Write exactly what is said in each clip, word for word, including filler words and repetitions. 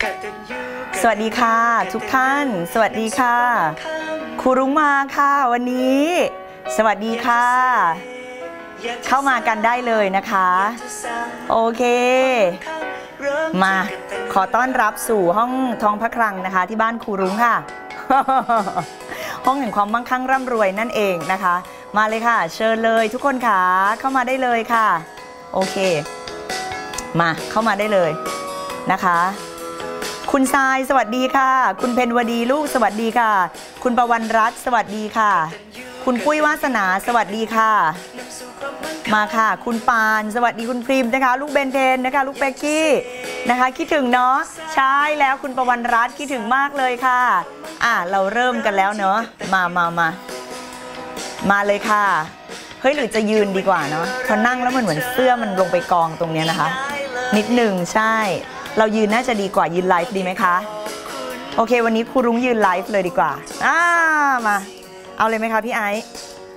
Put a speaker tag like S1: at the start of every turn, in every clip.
S1: สวัสดีค่ะทุกท่านสวัสดีค่ะครูรุ้งมาค่ะวันนี้สวัสดีค่ะเข้ามากันได้เลยนะคะโอเคมาขอต้อนรับสู่ห้องทองพระคลังนะคะที่บ้านครูรุ้งค่ะ ห้องแห่งความมั่งคั่งร่ำรวยนั่นเองนะคะมาเลยค่ะเชิญเลยทุกคนค่ะเข้ามาได้เลยค่ะโอเคมาเข้ามาได้เลยนะคะคุณทรายสวัสดีค่ะคุณเพนวดีลูกสวัสดีค่ะคุณประวันรัตน์สวัสดีค่ะคุณปุ้ยวาสนาสวัสดีค่ะมาค่ะคุณปานสวัสดีคุณพริมนะคะลูกเบนเทนนะคะลูกเบกกี้นะคะคิดถึงเนาะใช่แล้วคุณประวันรัตน์คิดถึงมากเลยค่ะอ่ะเราเริ่มกันแล้วเนาะมามามามาเลยค่ะเฮ้ยหรือจะยืนดีกว่าเนาะพอนั่งแล้วมันเหมือนเสื้อมันลงไปกองตรงนี้นะคะนิดหนึ่งใช่เรายืนน่าจะดีกว่ายืนไลฟ์ดีไหมคะโอเควันนี้ครูรุ้งยืนไลฟ์เลยดีกว่าอ่ามาเอาเลยไหมคะพี่ไอซ์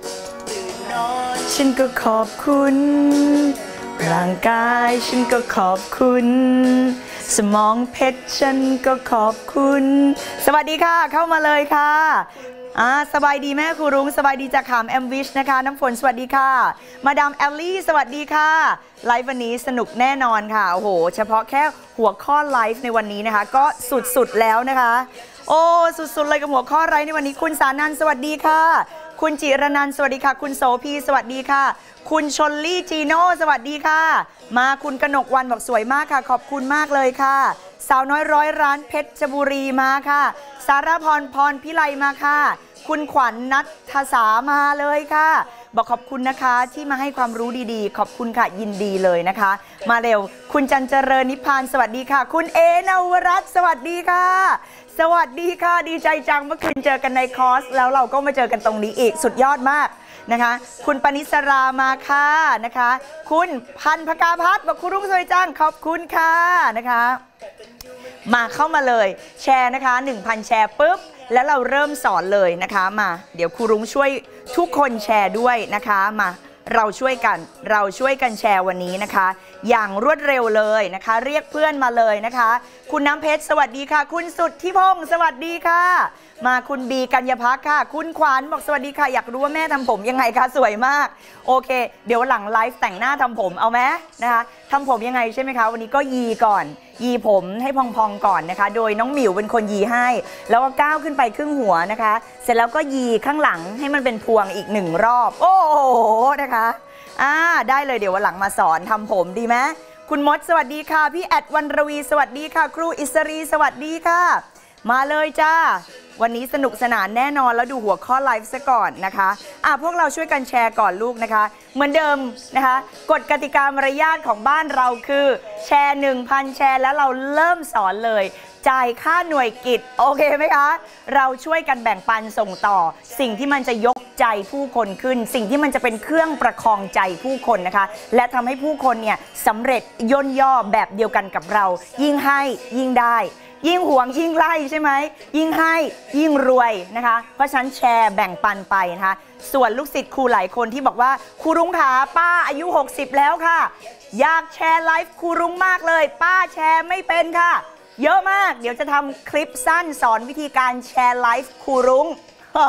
S1: ฉันก็ขอบคุณร่างกายฉันก็ขอบคุณสมองเพชรฉันก็ขอบคุณสวัสดีค่ะเข้ามาเลยค่ะอ่าสบายดีแม่ครูรุ้งสบายดีจากขามแอมวิชนะคะน้ำฝนสวัสดีค่ะมาดามแอลลี่สวัสดีค่ะไลฟ์วันนี้สนุกแน่นอนค่ะโอ้โหเฉพาะแค่หัวข้อไลฟ์ในวันนี้นะคะก็สุดๆแล้วนะคะโอ้สุดๆเลยกับหัวข้อไลฟ์ในวันนี้คุณสานันสวัสดีค่ะคุณจิรนันท์สวัสดีค่ะคุณโสพีสวัสดีค่ะคุณชลลี่จีโน่สวัสดีค่ะมาคุณกนกวันบอกสวยมากค่ะขอบคุณมากเลยค่ะสาวน้อยร้อยร้านเพชรบุรีมาค่ะสารพรพรพิไลมาค่ะคุณขวัญนัทสามาเลยค่ะบอกขอบคุณนะคะที่มาให้ความรู้ดีๆขอบคุณค่ะยินดีเลยนะคะมาเร็วคุณจันเจริญนิพพานสวัสดีค่ะคุณเอนวรัตน์สวัสดีค่ะสวัสดีค่ะดีใจจังเมื่อคืนเจอกันในคอร์สแล้วเราก็มาเจอกันตรงนี้อีกสุดยอดมากนะคะคุณปณิสรามาค่ะนะคะคุณพันภกาพัฒน์บอกคุณรุ่งสวยจังขอบคุณค่ะนะคะมาเข้ามาเลยแชร์นะคะ หนึ่งพัน แชร์ปุ๊บแล้วเราเริ่มสอนเลยนะคะมาเดี๋ยวครูรุ้งช่วยทุกคนแชร์ด้วยนะคะมาเราช่วยกันเราช่วยกันแชร์วันนี้นะคะอย่างรวดเร็วเลยนะคะเรียกเพื่อนมาเลยนะคะคุณน้ำเพชรสวัสดีค่ะคุณสุดที่พงศ์สวัสดีค่ะมาคุณบีกัญญาพักค่ะคุณขวัญบอกสวัสดีค่ะอยากรู้ว่าแม่ทำผมยังไงคะสวยมากโอเคเดี๋ยวหลังไลฟ์แต่งหน้าทำผมเอาไหมนะคะทำผมยังไงใช่ไหมคะวันนี้ก็ยีก่อนยีผมให้พองๆก่อนนะคะโดยน้องหมิวเป็นคนยีให้แล้วก็ก้าวขึ้นไปครึ่งหัวนะคะเสร็จแล้วก็ยีข้างหลังให้มันเป็นพวงอีกหนึ่งรอบโอ้โหนะคะอ่าได้เลยเดี๋ยววันหลังมาสอนทำผมดีไหมคุณมดสวัสดีค่ะพี่แอดวันรวีสวัสดีค่ะครูอิสรีสวัสดีค่ะมาเลยจ้าวันนี้สนุกสนานแน่นอนแล้วดูหัวข้อไลฟ์ซะก่อนนะคะอ่ะพวกเราช่วยกันแชร์ก่อนลูกนะคะเหมือนเดิมนะคะกฎกติกามารยาทของบ้านเราคือแชร์ หนึ่งพัน แชร์แล้วเราเริ่มสอนเลยจ่ายค่าหน่วยกิจโอเคไหมคะเราช่วยกันแบ่งปันส่งต่อสิ่งที่มันจะยกใจผู้คนขึ้นสิ่งที่มันจะเป็นเครื่องประคองใจผู้คนนะคะและทำให้ผู้คนเนี่ยสำเร็จย่นย่อแบบเดียวกันกับเรายิ่งให้ยิ่งได้ยิ่งหวงยิ่งไล่ใช่ไหมยิ่งให้ยิ่งรวยนะคะเพราะฉะนั้นแชร์แบ่งปันไปนะคะส่วนลูกศิษย์ครูหลายคนที่บอกว่าครูรุ้งขาป้าอายุหกสิบแล้วค่ะอยากแชร์ไลฟ์ครูรุ้งมากเลยป้าแชร์ไม่เป็นค่ะเยอะมากเดี๋ยวจะทำคลิปสั้นสอนวิธีการแชร์ไลฟ์ครูรุ้ง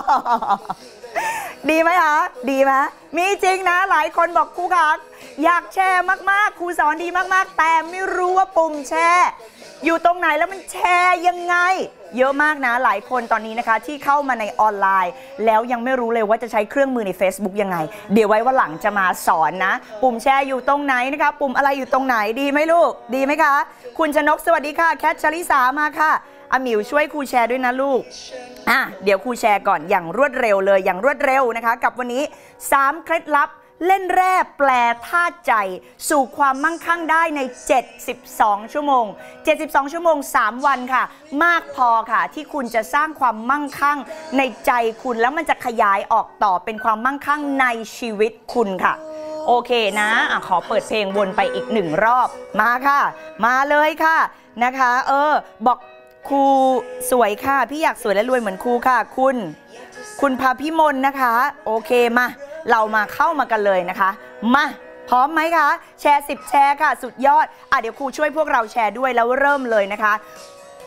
S1: ดีไหมคะดีไหมมีจริงนะหลายคนบอกครูขาอยากแชร์มากๆครูสอนดีมากๆแต่ไม่รู้ว่าปุ่มแชร์อยู่ตรงไหนแล้วมันแชร์ยังไงเยอะมากนะหลายคนตอนนี้นะคะที่เข้ามาในออนไลน์แล้วยังไม่รู้เลยว่าจะใช้เครื่องมือใน Facebook ยังไงเดี๋ยวไว้ว่าหลังจะมาสอนนะปุ่มแชร์อยู่ตรงไหนนะคะปุ่มอะไรอยู่ตรงไหนดีไหมลูกดีไหมคะคุณชนกสวัสดีค่ะแคทชลิสามาค่ะอาหมิวช่วยครูแชร์ด้วยนะลูกอ่ะเดี๋ยวครูแชร์ก่อนอย่างรวดเร็วเลยอย่างรวดเร็วนะคะกับวันนี้สามเคล็ดลับเล่นแร่แปลธาตุใจสู่ความมั่งคั่งได้ในเจ็ดสิบสองชั่วโมงเจ็ดสิบสองชั่วโมงสามวันค่ะมากพอค่ะที่คุณจะสร้างความมั่งคั่งในใจคุณแล้วมันจะขยายออกต่อเป็นความมั่งคั่งในชีวิตคุณค่ะโอเคนะอะขอเปิดเพลงวนไปอีกหนึ่งรอบมาค่ะมาเลยค่ะนะคะเออบอกครูสวยค่ะพี่อยากสวยและรวยเหมือนครูค่ะคุณคุณพาพิมลนะคะโอเคมาเรามาเข้ามากันเลยนะคะมาพร้อมไหมคะแชร์สิบแชร์ค่ะสุดยอดอ่ะเดี๋ยวครูช่วยพวกเราแชร์ด้วยแล้วเริ่มเลยนะคะ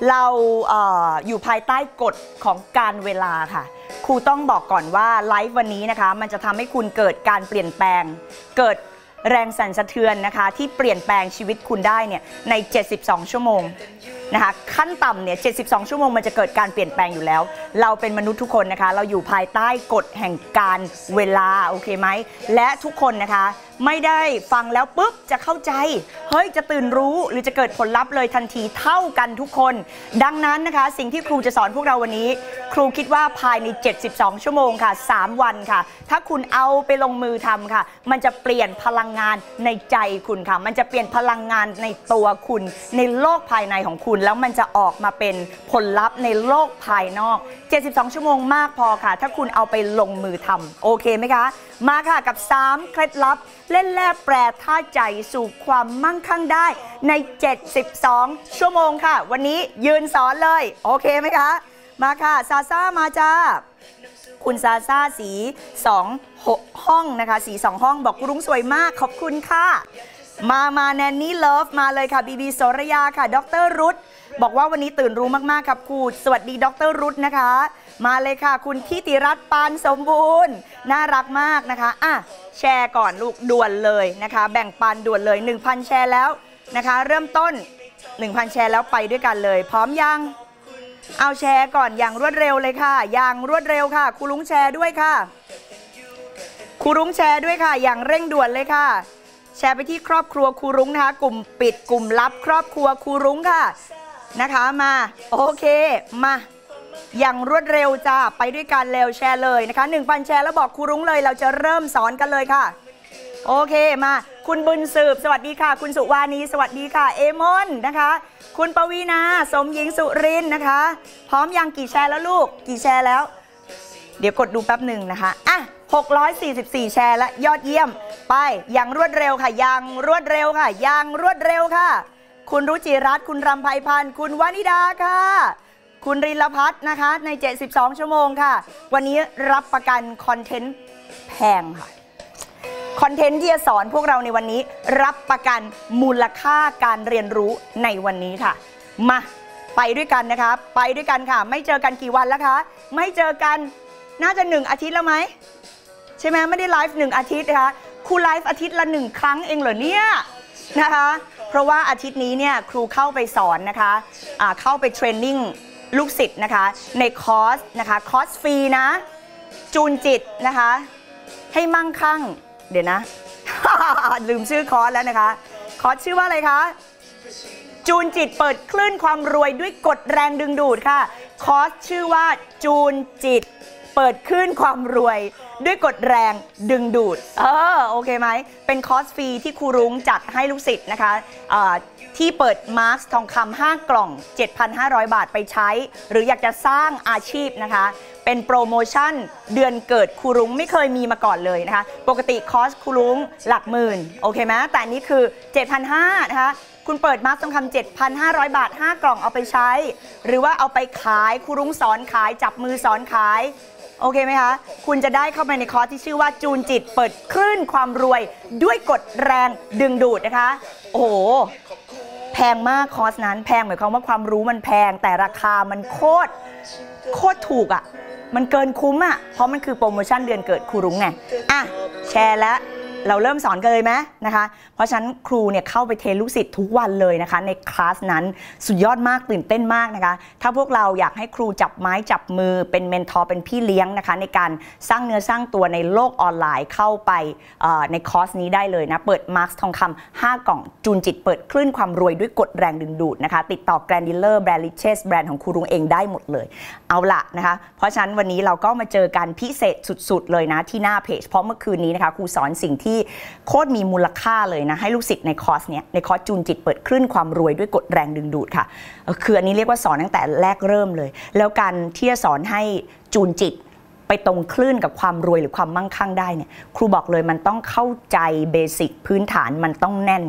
S1: เราเอ่ออยู่ภายใต้กฎของการเวลาค่ะครูต้องบอกก่อนว่าไลฟ์วันนี้นะคะมันจะทำให้คุณเกิดการเปลี่ยนแปลงเกิดแรงสั่นสะเทือนนะคะที่เปลี่ยนแปลงชีวิตคุณได้เนี่ยในเจ็ดสิบสองชั่วโมงนะคะขั้นต่ำเนี่ยเจ็ดสิบสองชั่วโมงมันจะเกิดการเปลี่ยนแปลงอยู่แล้วเราเป็นมนุษย์ทุกคนนะคะเราอยู่ภายใต้กฎแห่งการเวลาโอเคไหมและทุกคนนะคะไม่ได้ฟังแล้วปุ๊บจะเข้าใจเฮ้ยจะตื่นรู้หรือจะเกิดผลลัพธ์เลยทันทีเท่ากันทุกคนดังนั้นนะคะสิ่งที่ครูจะสอนพวกเราวันนี้ครูคิดว่าภายในเจ็ดสิบสองชั่วโมงค่ะสามวันค่ะถ้าคุณเอาไปลงมือทำค่ะมันจะเปลี่ยนพลังงานในใจคุณค่ะมันจะเปลี่ยนพลังงานในตัวคุณในโลกภายในของคุณแล้วมันจะออกมาเป็นผลลัพธ์ในโลกภายนอกเจ็ดสิบสองชั่วโมงมากพอค่ะถ้าคุณเอาไปลงมือทำโอเคไหมคะมาค่ะกับสามเคล็ดลับเล่นแร่แปรธาตุใจสู่ความมั่งคั่งได้ในเจ็ดสิบสองชั่วโมงค่ะวันนี้ยืนสอนเลยโอเคไหมคะมาค่ะซาซ่ามาจ้าคุณซาซ่าสีสองห้องนะคะสีสองห้องบอกรุ้งสวยมากขอบคุณค่ะมามาแนนนี่เลิฟมาเลยค่ะบีบีโสระยาค่ะดรรุธบอกว่าวันนี้ตื่นรู้มากๆครับครูสวัสดีดรรุธนะคะมาเลยค่ะคุณทิติรัตน์ปานสมบูรณ์น่ารักมากนะคะอ่ะแชร์ก่อนลูกด่วนเลยนะคะแบ่งปันด่วนเลย หนึ่งพัน แชร์แล้วนะคะเริ่มต้น หนึ่งพัน แชร์แล้วไปด้วยกันเลยพร้อมยังเอาแชร์ก่อนอย่างรวดเร็วเลยค่ะอย่างรวดเร็วค่ะครูรุ้งแชร์ด้วยค่ะครูรุ้งแชร์ด้วยค่ะอย่างเร่งด่วนเลยค่ะแชร์ไปที่ครอบครัวครูรุ้งนะคะกลุ่มปิดกลุ่มลับครอบครัวครูรุ้งค่ะนะคะมาโอเคมาอย่างรวดเร็วจ้าไปด้วยกันเร็วแชร์เลยนะคะ หนึ่งพัน แชร์แล้วบอกครูรุ้งเลยเราจะเริ่มสอนกันเลยค่ะโอเคมาคุณบุญสืบสวัสดีค่ะคุณสุวานีสวัสดีค่ะเอมอนนะคะคุณปวีนาสมหญิงสุรินทร์นะคะพร้อมยังกี่แชร์แล้วลูกกี่แชร์แล้วเดี๋ยวกดดูแป๊บหนึ่งนะคะอ่ะหกร้อยสี่สิบสี่แชร์และยอดเยี่ยมไปอย่างรวดเร็วค่ะอย่างรวดเร็วค่ะอย่างรวดเร็วค่ะคุณรุจิรัตน์คุณรำไพพันธ์คุณวานิดาค่ะคุณริลพัฒน์นะคะในเจ็ดสิบสองชั่วโมงค่ะวันนี้รับประกันคอนเทนต์แพงค่ะคอนเทนต์ที่จะสอนพวกเราในวันนี้รับประกันมูลค่าการเรียนรู้ในวันนี้ค่ะมาไปด้วยกันนะคะไปด้วยกันค่ะไม่เจอกันกี่วันแล้วคะไม่เจอกันน่าจะหนึ่งอาทิตย์แล้วไหมใช่ไหมไม่ได้ไลฟ์หนึ่งอาทิตย์นะคะครูไลฟ์อาทิตย์ละหนึ่งครั้งเองเหรอเนี่ยนะคะเพราะว่าอาทิตย์นี้เนี่ยครูเข้าไปสอนนะคะะเข้าไปเทรนนิ่งลูกศิษย์นะคะในคอร์สนะคะคอร์สฟรีนะจูนจิตนะคะให้มั่งคั่งเดี๋ยวนะ ลืมชื่อคอร์สแล้วนะคะคอร์สชื่อว่าอะไรคะจูนจิตเปิดคลื่นความรวยด้วยกฎแรงดึงดูดค่ะคอร์สชื่อว่าจูนจิตเปิดคลื่นความรวยด้วยกฎแรงดึงดูดเออโอเคไหมเป็นคอร์สฟรีที่ครูรุ้งจัดให้ลูกศิษย์นะคะที่เปิดมาร์คทองคำห้ากล่อง เจ็ดพันห้าร้อย บาทไปใช้หรืออยากจะสร้างอาชีพนะคะเป็นโปรโมชั่นเดือนเกิดครูรุ้งไม่เคยมีมาก่อนเลยนะคะปกติคอร์สครูรุ้งหลักหมื่นโอเคไหมแต่นี้คือ เจ็ดพันห้าร้อย นะคะคุณเปิดมาร์คทองคำ เจ็ดพันห้าร้อย บาทห้ากล่องเอาไปใช้หรือว่าเอาไปขายครูรุ้งสอนขายจับมือสอนขายโอเคไหมคะคุณจะได้เข้าไปในคอร์สที่ชื่อว่าจูนจิตเปิดคลื่นความรวยด้วยกฎแรงดึงดูดนะคะโอ้โหแพงมากคอร์สนั้นแพงหมายความว่าความรู้มันแพงแต่ราคามันโคตรโคตรถูกอ่ะมันเกินคุ้มอ่ะเพราะมันคือโปรโมชั่นเดือนเกิดครูรุ้งไงอ่ะแชร์แล้วเราเริ่มสอนกันเลยไหมนะคะเพราะฉะนั้นครูเนี่ยเข้าไปเทรนลูกศิษย์ทุกวันเลยนะคะในคลาสนั้นสุดยอดมากตื่นเต้นมากนะคะถ้าพวกเราอยากให้ครูจับไม้จับมือเป็นเมนทอร์เป็นพี่เลี้ยงนะคะในการสร้างเนื้อสร้างตัวในโลกออนไลน์เข้าไปในคอร์สนี้ได้เลยนะเปิดมาร์คทองคำห้ากล่องจูนจิตเปิดคลื่นความรวยด้วยกฎแรงดึงดูดนะคะติดต่อแกรนดิลเลอร์แบรนด์ลิเชสแบรนด์ของครูรุ้งเองได้หมดเลยเอาละนะคะเพราะฉะนั้นวันนี้เราก็มาเจอกันพิเศษสุดๆเลยนะที่หน้าเพจเพราะเมื่อคืนนี้นะคะครูสอนสิ่งที่โคตรมีมูลค่าเลยนะให้ลูกศิษย์ในคอร์สเนี้ยในคอร์สจูนจิตเปิดคลื่นความรวยด้วยกฎแรงดึงดูดค่ะคืออันนี้เรียกว่าสอนตั้งแต่แรกเริ่มเลยแล้วการที่จะสอนให้จูนจิตไปตรงคลื่นกับความรวยหรือความมั่งคั่งได้เนี่ยครูบอกเลยมันต้องเข้าใจเบสิกพื้นฐานมันต้องแน่นค่ะ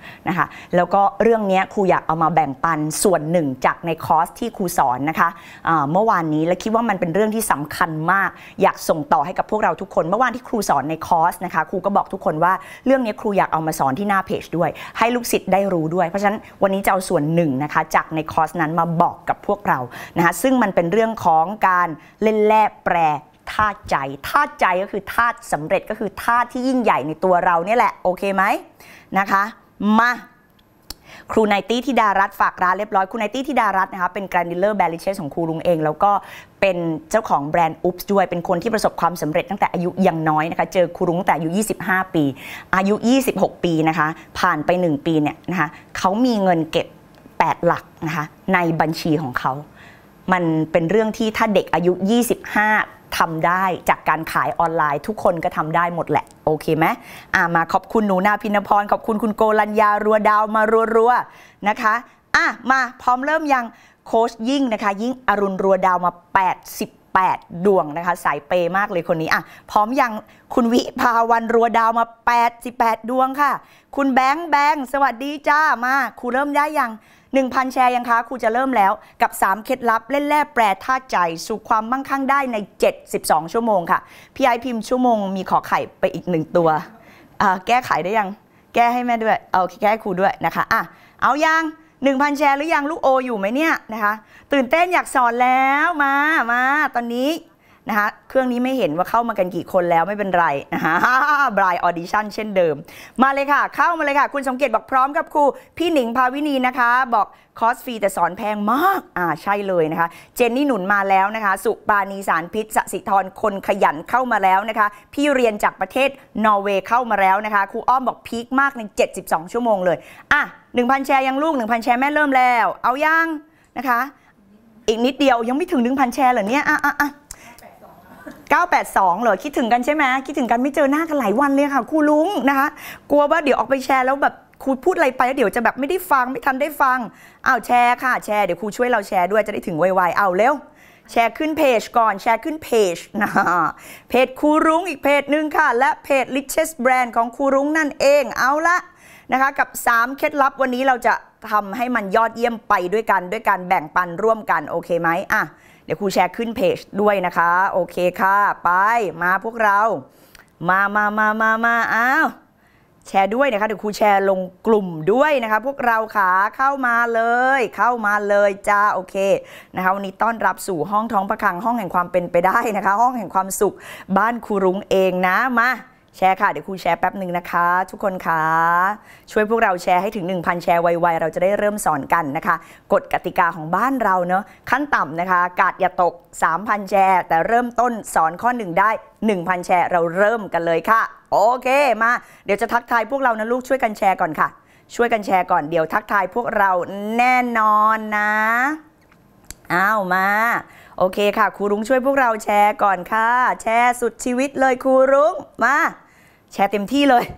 S1: นะคะแล้วก็เรื่องนี้ครูอยากเอามาแบ่งปันส่วนหนึ่งจากในคอร์สที่ครูสอนนะคะเมื่อวานนี้และคิดว่ามันเป็นเรื่องที่สำคัญมากอยากส่งต่อให้กับพวกเราทุกคนเมื่อวานที่ครูสอนในคอร์สนะคะครูก็บอกทุกคนว่าเรื่องนี้ครูอยากเอามาสอนที่หน้าเพจด้วยให้ลูกศิษย์ได้รู้ด้วยเพราะฉะนั้นวันนี้จะเอาส่วนหนึ่งนะคะจากในคอร์สนั้นมาบอกกับพวกเรานะคะซึ่งมันเป็นเรื่องของการเล่นแร่แปรธาตุใจธาตุใจก็คือธาตุสำเร็จก็คือธาตุที่ยิ่งใหญ่ในตัวเราเนี่ยแหละโอเคไหมนะคะมาครูไนตี้ธิดารัตน์ฝากร้านเรียบร้อยครูไนตี้ธิดารัตน์นะคะเป็นแกรนดิลเลอร์แบริเชสของครูลุงเองแล้วก็เป็นเจ้าของแบรนด์อุ๊บส์ด้วยเป็นคนที่ประสบความสำเร็จตั้งแต่อายุยังน้อยนะคะเจอครูลุงตั้งแต่อายุยี่สิบห้าปีอายุยี่สิบหกปีนะคะผ่านไปหนึ่งปีเนี่ยนะคะเขามีเงินเก็บแปดหลักนะคะในบัญชีของเขามันเป็นเรื่องที่ถ้าเด็กอายุยี่สิบห้าทำได้จากการขายออนไลน์ทุกคนก็ทำได้หมดแหละโอเคไหมอ่ามาขอบคุณหนูนาพินพรขอบคุณคุณโกลัญญารัวดาวมารัวๆนะคะอ่ะมาพร้อมเริ่มยังโค้ชยิ่งนะคะยิ่งอรุณรัวดาวมาแปดสิบแปดดวงนะคะสายเปย์มากเลยคนนี้อ่ะพร้อมยังคุณวิภาวันรัวดาวมาแปดสิบแปดดวงค่ะคุณแบงค์แบงค์สวัสดีจ้ามาครูเริ่มได้ยังหนึ่งพัน แชร์ยังคะครูจะเริ่มแล้วกับสามเคล็ดลับเล่นแร่แปรธาตุใจสู่ความมั่งคั่งได้ในเจ็ดสิบสองชั่วโมงค่ะพี่ไอพิมพ์ชั่วโมงมีขอไข่ไปอีกหนึ่งตัวแก้ไขได้ยังแก้ให้แม่ด้วยเอาแก้ครูด้วยนะคะอ่ะเอายัง หนึ่งพัน แชร์หรือยังลูกโออยู่ไหมเนี่ยนะคะตื่นเต้นอยากสอนแล้วมามาตอนนี้นะคะเครื่องนี้ไม่เห็นว่าเข้ามากันกี่คนแล้วไม่เป็นไรนะคะบรายออดิชั่นเช่นเดิมมาเลยค่ะเข้ามาเลยค่ะคุณสมเกียรติบอกพร้อมกับครูพี่หนิงภาวินีนะคะบอกคอร์สฟรีแต่สอนแพงมากอ่าใช่เลยนะคะเจนนี่หนุนมาแล้วนะคะสุปานีสารพิษสสิธรคนขยันเข้ามาแล้วนะคะพี่เรียนจากประเทศนอร์เวย์เข้ามาแล้วนะคะครูอ้อมบอกพีคมากในเจ็ดสิบสองชั่วโมงเลยอ่ะ หนึ่งพัน แชร์ยังลูก หนึ่งพัน แชร์แม่เริ่มแล้วเอายังนะคะอีกนิดเดียวยังไม่ถึง หนึ่งพัน แชร์เหรอเนี่ยอ่ะอ่ะอ่ะเก้าแปดสองเหรอคิดถึงกันใช่ไหมคิดถึงกันไม่เจอหน้ากันหลายวันเลยค่ะครูลุงนะคะกลัวว่าเดี๋ยวออกไปแชร์แล้วแบบครูพูดอะไรไปแล้วเดี๋ยวจะแบบไม่ได้ฟังไม่ทันได้ฟังเอาแชร์ค่ะแชร์เดี๋ยวครูช่วยเราแชร์ด้วยจะได้ถึงไวๆเอาเร็วแชร์ขึ้นเพจก่อนแชร์ขึ้นเพจนะเพจครูรุ้งอีกเพจหนึ่งค่ะและเพจ Richest Brand ของครูรุ้งนั่นเองเอาละนะคะกับสามเคล็ดลับวันนี้เราจะทำให้มันยอดเยี่ยมไปด้วยกันด้วยการแบ่งปันร่วมกันโอเคไหมอ่ะเดี๋ยวครูแชร์ขึ้นเพจด้วยนะคะโอเคค่ะไปมาพวกเรามามามามามาอ้าวแชร์ด้วยนะคะเดี๋ยวครูแชร์ลงกลุ่มด้วยนะคะพวกเราขาเข้ามาเลยเข้ามาเลยจ้าโอเคนะคะวันนี้ต้อนรับสู่ห้องท้องพระคลังห้องแห่งความเป็นไปได้นะคะห้องแห่งความสุขบ้านครูรุ้งเองนะมาแชร์ค่ะเดี๋ยวครูแชร์แป๊บหนึ่งนะคะทุกคนคะช่วยพวกเราแชร์ให้ถึง หนึ่งพัน แชร์ไวๆเราจะได้เริ่มสอนกันนะคะกฎกติกาของบ้านเราเนาะขั้นต่ำนะคะกาดอย่าตก สามพัน แชร์แต่เริ่มต้นสอนข้อหนึ่งได้ หนึ่งพัน แชร์เราเริ่มกันเลยค่ะโอเคมาเดี๋ยวจะทักทายพวกเรานะลูกช่วยกันแชร์ก่อนค่ะช่วยกันแชร์ก่อนเดี๋ยวทักทายพวกเราแน่นอนนะอ้าวมาโอเคค่ะครูรุ้งช่วยพวกเราแชร์ก่อนค่ะแชร์สุดชีวิตเลยครูรุ้งมาแชร์เต็มที่เลย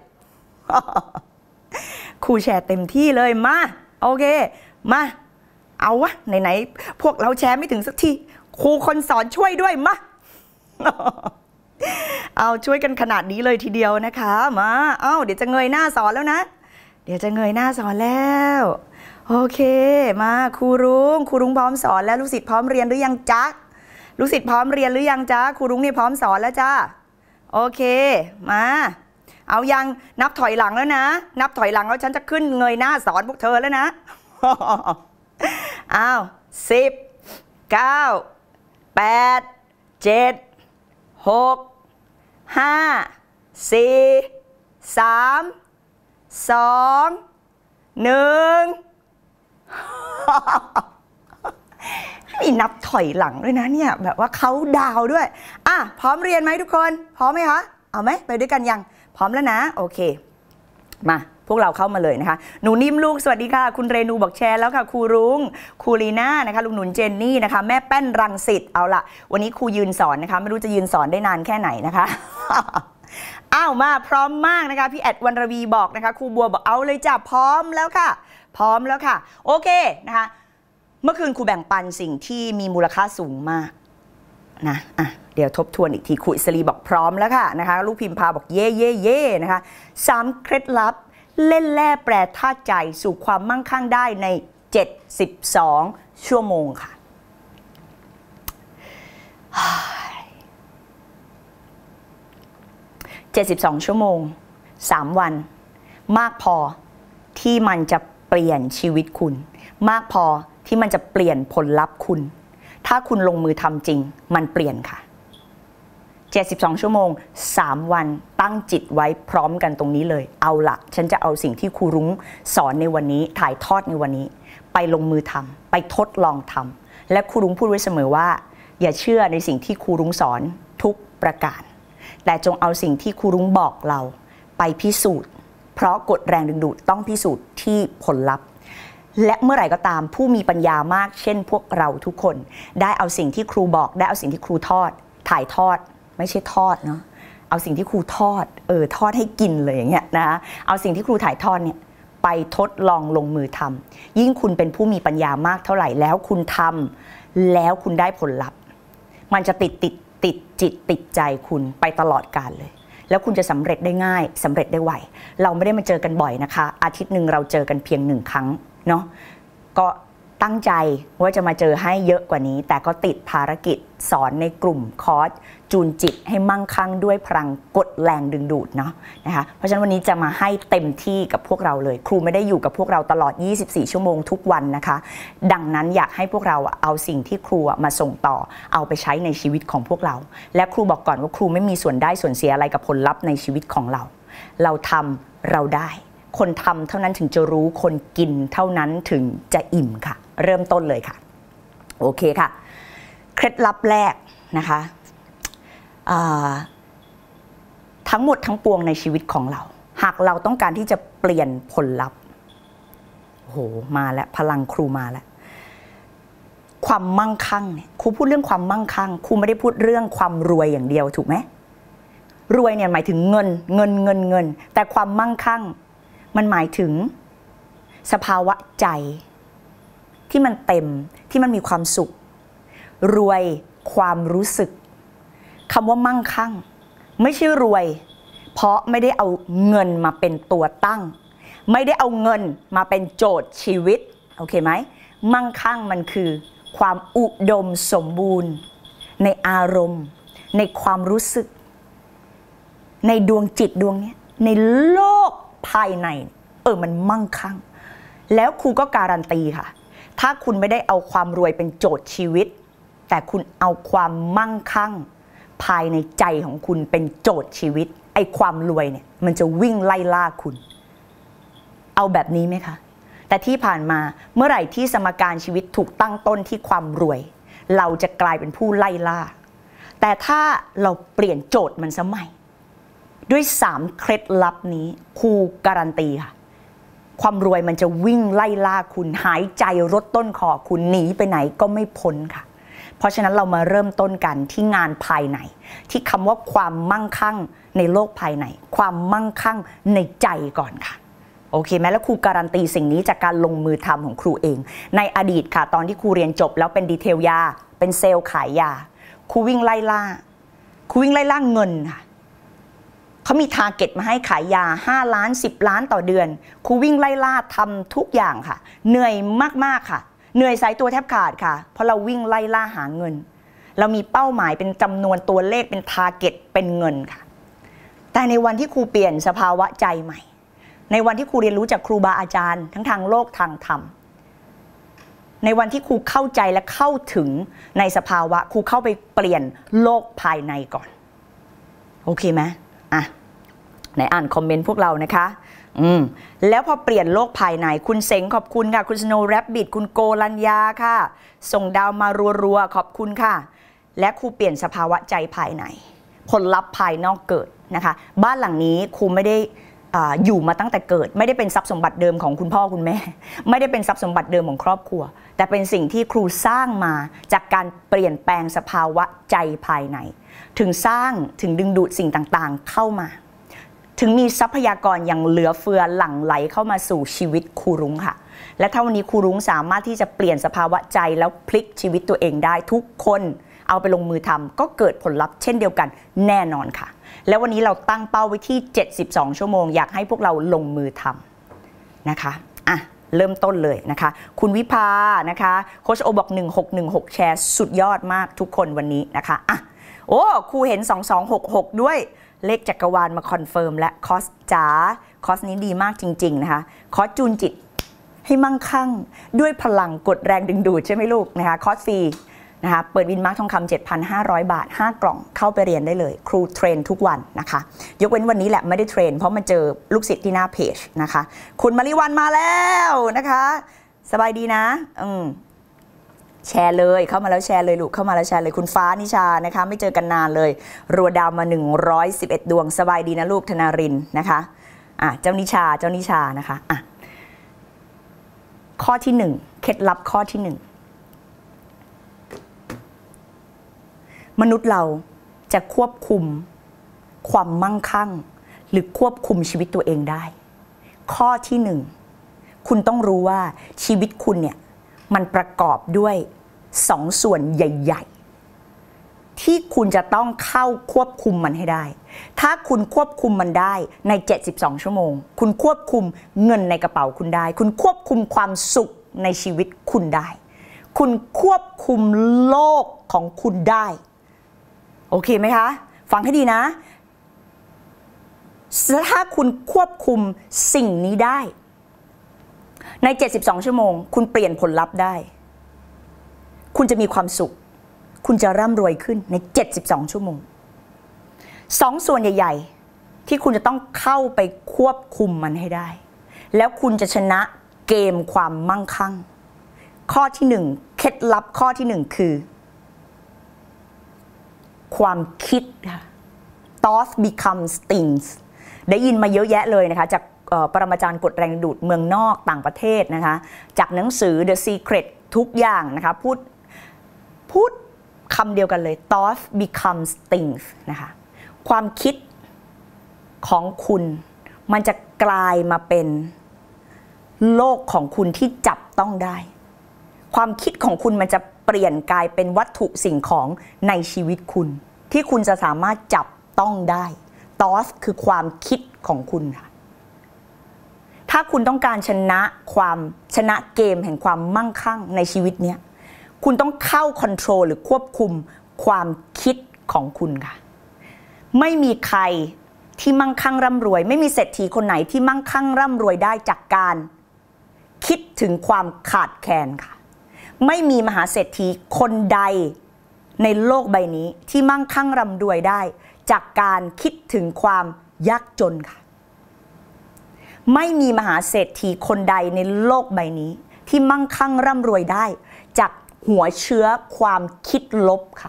S1: ครูแชร์เต็มที่เลยมาโอเคมาเอาวะไหนๆพวกเราแชร์ไม่ถึงสักทีครูคนสอนช่วยด้วยมาเอาช่วยกันขนาดนี้เลยทีเดียวนะคะมาเอ้าเดี๋ยวจะเงยหน้าสอนแล้วนะเดี๋ยวจะเงยหน้าสอนแล้วโอเคมาครูรุ้งครูรุ้งพร้อมสอนแล้วลูกศิษย์พร้อมเรียนหรือยังจ๊ะลูกศิษย์พร้อมเรียนหรือยังจ๊ะครูรุ้งนี่พร้อมสอนแล้วจ้าโอเคมาเอายังนับถอยหลังแล้วนะนับถอยหลังแล้วฉันจะขึ้นเงยหน้าสอนพวกเธอแล้วนะอ้าวสิบเก้าแปดเจ็ดหกห้าสี่สามสองหนึ่งให้นับถอยหลังด้วยนะเนี่ยแบบว่าเขาดาวด้วยอ่ะพร้อมเรียนไหมทุกคนพร้อมไหมคะเอาไหมไปด้วยกันยังพร้อมแล้วนะโอเคมาพวกเราเข้ามาเลยนะคะหนูนิ่มลูกสวัสดีค่ะคุณเรนูบอกแชร์แล้วค่ะครูรุ้งครูลีน่านะคะลุงหนุนเจนนี่นะคะแม่แป้นรังสิตเอาละวันนี้ครูยืนสอนนะคะไม่รู้จะยืนสอนได้นานแค่ไหนนะคะอ้าวมาพร้อมมากนะคะพี่แอดวรรณวีบอกนะคะครูบัวบอกเอาเลยจ้ะพร้อมแล้วค่ะพร้อมแล้วค่ะโอเคนะคะเมื่อคืนครูแบ่งปันสิ่งที่มีมูลค่าสูงมากนะอ่ะเดี๋ยวทบทวนอีกทีครูอิสรีบอกพร้อมแล้วค่ะนะคะลูกพิมพาบอกเย่เย่เย่นะคะสามเคล็ดลับเล่นแร่แปรธาตุใจสู่ความมั่งคั่งได้ในเจ็ดสิบสองชั่วโมงค่ะเจ็ดสิบสองชั่วโมงสามวันมากพอที่มันจะเปลี่ยนชีวิตคุณมากพอที่มันจะเปลี่ยนผลลัพธ์คุณถ้าคุณลงมือทำจริงมันเปลี่ยนค่ะเจ็ดสิบสองชั่วโมงสามวันตั้งจิตไว้พร้อมกันตรงนี้เลยเอาละฉันจะเอาสิ่งที่ครูรุ้งสอนในวันนี้ถ่ายทอดในวันนี้ไปลงมือทำไปทดลองทำและครูรุ้งพูดไว้เสมอว่าอย่าเชื่อในสิ่งที่ครูรุ้งสอนทุกประการแต่จงเอาสิ่งที่ครูรุ้งบอกเราไปพิสูจน์เพราะกฎแรงดึงดูดต้องพิสูจน์ที่ผลลัพธ์และเมื่อไหร่ก็ตามผู้มีปัญญามากเช่นพวกเราทุกคนได้เอาสิ่งที่ครูบอกได้เอาสิ่งที่ครูทอดถ่ายทอดไม่ใช่ทอดเนาะเอาสิ่งที่ครูทอดเออทอดให้กินเลยอย่างเงี้ยนะเอาสิ่งที่ครูถ่ายทอดเนี่ยไปทดลองลงมือทำยิ่งคุณเป็นผู้มีปัญญามากเท่าไหร่แล้วคุณทำแล้วคุณได้ผลลัพธ์มันจะติดติดติดจิตติดใจคุณไปตลอดกาลเลยแล้วคุณจะสำเร็จได้ง่ายสำเร็จได้ไวเราไม่ได้มาเจอกันบ่อยนะคะอาทิตย์หนึ่งเราเจอกันเพียงหนึ่งครั้งเนาะก็ตั้งใจว่าจะมาเจอให้เยอะกว่านี้แต่ก็ติดภารกิจสอนในกลุ่มคอร์สจูนจิตให้มั่งคั่งด้วยพลังกดแรงดึงดูดเนาะนะคะเพราะฉะนั้นวันนี้จะมาให้เต็มที่กับพวกเราเลยครูไม่ได้อยู่กับพวกเราตลอดยี่สิบสี่ชั่วโมงทุกวันนะคะดังนั้นอยากให้พวกเราเอาสิ่งที่ครูมาส่งต่อเอาไปใช้ในชีวิตของพวกเราและครูบอกก่อนว่าครูไม่มีส่วนได้ส่วนเสียอะไรกับผลลัพธ์ในชีวิตของเราเราทำเราได้คนทำเท่านั้นถึงจะรู้คนกินเท่านั้นถึงจะอิ่มค่ะเริ่มต้นเลยค่ะโอเคค่ะเคล็ดลับแรกนะคะทั้งหมดทั้งปวงในชีวิตของเราหากเราต้องการที่จะเปลี่ยนผลลัพธ์โอ้โหมาแล้วพลังครูมาแล้วความมั่งคั่งเนี่ยครูพูดเรื่องความมั่งคั่งครูไม่ได้พูดเรื่องความรวยอย่างเดียวถูกไหมรวยเนี่ยหมายถึงเงินเงินเงินเงินแต่ความมั่งคั่งมันหมายถึงสภาวะใจที่มันเต็มที่มันมีความสุขรวยความรู้สึกคำว่ามั่งคั่งไม่ใช่รวยเพราะไม่ได้เอาเงินมาเป็นตัวตั้งไม่ได้เอาเงินมาเป็นโจทย์ชีวิตโอเคไหมมั่งคั่งมันคือความอุดมสมบูรณ์ในอารมณ์ในความรู้สึกในดวงจิตดวงนี้ในโลกภายในเออมันมั่งคั่งแล้วครูก็การันตีค่ะถ้าคุณไม่ได้เอาความรวยเป็นโจทย์ชีวิตแต่คุณเอาความมั่งคั่งภายในใจของคุณเป็นโจทย์ชีวิตไอ้ความรวยเนี่ยมันจะวิ่งไล่ล่าคุณเอาแบบนี้ไหมคะแต่ที่ผ่านมาเมื่อไหร่ที่สมการชีวิตถูกตั้งต้นที่ความรวยเราจะกลายเป็นผู้ไล่ล่าแต่ถ้าเราเปลี่ยนโจทย์มันสมัยด้วยสามเคล็ดลับนี้ครูการันตีค่ะความรวยมันจะวิ่งไล่ล่าคุณหายใจรดต้นคอคุณหนีไปไหนก็ไม่พ้นค่ะเพราะฉะนั้นเรามาเริ่มต้นกันที่งานภายในที่คำว่าความมั่งคั่งในโลกภายในความมั่งคั่งในใจก่อนค่ะโอเคไหมแล้วครูการันตีสิ่งนี้จากการลงมือทำของครูเองในอดีตค่ะตอนที่ครูเรียนจบแล้วเป็นดีเทลยาเป็นเซลล์ขายยาครูวิ่งไล่ล่าครูวิ่งไล่ล่าเงินค่ะเขามีทาร์เก็ตมาให้ขายยาห้าล้านสิบล้านต่อเดือนครูวิ่งไล่ล่าทำทุกอย่างค่ะเหนื่อยมากๆค่ะเหนื่อยสายตัวแทบขาดค่ะเพราะเราวิ่งไล่ล่าหาเงินเรามีเป้าหมายเป็นจำนวนตัวเลขเป็นทาร์เก็ตเป็นเงินค่ะแต่ในวันที่ครูเปลี่ยนสภาวะใจใหม่ในวันที่ครูเรียนรู้จากครูบาอาจารย์ทั้งทางโลกทางธรรมในวันที่ครูเข้าใจและเข้าถึงในสภาวะครูเข้าไปเปลี่ยนโลกภายในก่อนโอเคไหมอ่ะไหนอ่านคอมเมนต์พวกเรานะคะอืมแล้วพอเปลี่ยนโลกภายในคุณเซ็งขอบคุณค่ะคุณสโนว์แรบบิทคุณโกลัญญาค่ะส่งดาวมารัวๆขอบคุณค่ะและครูเปลี่ยนสภาวะใจภายในผลลัพธ์ภายนอกเกิดนะคะบ้านหลังนี้ครูไม่ได้อยู่มาตั้งแต่เกิดไม่ได้เป็นทรัพย์สมบัติเดิมของคุณพ่อคุณแม่ไม่ได้เป็นทรัพย์สมบัติเดิมของครอบครัวแต่เป็นสิ่งที่ครูสร้างมาจากการเปลี่ยนแปลงสภาวะใจภายในถึงสร้างถึงดึงดูดสิ่งต่างๆเข้ามาถึงมีทรัพยากรอย่างเหลือเฟือหลั่งไหลเข้ามาสู่ชีวิตครูรุ้งค่ะและถ้าวันนี้ครูรุ้งสามารถที่จะเปลี่ยนสภาวะใจแล้วพลิกชีวิตตัวเองได้ทุกคนเอาไปลงมือทำก็เกิดผลลัพธ์เช่นเดียวกันแน่นอนค่ะแล้ววันนี้เราตั้งเป้าไว้ที่เจ็ดสิบสองชั่วโมงอยากให้พวกเราลงมือทำนะคะอ่ะเริ่มต้นเลยนะคะคุณวิภานะคะโค้ชโอบอกหนึ่งหกหนึ่งหกแชร์สุดยอดมากทุกคนวันนี้นะคะอ่ะโอ้ครูเห็นสองสองหกหกด้วยเลขจักรวาลมาคอนเฟิร์มและคอสจ๋าคอสนี้ดีมากจริงๆนะคะคอสจูนจิตให้มั่งคั่งด้วยพลังกดแรงดึงดูดใช่ไหมลูกนะคะคอสฟรีนะคะเปิดวินมาร์คทองคำ เจ็ดพันห้าร้อย บาทห้ากล่องเข้าไปเรียนได้เลยครูเทรนทุกวันนะคะยกเว้นวันนี้แหละไม่ได้เทรนเพราะมันเจอลูกศิษย์ที่หน้าเพจนะคะคุณมาริวันมาแล้วนะคะสบายดีนะอืมแชร์เลยเข้ามาแล้วแชร์เลยลูกเข้ามาแล้วแชร์เลยคุณฟ้านิชานะคะไม่เจอกันนานเลยรัวดาวมาหนึ่งร้อยสิบเอ็ดดวงสบายดีนะลูกธนารินนะคะอ่ะเจ้านิชาเจ้านิชานะคะอ่ะข้อที่หนึ่งเคล็ดลับข้อที่หนึ่งมนุษย์เราจะควบคุมความมั่งคั่งหรือควบคุมชีวิตตัวเองได้ข้อที่หนึ่งคุณต้องรู้ว่าชีวิตคุณเนี่ยมันประกอบด้วยสองส่วนใหญ่ๆที่คุณจะต้องเข้าควบคุมมันให้ได้ถ้าคุณควบคุมมันได้ในเจ็ดสิบสองชั่วโมงคุณควบคุมเงินในกระเป๋าคุณได้คุณควบคุมความสุขในชีวิตคุณได้คุณควบคุมโลกของคุณได้โอเคไหมคะฟังให้ดีนะถ้าคุณควบคุมสิ่งนี้ได้ในเจ็ดสิบสองชั่วโมงคุณเปลี่ยนผลลัพธ์ได้คุณจะมีความสุขคุณจะร่ำรวยขึ้นในเจ็ดสิบสองชั่วโมงสองส่วนใหญ่ๆที่คุณจะต้องเข้าไปควบคุมมันให้ได้แล้วคุณจะชนะเกมความมั่งคั่งข้อที่หนึ่งเคล็ดลับข้อที่หนึ่งคือความคิดค่ะ thoughts becomes things ได้ยินมาเยอะแยะเลยนะคะจากปรมาจารย์กฎแรงดูดเมืองนอกต่างประเทศนะคะจากหนังสือ The Secret ทุกอย่างนะคะพูดพูดคำเดียวกันเลย thoughts becomes things นะคะความคิดของคุณมันจะกลายมาเป็นโลกของคุณที่จับต้องได้ความคิดของคุณมันจะเปลี่ยนกลายเป็นวัตถุสิ่งของในชีวิตคุณที่คุณจะสามารถจับต้องได้ thoughts คือความคิดของคุณค่ะถ้าคุณต้องการชนะความชนะเกมแห่งความมั่งคั่งในชีวิตเนี้ยคุณต้องเข้าคอนโทรลหรือควบคุมความคิดของคุณค่ะไม่มีใครที่มั่งคั่งร่ำรวยไม่มีเศรษฐีคนไหนที่มั่งคั่งร่ำรวยได้จากการคิดถึงความขาดแคลนค่ะไม่มีมหาเศรษฐีคนใดในโลกใบนี้ที่มั่งคั่งร่ำรวยได้จากการคิดถึงความยากจนค่ะไม่มีมหาเศรษฐีคนใดในโลกใบนี้ที่มั่งคั่งร่ำรวยได้จากหัวเชื้อความคิดลบค่ะ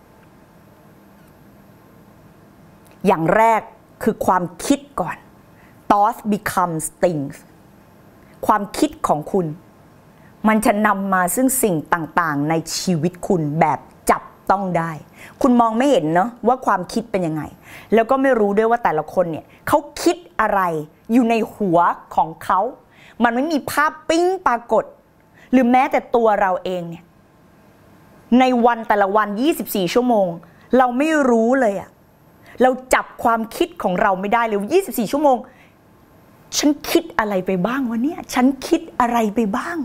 S1: อย่างแรกคือความคิดก่อน thoughts becomes things ความคิดของคุณมันจะนำมาซึ่งสิ่งต่างๆในชีวิตคุณแบบจับต้องได้คุณมองไม่เห็นเนาะว่าความคิดเป็นยังไงแล้วก็ไม่รู้ด้วยว่าแต่ละคนเนี่ยเขาคิดอะไรอยู่ในหัวของเขามันไม่มีภาพปิ้งปรากฏหรือแม้แต่ตัวเราเองเนี่ยในวันแต่ละวันยี่สิบสี่ชั่วโมงเราไม่รู้เลยอะเราจับความคิดของเราไม่ได้เลยยี่สิบสี่ชั่วโมงฉันคิดอะไรไปบ้างวะเนี่ยฉันคิดอะไรไปบ้าง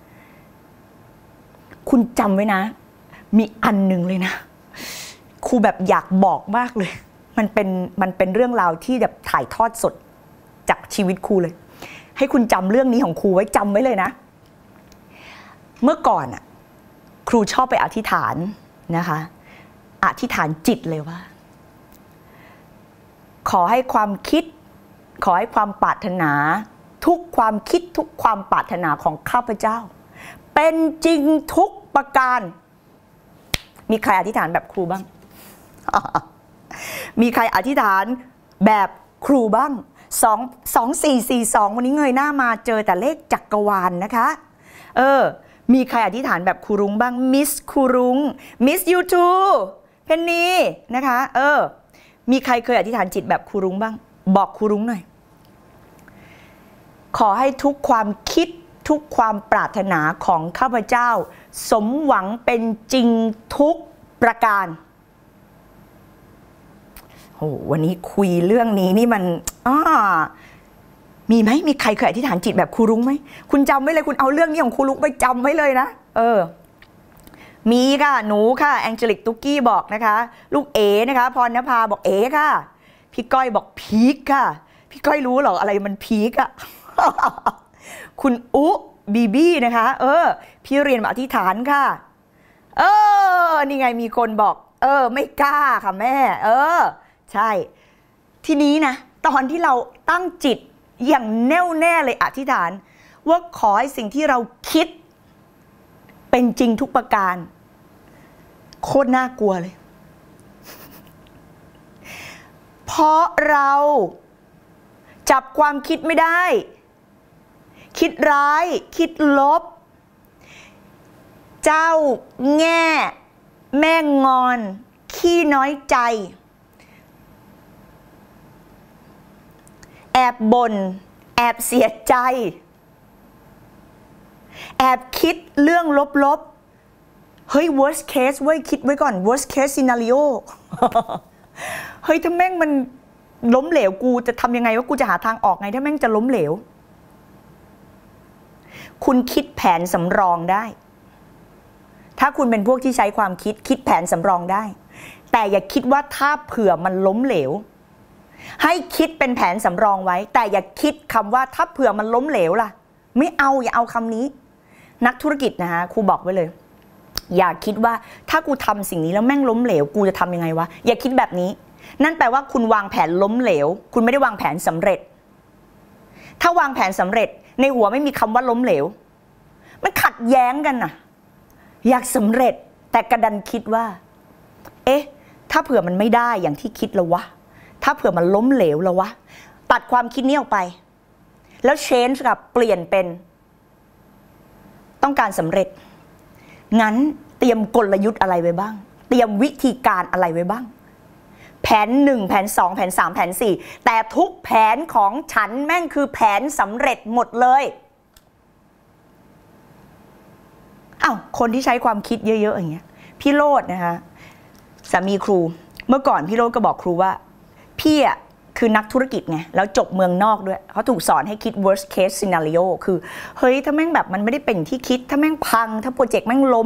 S1: คุณจำไว้นะมีอันหนึ่งเลยนะครูแบบอยากบอกมากเลยมันเป็นมันเป็นเรื่องราวที่แบบถ่ายทอดสดจากชีวิตครูเลยให้คุณจำเรื่องนี้ของครูไว้จำไว้เลยนะเมื่อก่อนอ่ะครูชอบไปอธิษฐานนะคะอธิษฐานจิตเลยว่าขอให้ความคิดขอให้ความปรารถนาทุกความคิดทุกความปรารถนาของข้าพเจ้าเป็นจริงทุกประการมีใครอธิษฐานแบบครูบ้าง มีใครอธิษฐานแบบครูบ้างสอง สอง สี่ สี่ สองวันนี้เงยหน้ามาเจอแต่เลขจักรวาล นะคะเออมีใครอธิษฐานแบบครูรุ้งบ้างมิสครูรุ้งมิสยูทูเพนนีนะคะเออมีใครเคยอธิษฐานจิตแบบครูรุ้งบ้างบอกครูรุ้งหน่อยขอให้ทุกความคิดทุกความปรารถนาของข้าพเจ้าสมหวังเป็นจริงทุกประการโหอ้วันนี้คุยเรื่องนี้นี่มันอ่ามีไหมมีใครเคยอธิษฐานจิตแบบครูรุ้งไหมคุณจำไว้เลยคุณเอาเรื่องนี้ของครูรุ้งไปจำไว้เลยนะเออมีค่ะหนูค่ะแองเจลิกตุ๊กกี้บอกนะคะลูกเอนะคะพรณภาบอกเอค่ะพี่ก้อยบอกพีคค่ะพี่ก้อยรู้เหรออะไรมันพีคอะ คุณอุบีบี้นะคะเออพี่เรียนมาอธิษฐานค่ะเออนี่ไงมีคนบอกเออไม่กล้าค่ะแม่เออใช่ทีนี้นะตอนที่เราตั้งจิตอย่างแน่วแน่เลยอธิษฐานว่าขอให้สิ่งที่เราคิดเป็นจริงทุกประการโคตรน่ากลัวเลยเพราะเราจับความคิดไม่ได้คิดร้ายคิดลบเจ้าแง่แม่งอนขี้น้อยใจแอบบ่นแอบเสียใจแอบคิดเรื่องลบๆเฮ้ย worst case เว้ยคิดไว้ก่อน worst case scenario เฮ้ยถ้าแม่งมันล้มเหลวกูจะทำยังไงว่ากูจะหาทางออกไงถ้าแม่งจะล้มเหลวคุณคิดแผนสำรองได้ถ้าคุณเป็นพวกที่ใช้ความคิดคิดแผนสำรองได้แต่อย่าคิดว่าถ้าเผื่อมันล้มเหลวให้คิดเป็นแผนสำรองไว้แต่อย่าคิดคำว่าถ้าเผื่อมันล้มเหลวล่ะไม่เอาอย่าเอาคำนี้นักธุรกิจนะฮะครูบอกไว้เลยอย่าคิดว่าถ้ากูทำสิ่งนี้แล้วแม่งล้มเหลวกูจะทำยังไงวะอย่าคิดแบบนี้นั่นแปลว่าคุณวางแผนล้มเหลวคุณไม่ได้วางแผนสำเร็จถ้าวางแผนสำเร็จในหัวไม่มีคำว่าล้มเหลวมันขัดแย้งกันน่ะอยากสำเร็จแต่กระดันคิดว่าเอ๊ะถ้าเผื่อมันไม่ได้อย่างที่คิดแล้ววะถ้าเผื่อมันล้มเหลวแล้ววะตัดความคิดนี้ออกไปแล้ว change กับเปลี่ยนเป็นต้องการสำเร็จงั้นเตรียมกลยุทธ์อะไรไว้บ้างเตรียมวิธีการอะไรไว้บ้างแผนหนึ่งแผนสองแผนสามแผนสี่แต่ทุกแผนของฉันแม่งคือแผนสำเร็จหมดเลยอ้าวคนที่ใช้ความคิดเยอะๆอย่างเงี้ยพี่โรจน์นะคะสามีครูเมื่อก่อนพี่โรจน์ก็บอกครูว่าพี่อ่ะคือนักธุรกิจไงแล้วจบเมืองนอกด้วยเขาถูกสอนให้คิด worst case scenario คือเฮ้ยถ้าแม่งแบบมันไม่ได้เป็นที่คิดถ้าแม่งพังถ้าโปรเจกต์แม่งล้ม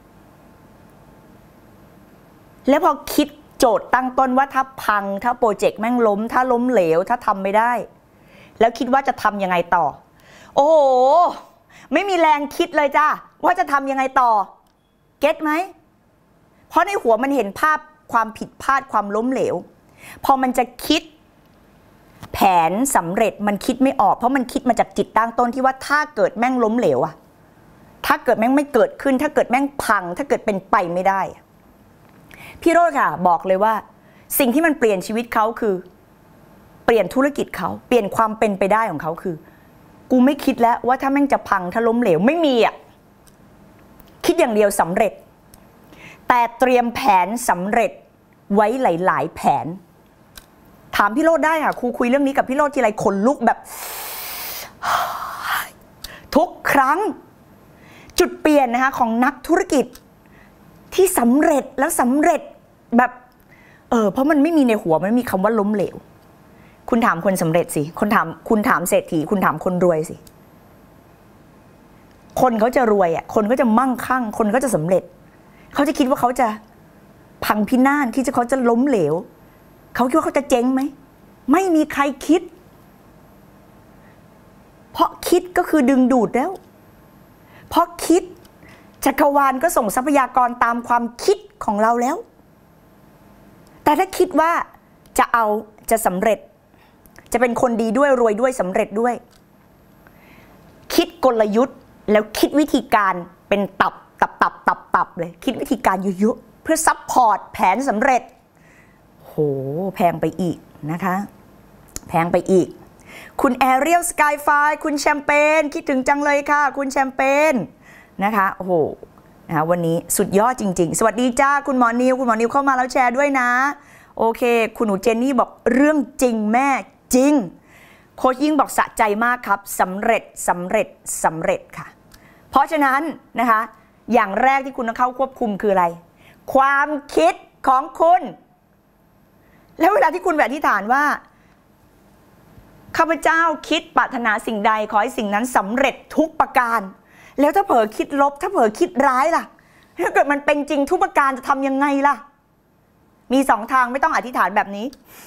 S1: แล้วพอคิดโจทย์ตั้งต้นว่าถ้าพังถ้าโปรเจกต์แม่งล้มถ้าล้มเหลวถ้าทำไม่ได้แล้วคิดว่าจะทำยังไงต่อโอ้โหไม่มีแรงคิดเลยจ้าว่าจะทำยังไงต่อเก็ตไหมเพราะในหัวมันเห็นภาพความผิดพลาดความล้มเหลวพอมันจะคิดแผนสำเร็จมันคิดไม่ออกเพราะมันคิดมาจากจิตตั้งต้นที่ว่าถ้าเกิดแม่งล้มเหลวอะถ้าเกิดแม่งไม่เกิดขึ้นถ้าเกิดแม่งพังถ้าเกิดเป็นไปไม่ได้พี่โรจน์ค่ะบอกเลยว่าสิ่งที่มันเปลี่ยนชีวิตเขาคือเปลี่ยนธุรกิจเขาเปลี่ยนความเป็นไปได้ของเขาคือกูไม่คิดแล้วว่าถ้าแม่งจะพังถ้าล้มเหลวไม่มีอ่ะคิดอย่างเดียวสำเร็จแต่เตรียมแผนสำเร็จไว้หลายๆแผนถามพี่โรจน์ได้ค่ะครูคุยเรื่องนี้กับพี่โรจน์ทีไรขนลุกแบบทุกครั้งจุดเปลี่ยนนะคะของนักธุรกิจที่สำเร็จแล้วสำเร็จแบบเออเพราะมันไม่มีในหัวมันไม่มีคำว่าล้มเหลวคุณถามคนสำเร็จสิคนถามคุณถามเศรษฐีคุณถามคนรวยสิคนเขาจะรวยอ่ะคนก็จะมั่งคั่งคนก็จะสำเร็จเขาจะคิดว่าเขาจะพังพินาศคิดว่าเขาจะล้มเหลวเขาคิดว่าเขาจะเจ๊งไหมไม่มีใครคิดเพราะคิดก็คือดึงดูดแล้วเพราะคิดจักรวาลก็ส่งทรัพยากรตามความคิดของเราแล้วแต่ถ้าคิดว่าจะเอาจะสำเร็จจะเป็นคนดีด้วยรวยด้วยสำเร็จด้วยคิดกลยุทธ์แล้วคิดวิธีการเป็นตับตับตับตับตับเลยคิดวิธีการเยอะๆเพื่อซัพพอร์ตแผนสำเร็จโหแพงไปอีกนะคะแพงไปอีกคุณแอเรียลสกายไฟคุณแชมเปญคิดถึงจังเลยค่ะคุณแชมเปญนะคะโอ้โหนะคะวันนี้สุดยอดจริงๆสวัสดีจ้าคุณหมอนิวคุณหมอนิวเข้ามาแล้วแชร์ด้วยนะโอเคคุณหนูเจนนี่บอกเรื่องจริงแม่จริงโค้ชยิ่งบอกสะใจมากครับสำเร็จสำเร็จสำเร็จค่ะเพราะฉะนั้นนะคะอย่างแรกที่คุณต้องเข้าควบคุมคืออะไรความคิดของคุณแล้วเวลาที่คุณแบบอธิษฐานว่าข้าพเจ้าคิดปรารถนาสิ่งใดขอให้สิ่งนั้นสำเร็จทุกประการแล้วถ้าเผลอคิดลบถ้าเผลอคิดร้ายล่ะถ้าเกิดมันเป็นจริงทุกประการจะทำยังไงล่ะมีสองทางไม่ต้องอธิษฐานแบบนี้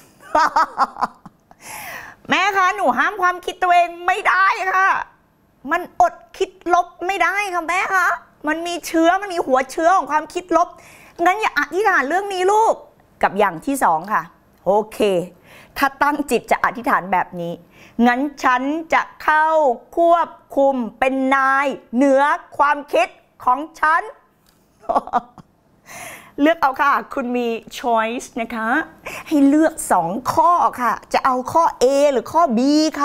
S1: แม่คะหนูห้ามความคิดตัวเองไม่ได้ค่ะมันอดคิดลบไม่ได้ค่ะแม่คะมันมีเชื้อมันมีหัวเชื้อของความคิดลบงั้นอย่าอธิษฐานเรื่องนี้ลูกกับอย่างที่สองค่ะโอเคถ้าตั้งจิตจะอธิษฐานแบบนี้งั้นฉันจะเข้าควบคุมเป็นนายเหนือความคิดของฉัน เลือกเอาค่ะคุณมี choice นะคะให้เลือกสองข้อค่ะจะเอาข้อ A หรือข้อ B คะ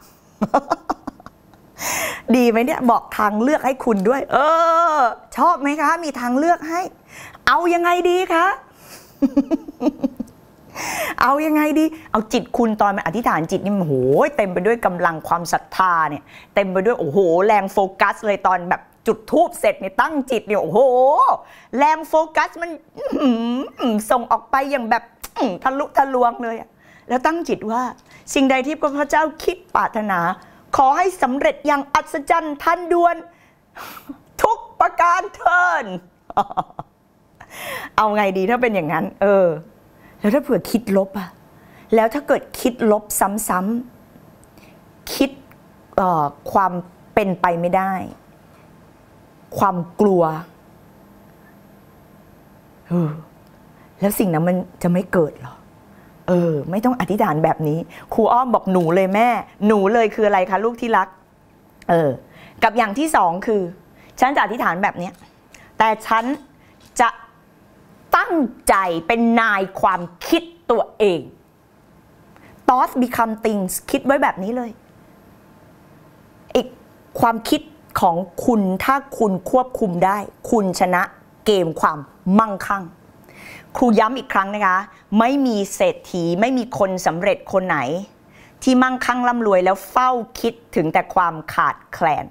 S1: ดีไหมเนี่ยบอกทางเลือกให้คุณด้วยเออชอบไหมคะมีทางเลือกให้เอายังไงดีคะ เอายังไงดีเอาจิตคุณตอนมาอธิษฐานจิตนี่โอ้โหเต็มไปด้วยกำลังความศรัทธาเนี่ยเต็มไปด้วยโอ้โหแรงโฟกัสเลยตอนแบบจุดธูปเสร็จเนี่ยตั้งจิตเนี่ยโอ้โหแรงโฟกัสมันส่งออกไปอย่างแบบทะลุทะลวงเลยแล้วตั้งจิตว่าสิ่งใดที่พระเจ้าคิดปรารถนาขอให้สำเร็จอย่างอัศจรรย์ทันด่วนทุกประการเทิน เอาไงดีถ้าเป็นอย่างนั้นเออแล้วถ้าเผื่อคิดลบอะแล้วถ้าเกิดคิดลบซ้ำๆคิดความเป็นไปไม่ได้ความกลัวเออแล้วสิ่งนั้นมันจะไม่เกิดหรอเออไม่ต้องอธิษฐานแบบนี้ครูอ้อมบอกหนูเลยแม่หนูเลยคืออะไรคะลูกที่รักเออกับอย่างที่สองคือฉันจะอธิษฐานแบบนี้แต่ฉันจะตั้งใจเป็นนายความคิดตัวเอง thoughts become things คิดไว้แบบนี้เลยอีกความคิดของคุณถ้าคุณควบคุมได้คุณชนะเกมความมั่งคั่งครูย้ำอีกครั้งนะคะไม่มีเศรษฐีไม่มีคนสำเร็จคนไหนที่มั่งคั่งร่ำรวยแล้วเฝ้าคิดถึงแต่ความขาดแคลน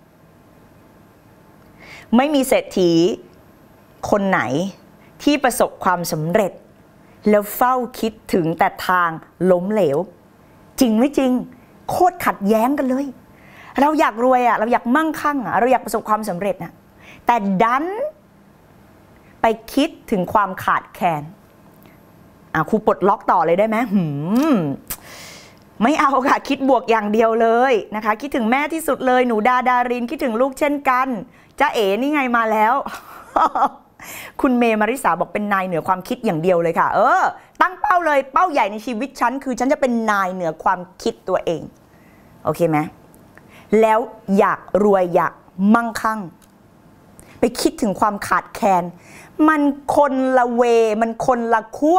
S1: ไม่มีเศรษฐีคนไหนที่ประสบความสำเร็จแล้วเฝ้าคิดถึงแต่ทางล้มเหลวจริงไม่จริงโคตรขัดแย้งกันเลยเราอยากรวยอ่ะเราอยากมั่งคั่งอ่ะเราอยากประสบความสำเร็จอ่ะแต่ดันไปคิดถึงความขาดแคลนอ่ะครูปลดล็อกต่อเลยได้ไหมหืมไม่เอาค่ะคิดบวกอย่างเดียวเลยนะคะคิดถึงแม่ที่สุดเลยหนูดาดารินคิดถึงลูกเช่นกันจ้าเอ๋นี่ไงมาแล้ว คุณเมย์มาริสาบอกเป็นนายเหนือความคิดอย่างเดียวเลยค่ะเออตั้งเป้าเลยเป้าใหญ่ในชีวิตฉันคือฉันจะเป็นนายเหนือความคิดตัวเองโอเคไหมแล้วอยากรวยอยากมั่งคั่งไปคิดถึงความขาดแคลนมันคนละเวมันคนละขั้ว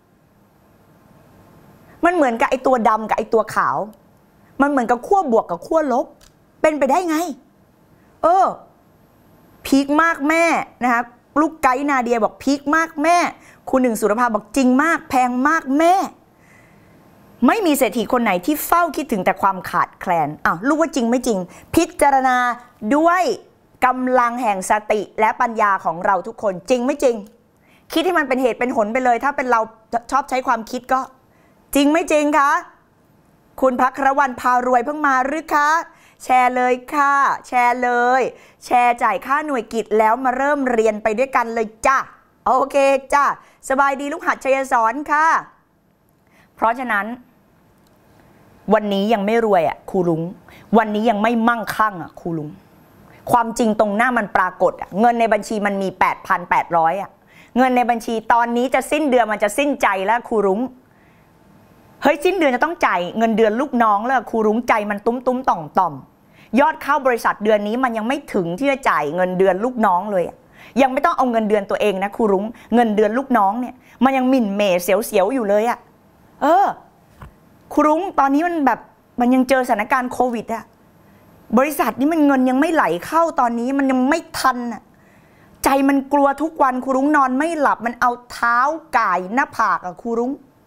S1: มันเหมือนกับไอตัวดำกับไอตัวขาวมันเหมือนกับขั้วบวกกับขั้วลบเป็นไปได้ไงเออพีคมากแม่นะคะลูกไกด์นาเดียบอกพีคมากแม่คุณหนึ่งสุรภาบอกจริงมากแพงมากแม่ไม่มีเศรษฐีคนไหนที่เฝ้าคิดถึงแต่ความขาดแคลนอ้าวลูกว่าจริงไม่จริงพิจารณาด้วยกำลังแห่งสติและปัญญาของเราทุกคนจริงไม่จริงคิดให้มันเป็นเหตุเป็นผลไปเลยถ้าเป็นเราชอบใช้ความคิดก็จริงไม่จริงคะคุณพักรวันพารวยเพิ่งมาหรือคะแชร์เลยค่ะแชร์เลยแชร์จ่ายค่าหน่วยกิจแล้วมาเริ่มเรียนไปด้วยกันเลยจ้ะโอเคจ้ะสบายดีลูกหัดชัยสอนค่ะเพราะฉะนั้นวันนี้ยังไม่รวยอ่ะครูลุงวันนี้ยังไม่มั่งคั่งอ่ะครูลุงความจริงตรงหน้ามันปรากฏอ่ะเงินในบัญชีมันมี แปดพันแปดร้อย อ่ะเงินในบัญชีตอนนี้จะสิ้นเดือนมันจะสิ้นใจแล้วครูลุงเฮ้ยสิ้นเดือนจะต้องจ่ายเงินเดือนลูกน้องแล้วครูลุงใจมันตุ้มตุ้มต่อมต่อมยอดเข้าบริษัทเดือนนี้มันยังไม่ถึงที่จะจ่ายเงินเดือนลูกน้องเลยยังไม่ต้องเอาเงินเดือนตัวเองนะครูลุงเงินเดือนลูกน้องเนี่ยมันยังหมิ่นเหม่เสียวๆอยู่เลยอ่ะเออครูลุงตอนนี้มันแบบมันยังเจอสถานการณ์โควิดอ่ะบริษัทนี้มันเงินยังไม่ไหลเข้าตอนนี้มันยังไม่ทันอ่ะใจมันกลัวทุกวันครูลุงนอนไม่หลับมันเอาเท้าก่ายหน้าผากอ่ะครูลุง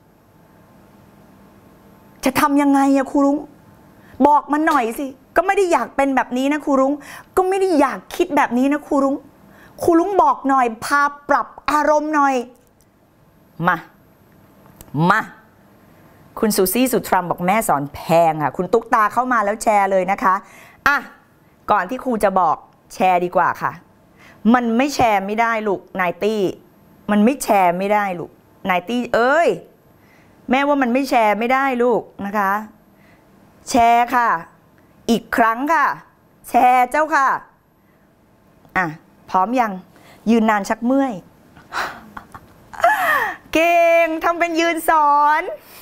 S1: จะทำยังไงอะครูลุงบอกมันหน่อยสิก็ไม่ได้อยากเป็นแบบนี้นะครูลุงก็ไม่ได้อยากคิดแบบนี้นะครูลุงครูลุงบอกหน่อยพาปรับอารมณ์หน่อยมามาคุณซูซี่สุทรัมบอกแม่สอนแพงค่ะคุณตุ๊กตาเข้ามาแล้วแชร์เลยนะคะอ่ะก่อนที่ครูจะบอกแชร์ดีกว่าค่ะมันไม่แชร์ไม่ได้ลูกนายตี้มันไม่แชร์ไม่ได้ลูกนายตี้เอ้ยแม่ว่ามันไม่แชร์ไม่ได้ลูกนะคะแชร์ค่ะอีกครั้งค่ะแชร์เจ้าค่ะอ่ะพร้อมยังยืนนานชักเมื่อยเก่งทำเป็นยืนสอน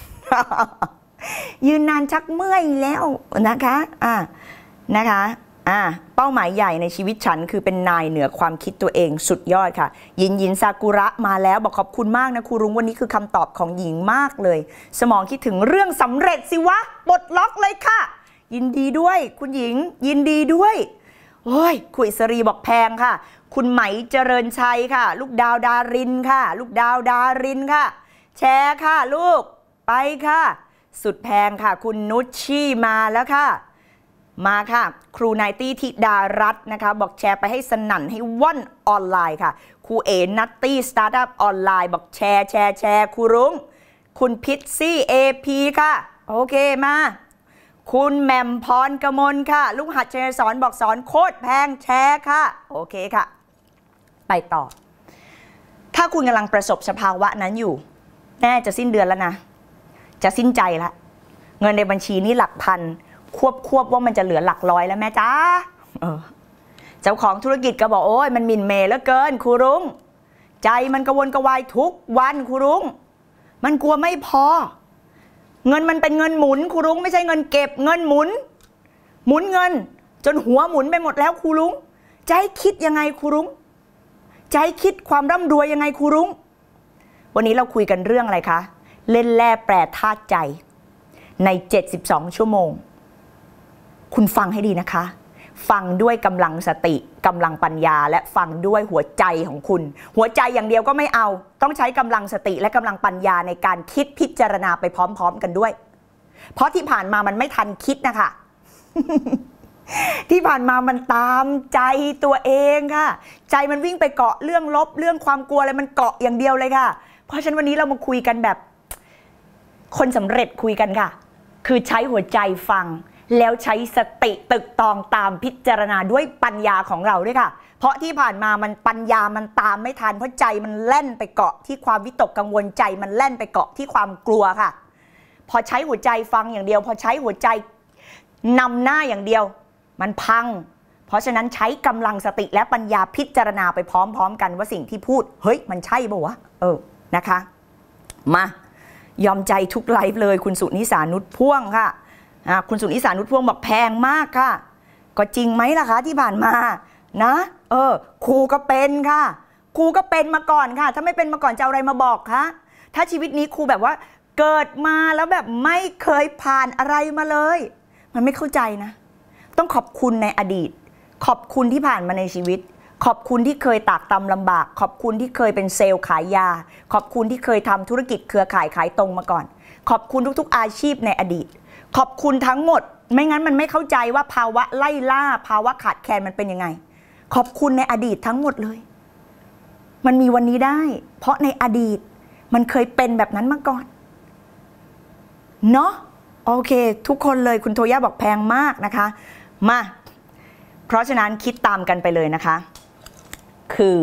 S1: ยืนนานชักเมื่อยแล้วนะคะอ่ะนะคะอ่ะเป้าหมายใหญ่ในชีวิตฉันคือเป็นนายเหนือความคิดตัวเองสุดยอดค่ะยินยินซากุระมาแล้วบอกขอบคุณมากนะครูรุ้งวันนี้คือคำตอบของหญิงมากเลยสมองคิดถึงเรื่องสำเร็จสิวะปลดล็อกเลยค่ะยินดีด้วยคุณหญิงยินดีด้วยโอ้ยคุยสรีบอกแพงค่ะคุณไหมเจริญชัยค่ะลูกดาวดารินค่ะลูกดาวดารินค่ะแชร์ค่ะลูกไปค่ะสุดแพงค่ะคุณนุชชี่มาแล้วค่ะมาค่ะครูไนตี้ธิดารัตน์นะคะบอกแชร์ไปให้สนั่นให้ว่อนออนไลน์ค่ะครูเอนัตตี้สตาร์ทอัพออนไลน์บอกแชร์แชร์แชร์ครูรุ้งคุณพิซซี่เอพีค่ะโอเคมาคุณแหม่มพรกมลค่ะลูกหัดเชสอนบอกสอนโคตรแพงแชร์ค่ะโอเคค่ะไปต่อถ้าคุณกำลังประสบสภาวะนั้นอยู่แน่จะสิ้นเดือนแล้วนะจะสิ้นใจละเงินในบัญชีนี่หลักพันควบควบว่ามันจะเหลือหลักร้อยแล้วแม่จ้าเออเจ้าของธุรกิจก็บอกโอ้ยมันหมิ่นเมย์เหลือเกินครูรุ้งใจมันกระวนกระวายทุกวันครูรุ้งมันกลัวไม่พอเงินมันเป็นเงินหมุนครูรุ้งไม่ใช่เงินเก็บเงินหมุนหมุนเงินจนหัวหมุนไปหมดแล้วครูรุ้งจะให้คิดยังไงครูรุ้งจะให้คิดความร่ำรวยยังไงครูรุ้งวันนี้เราคุยกันเรื่องอะไรคะเล่นแร่แปรธาตุใจในเจ็ดสิบสองชั่วโมงคุณฟังให้ดีนะคะฟังด้วยกำลังสติกำลังปัญญาและฟังด้วยหัวใจของคุณหัวใจอย่างเดียวก็ไม่เอาต้องใช้กำลังสติและกำลังปัญญาในการคิดพิจารณาไปพร้อมๆกันด้วยเพราะที่ผ่านมามันไม่ทันคิดนะคะ ที่ผ่านมามันตามใจตัวเองค่ะใจมันวิ่งไปเกาะเรื่องลบเรื่องความกลัวอะไรมันเกาะอย่างเดียวเลยค่ะเพราะฉะนั้นวันนี้เรามาคุยกันแบบคนสำเร็จคุยกันค่ะคือใช้หัวใจฟังแล้วใช้สติตึกตองตามพิจารณาด้วยปัญญาของเราด้วยค่ะเพราะที่ผ่านมามันปัญญามันตามไม่ทันเพราะใจมันแล่นไปเกาะที่ความวิตกกังวลใจมันแล่นไปเกาะที่ความกลัวค่ะพอใช้หัวใจฟังอย่างเดียวพอใช้หัวใจนำหน้าอย่างเดียวมันพังเพราะฉะนั้นใช้กำลังสติและปัญญาพิจารณาไปพร้อมๆกันว่าสิ่งที่พูดเฮ้ยมันใช่ป่ะวะเออนะคะมายอมใจทุกไลฟ์เลยคุณสุนิสานุชพ่วงค่ะคุณสุนิสานุชพ่วงบอกแพงมากค่ะก็จริงไหมล่ะคะที่ผ่านมานะเออครูก็เป็นค่ะครูก็เป็นมาก่อนค่ะถ้าไม่เป็นมาก่อนจะเอาอะไรมาบอกคะถ้าชีวิตนี้ครูแบบว่าเกิดมาแล้วแบบไม่เคยผ่านอะไรมาเลยมันไม่เข้าใจนะต้องขอบคุณในอดีตขอบคุณที่ผ่านมาในชีวิตขอบคุณที่เคยตากตำลำบากขอบคุณที่เคยเป็นเซลล์ขายยาขอบคุณที่เคยทำธุรกิจเครือข่ายขายตรงมาก่อนขอบคุณทุกๆอาชีพในอดีตขอบคุณทั้งหมดไม่งั้นมันไม่เข้าใจว่าภาวะไล่ล่าภาวะขาดแคลนมันเป็นยังไงขอบคุณในอดีตทั้งหมดเลยมันมีวันนี้ได้เพราะในอดีตมันเคยเป็นแบบนั้นมาก่อนเนาะโอเคทุกคนเลยคุณโทย่าบอกแพงมากนะคะมาเพราะฉะนั้นคิดตามกันไปเลยนะคะคือ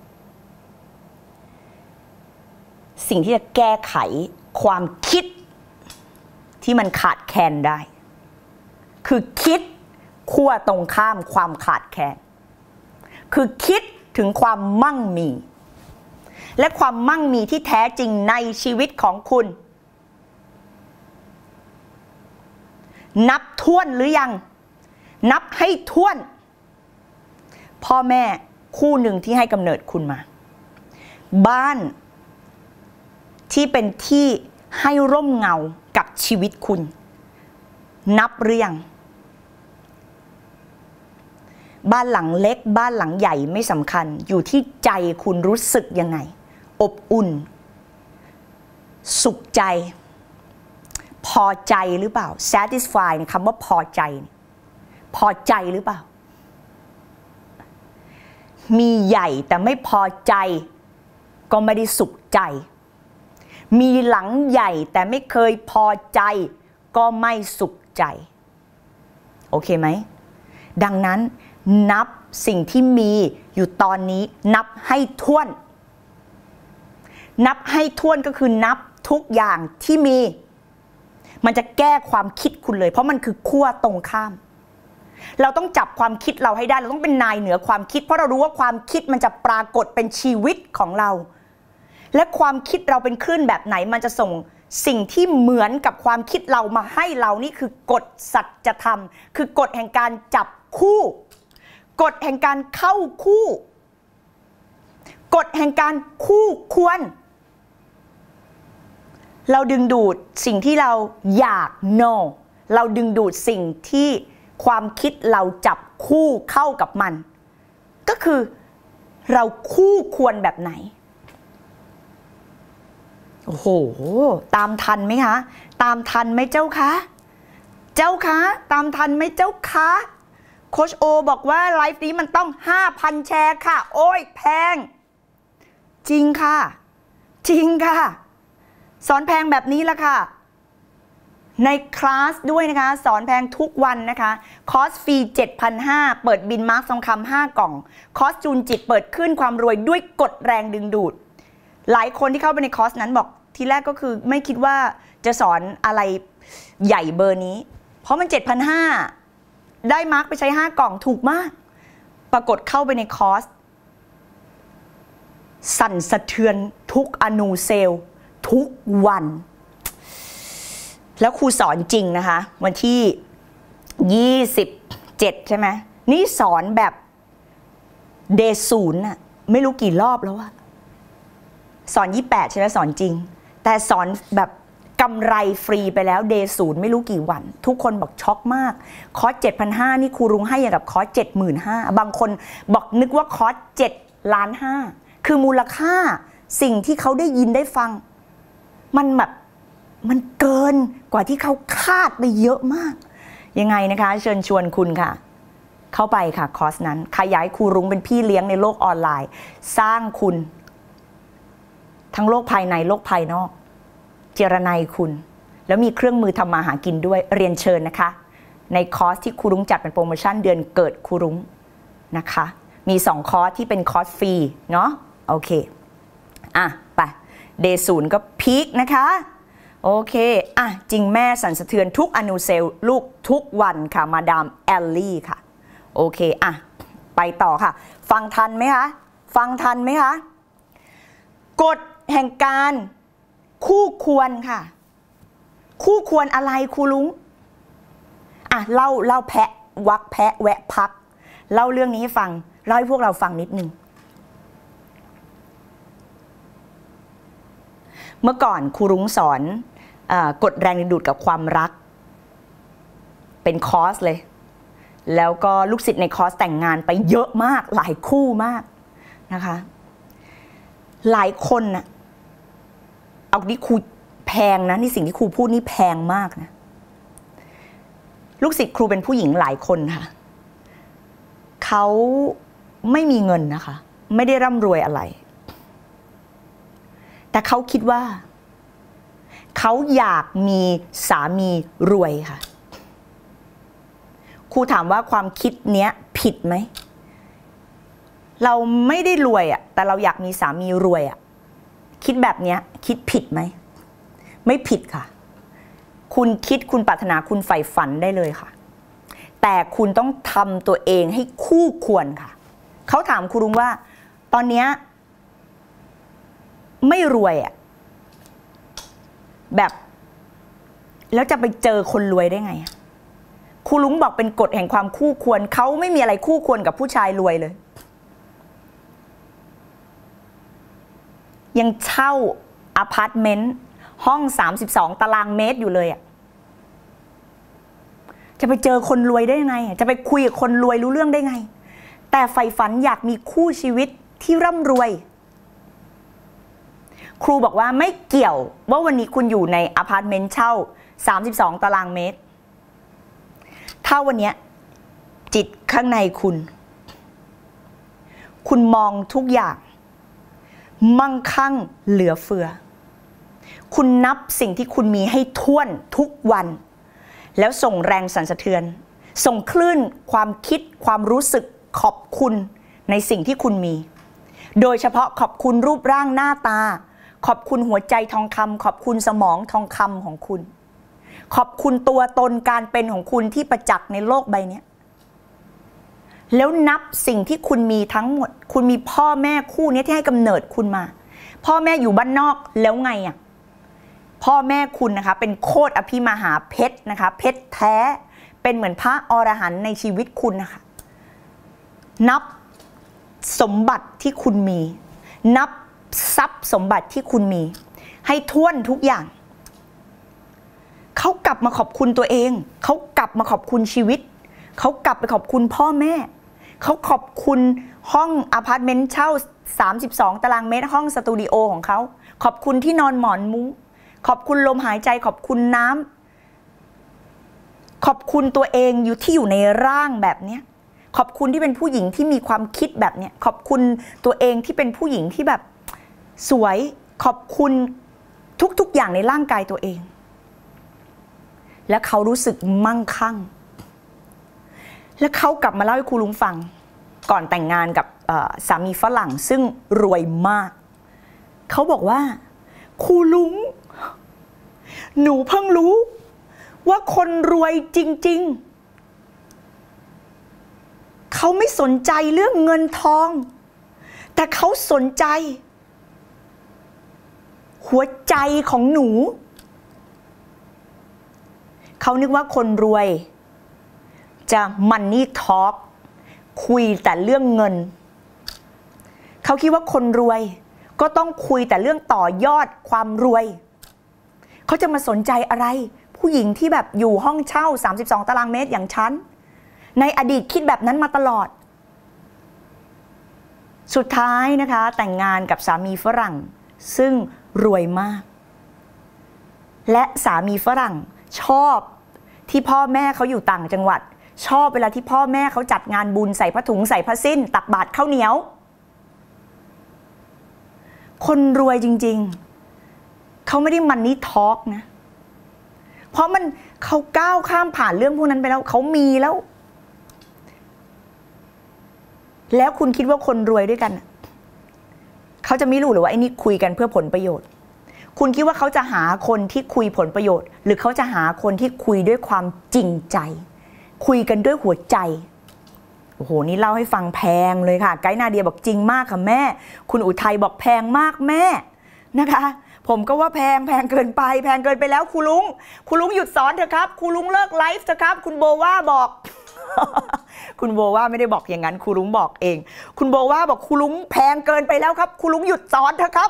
S1: สิ่งที่จะแก้ไขความคิดที่มันขาดแคลนได้คือคิดขั้วตรงข้ามความขาดแคลนคือคิดถึงความมั่งมีและความมั่งมีที่แท้จริงในชีวิตของคุณนับถ้วนหรือยังนับให้ถ้วนพ่อแม่คู่หนึ่งที่ให้กำเนิดคุณมาบ้านที่เป็นที่ให้ร่มเงากับชีวิตคุณนับหรือยังบ้านหลังเล็กบ้านหลังใหญ่ไม่สำคัญอยู่ที่ใจคุณรู้สึกยังไงอบอุ่นสุขใจพอใจหรือเปล่า satisfy เนี่ยคำว่าพอใจพอใจหรือเปล่ามีใหญ่แต่ไม่พอใจก็ไม่ได้สุขใจมีหลังใหญ่แต่ไม่เคยพอใจก็ไม่สุขใจโอเคไหมดังนั้นนับสิ่งที่มีอยู่ตอนนี้นับให้ถ้วนนับให้ถ้วนก็คือนับทุกอย่างที่มีมันจะแก้ความคิดคุณเลยเพราะมันคือขั้วตรงข้ามเราต้องจับความคิดเราให้ได้เราต้องเป็นนายเหนือความคิดเพราะเรารู้ว่าความคิดมันจะปรากฏเป็นชีวิตของเราและความคิดเราเป็นคลื่นแบบไหนมันจะส่งสิ่งที่เหมือนกับความคิดเรามาให้เรานี่คือกฎสัจธรรมคือกฎแห่งการจับคู่กฎแห่งการเข้าคู่กฎแห่งการคู่ควรเราดึงดูดสิ่งที่เราอยาก no เราดึงดูดสิ่งที่ความคิดเราจับคู่เข้ากับมันก็คือเราคู่ควรแบบไหนโอ้โหตามทันไหมคะตามทันไหมเจ้าคะเจ้าคะตามทันไหมเจ้าคะโค้ชโอบอกว่าไลฟ์นี้มันต้อง ห้าพัน แชร์ค่ะโอ้ยแพงจริงค่ะจริงค่ะสอนแพงแบบนี้ละค่ะในคลาสด้วยนะคะสอนแพงทุกวันนะคะคอร์สฟรี เจ็ดพันห้าร้อย เปิดบินมาร์คทองคำห้ากล่องคอร์สจูนจิตเปิดขึ้นความรวยด้วยกฎแรงดึงดูดหลายคนที่เข้าไปในคอร์สนั้นบอกทีแรกก็คือไม่คิดว่าจะสอนอะไรใหญ่เบอร์นี้เพราะมัน เจ็ดพันห้าร้อย ได้มาร์คไปใช้ห้ากล่องถูกมากปรากฏเข้าไปในคอร์สสั่นสะเทือนทุกอนูเซลล์ทุกวันแล้วครูสอนจริงนะคะวันที่ยี่สิบเจ็ดใช่ไหมนี่สอนแบบเดย์ศูนย์อะไม่รู้กี่รอบแล้วอะสอนยี่สิบแปดใช่ไหมสอนจริงแต่สอนแบบกำไรฟรีไปแล้วเดย์ศูนย์ไม่รู้กี่วันทุกคนบอกช็อกมากคอร์ส เจ็ดพันห้าร้อย นี่ครูรุ้งให้อย่างกับคอร์ส เจ็ดหมื่นห้าพัน บางคนบอกนึกว่าคอร์สเจ็ดล้านห้าคือมูลค่าสิ่งที่เขาได้ยินได้ฟังมันแบบมันเกินกว่าที่เขาคาดไปเยอะมากยังไงนะคะเชิญชวนคุณค่ะเข้าไปค่ะคอร์สนั้นขยายครูรุ้งเป็นพี่เลี้ยงในโลกออนไลน์สร้างคุณทั้งโลกภายในโลกภายนอกเจรไนคุณแล้วมีเครื่องมือทำมาหากินด้วยเรียนเชิญนะคะในคอร์สที่ครูรุ้งจัดเป็นโปรโมชั่นเดือนเกิดครูรุ้งนะคะมีสองคอร์สที่เป็นคอร์สฟรีเนาะโอเคอ่ะไปเดย์ศูนย์ก็พีคนะคะโอเคอ่ะจริงแม่สั่นสะเทือนทุกอนูเซลล์ลูกทุกวันค่ะมาดามแอลลี่ค่ะโอเคอ่ะไปต่อค่ะฟังทันไหมคะฟังทันไหมคะกฎแห่งการคู่ควรค่ะคู่ควรอะไรครูลุงอ่ะเล่าเล่าแพะวักแพะแวะพักเล่าเรื่องนี้ให้ฟังเล่าให้พวกเราฟังนิดนึงเมื่อก่อนครูรุ้งสอนกฎแรงดึงดูดกับความรักเป็นคอร์สเลยแล้วก็ลูกศิษย์ในคอร์สแต่งงานไปเยอะมากหลายคู่มากนะคะหลายคนน่ะเอาดิครูแพงนะนี่สิ่งที่ครูพูดนี่แพงมากนะลูกศิษย์ครูเป็นผู้หญิงหลายคนค่ะเขาไม่มีเงินนะคะไม่ได้ร่ำรวยอะไรแต่เขาคิดว่าเขาอยากมีสามีรวยค่ะครูถามว่าความคิดเนี้ยผิดไหมเราไม่ได้รวยอ่ะแต่เราอยากมีสามีรวยอ่ะคิดแบบเนี้ยคิดผิดไหมไม่ผิดค่ะคุณคิดคุณปรารถนาคุณใฝ่ฝันได้เลยค่ะแต่คุณต้องทำตัวเองให้คู่ควรค่ะเขาถามครูรุ้งว่าตอนเนี้ยไม่รวยอ่ะแบบแล้วจะไปเจอคนรวยได้ไงครูลุงบอกเป็นกฎแห่งความคู่ควรเขาไม่มีอะไรคู่ควรกับผู้ชายรวยเลยยังเช่าอพาร์ตเมนต์ห้องสามสิบสองตารางเมตรอยู่เลยอ่ะจะไปเจอคนรวยได้ไงจะไปคุยกับคนรวยรู้เรื่องได้ไงแต่ใฝ่ฝันอยากมีคู่ชีวิตที่ร่ำรวยครูบอกว่าไม่เกี่ยวว่าวันนี้คุณอยู่ในอพาร์ตเมนต์เช่าสามสิบสองตารางเมตรถ้าวันนี้จิตข้างในคุณคุณมองทุกอย่างมั่งคั่งเหลือเฟือคุณนับสิ่งที่คุณมีให้ถ้วนทุกวันแล้วส่งแรงสั่นสะเทือนส่งคลื่นความคิดความรู้สึกขอบคุณในสิ่งที่คุณมีโดยเฉพาะขอบคุณรูปร่างหน้าตาขอบคุณหัวใจทองคำขอบคุณสมองทองคำของคุณขอบคุณตัวตนการเป็นของคุณที่ประจักษ์ในโลกใบนี้แล้วนับสิ่งที่คุณมีทั้งหมดคุณมีพ่อแม่คู่นี้ที่ให้กำเนิดคุณมาพ่อแม่อยู่บ้านนอกแล้วไงอ่ะพ่อแม่คุณนะคะเป็นโคตรอภิมหาเพชรนะคะเพชรแท้เป็นเหมือนพระอรหันต์ในชีวิตคุณนะคะนับสมบัติที่คุณมีนับทรัพย์สมบัติที่คุณมีให้ถ้วนทุกอย่างเขากลับมาขอบคุณตัวเองเขากลับมาขอบคุณชีวิตเขากลับไปขอบคุณพ่อแม่เขาขอบคุณห้องอพาร์ตเมนต์เช่าสามสิบสองตารางเมตรห้องสตูดิโอของเขาขอบคุณที่นอนหมอนมุ้งขอบคุณลมหายใจขอบคุณน้ำขอบคุณตัวเองอยู่ที่อยู่ในร่างแบบนี้ขอบคุณที่เป็นผู้หญิงที่มีความคิดแบบนี้ขอบคุณตัวเองที่เป็นผู้หญิงที่แบบสวยขอบคุณทุกๆอย่างในร่างกายตัวเองและเขารู้สึกมั่งคั่งและเขากลับมาเล่าให้ครูลุงฟังก่อนแต่งงานกับสามีฝรั่งซึ่งรวยมากเขาบอกว่าครูลุงหนูเพิ่งรู้ว่าคนรวยจริงๆเขาไม่สนใจเรื่องเงินทองแต่เขาสนใจหัวใจของหนูเขานึกว่าคนรวยจะมันนี่ทอล์กคุยแต่เรื่องเงินเขาคิดว่าคนรวยก็ต้องคุยแต่เรื่องต่อยอดความรวยเขาจะมาสนใจอะไรผู้หญิงที่แบบอยู่ห้องเช่าสามสิบสองตารางเมตรอย่างฉันในอดีตคิดแบบนั้นมาตลอดสุดท้ายนะคะแต่งงานกับสามีฝรั่งซึ่งรวยมากและสามีฝรั่งชอบที่พ่อแม่เขาอยู่ต่างจังหวัดชอบเวลาที่พ่อแม่เขาจัดงานบุญใส่ผ้าถุงใส่ผ้าสิ้นตักบาตรข้าวเหนียวคนรวยจริงๆเขาไม่ได้มันนี่ทอล์กนะเพราะมันเขาก้าวข้ามผ่านเรื่องพวกนั้นไปแล้วเขามีแล้วแล้วคุณคิดว่าคนรวยด้วยกันเขาจะไม่รู้หรือว่าไอ้นี่คุยกันเพื่อผลประโยชน์คุณคิดว่าเขาจะหาคนที่คุยผลประโยชน์หรือเขาจะหาคนที่คุยด้วยความจริงใจคุยกันด้วยหัวใจโอ้โหนี่เล่าให้ฟังแพงเลยค่ะไกด์นาเดียบอกจริงมากค่ะแม่คุณอุทัยบอกแพงมากแม่นะคะผมก็ว่าแพงแพงเกินไปแพงเกินไปแล้วครูลุงครูลุงหยุดสอนเถอะครับครูลุงเลิกไลฟ์เถอะครับคุณโบว่าบอก คุณโบว่าไม่ได้บอกอย่างนั้นครูลุงบอกเองคุณโบว่าบอกครูลุงแพงเกินไปแล้วครับครูลุงหยุดสอนเถอะครับ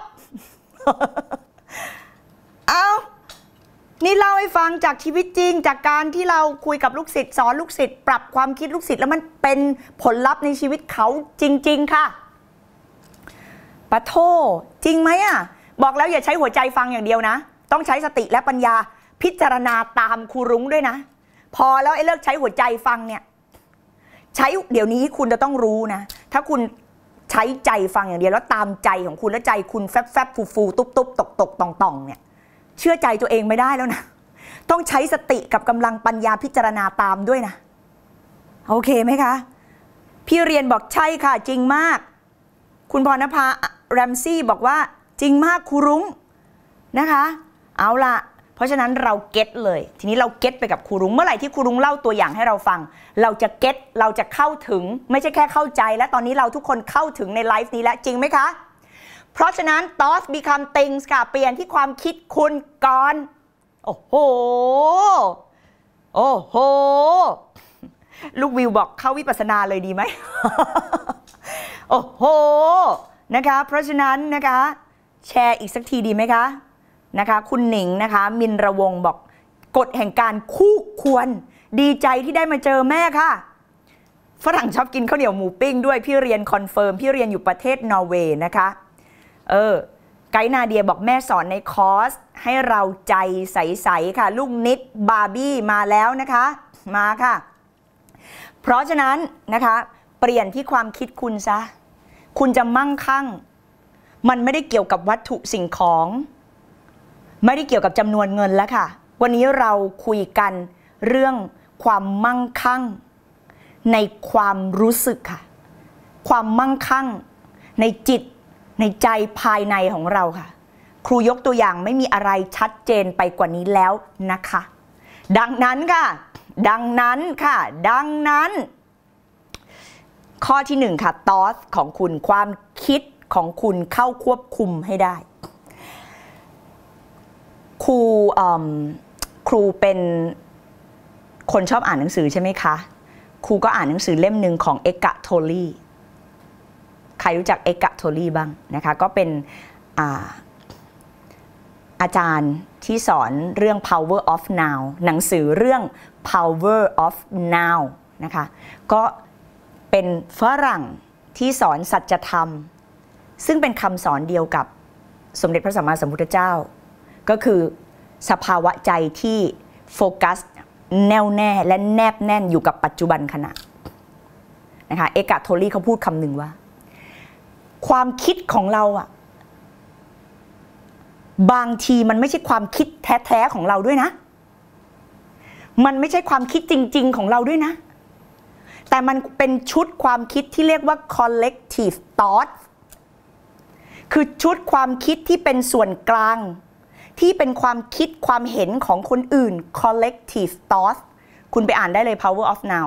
S1: เอานี่เล่าให้ฟังจากชีวิตจริงจากการที่เราคุยกับลูกศิษย์สอนลูกศิษย์ปรับความคิดลูกศิษย์แล้วมันเป็นผลลัพธ์ในชีวิตเขาจริงๆค่ะปะโทจริงไหมอ่ะบอกแล้วอย่าใช้หัวใจฟังอย่างเดียวนะต้องใช้สติและปัญญาพิจารณาตามครูรุ้งด้วยนะพอแล้วไอ้เลิกใช้หัวใจฟังเนี่ยใช้เดี๋ยวนี้คุณจะต้องรู้นะถ้าคุณใช้ใจฟังอย่างเดียวแล้วตามใจของคุณแล้วใจคุณแฟบแฟบฟูฟูตุบตุบตกตกตองตองเนี่ยเชื่อใจตัวเองไม่ได้แล้วนะต้องใช้สติกับกำลังปัญญาพิจารณาตามด้วยนะโอเคไหมคะพี่เรียนบอกใช่ค่ะจริงมากคุณพรณภาแรมซี่บอกว่าจริงมากครูรุ้งนะคะเอาล่ะเพราะฉะนั้นเราเก็ตเลยทีนี้เราเก็ตไปกับครูรุ้งเมื่อไหร่ที่ครูรุ้งเล่าตัวอย่างให้เราฟังเราจะเก็ตเราจะเข้าถึงไม่ใช่แค่เข้าใจและตอนนี้เราทุกคนเข้าถึงในไลฟ์นี้แล้วจริงไหมคะเพราะฉะนั้น thoughts become things ค่ะเปลี่ยนที่ความคิดคุณก่อนโอ้โหโอ้โหลูกวิวบอกเข้าวิปัสสนาเลยดีไหม โอ้โหนะคะเพราะฉะนั้นนะคะแชร์อีกสักทีดีไหมคะนะคะคุณหนิงนะคะมินระวงบอกกฎแห่งการคู่ควรดีใจที่ได้มาเจอแม่ค่ะฝรั่งชอบกินข้าวเหนียวหมูปิ้งด้วยพี่เรียนคอนเฟิร์มพี่เรียนอยู่ประเทศนอร์เวย์นะคะเออไกด์นาเดียบอกแม่สอนในคอร์สให้เราใจใสๆค่ะลูกนิดบาร์บี้มาแล้วนะคะมาค่ะเพราะฉะนั้นนะคะเปลี่ยนที่ความคิดคุณซะคุณจะมั่งคั่งมันไม่ได้เกี่ยวกับวัตถุสิ่งของไม่ได้เกี่ยวกับจำนวนเงินแล้วค่ะวันนี้เราคุยกันเรื่องความมั่งคั่งในความรู้สึกค่ะความมั่งคั่งในจิตในใจภายในของเราค่ะครูยกตัวอย่างไม่มีอะไรชัดเจนไปกว่านี้แล้วนะคะดังนั้นค่ะดังนั้นค่ะดังนั้นข้อที่หนึ่งค่ะ thought ของคุณความคิดของคุณเข้าควบคุมให้ได้ครูครูเป็นคนชอบอ่านหนังสือใช่ไหมคะครูก็อ่านหนังสือเล่มหนึ่งของเอกะโทลีใครรู้จักเอกะโทลีบ้างนะคะก็เป็น อาอาจารย์ที่สอนเรื่อง power of now หนังสือเรื่อง power of now นะคะก็เป็นฝรั่งที่สอนสัจธรรมซึ่งเป็นคำสอนเดียวกับสมเด็จพระสัมมาสัมพุทธเจ้าก็คือสภาวะใจที่โฟกัสแน่วแน่และแนบแน่นอยู่กับปัจจุบันขณะนะคะเอกะโทลีเขาพูดคำหนึ่งว่าความคิดของเราอะบางทีมันไม่ใช่ความคิดแท้ๆของเราด้วยนะมันไม่ใช่ความคิดจริงๆของเราด้วยนะแต่มันเป็นชุดความคิดที่เรียกว่า collective thought คือชุดความคิดที่เป็นส่วนกลางที่เป็นความคิดความเห็นของคนอื่น collective thought คุณไปอ่านได้เลย power of now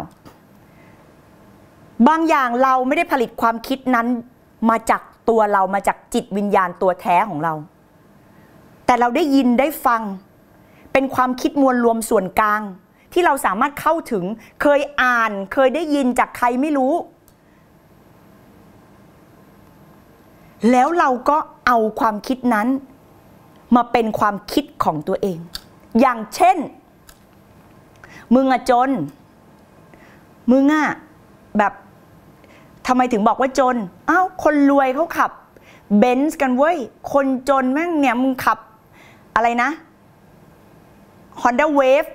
S1: บางอย่างเราไม่ได้ผลิตความคิดนั้นมาจากตัวเรามาจากจิตวิญญาณตัวแท้ของเราแต่เราได้ยินได้ฟังเป็นความคิดมวลรวมส่วนกลางที่เราสามารถเข้าถึงเคยอ่านเคยได้ยินจากใครไม่รู้แล้วเราก็เอาความคิดนั้นมาเป็นความคิดของตัวเองอย่างเช่นมึงอะจนมึงอะแบบทำไมถึงบอกว่าจนอ้าวคนรวยเขาขับเบนซ์กันเว้ยคนจนแม่งเนี่ยมึงขับอะไรนะ Honda Wave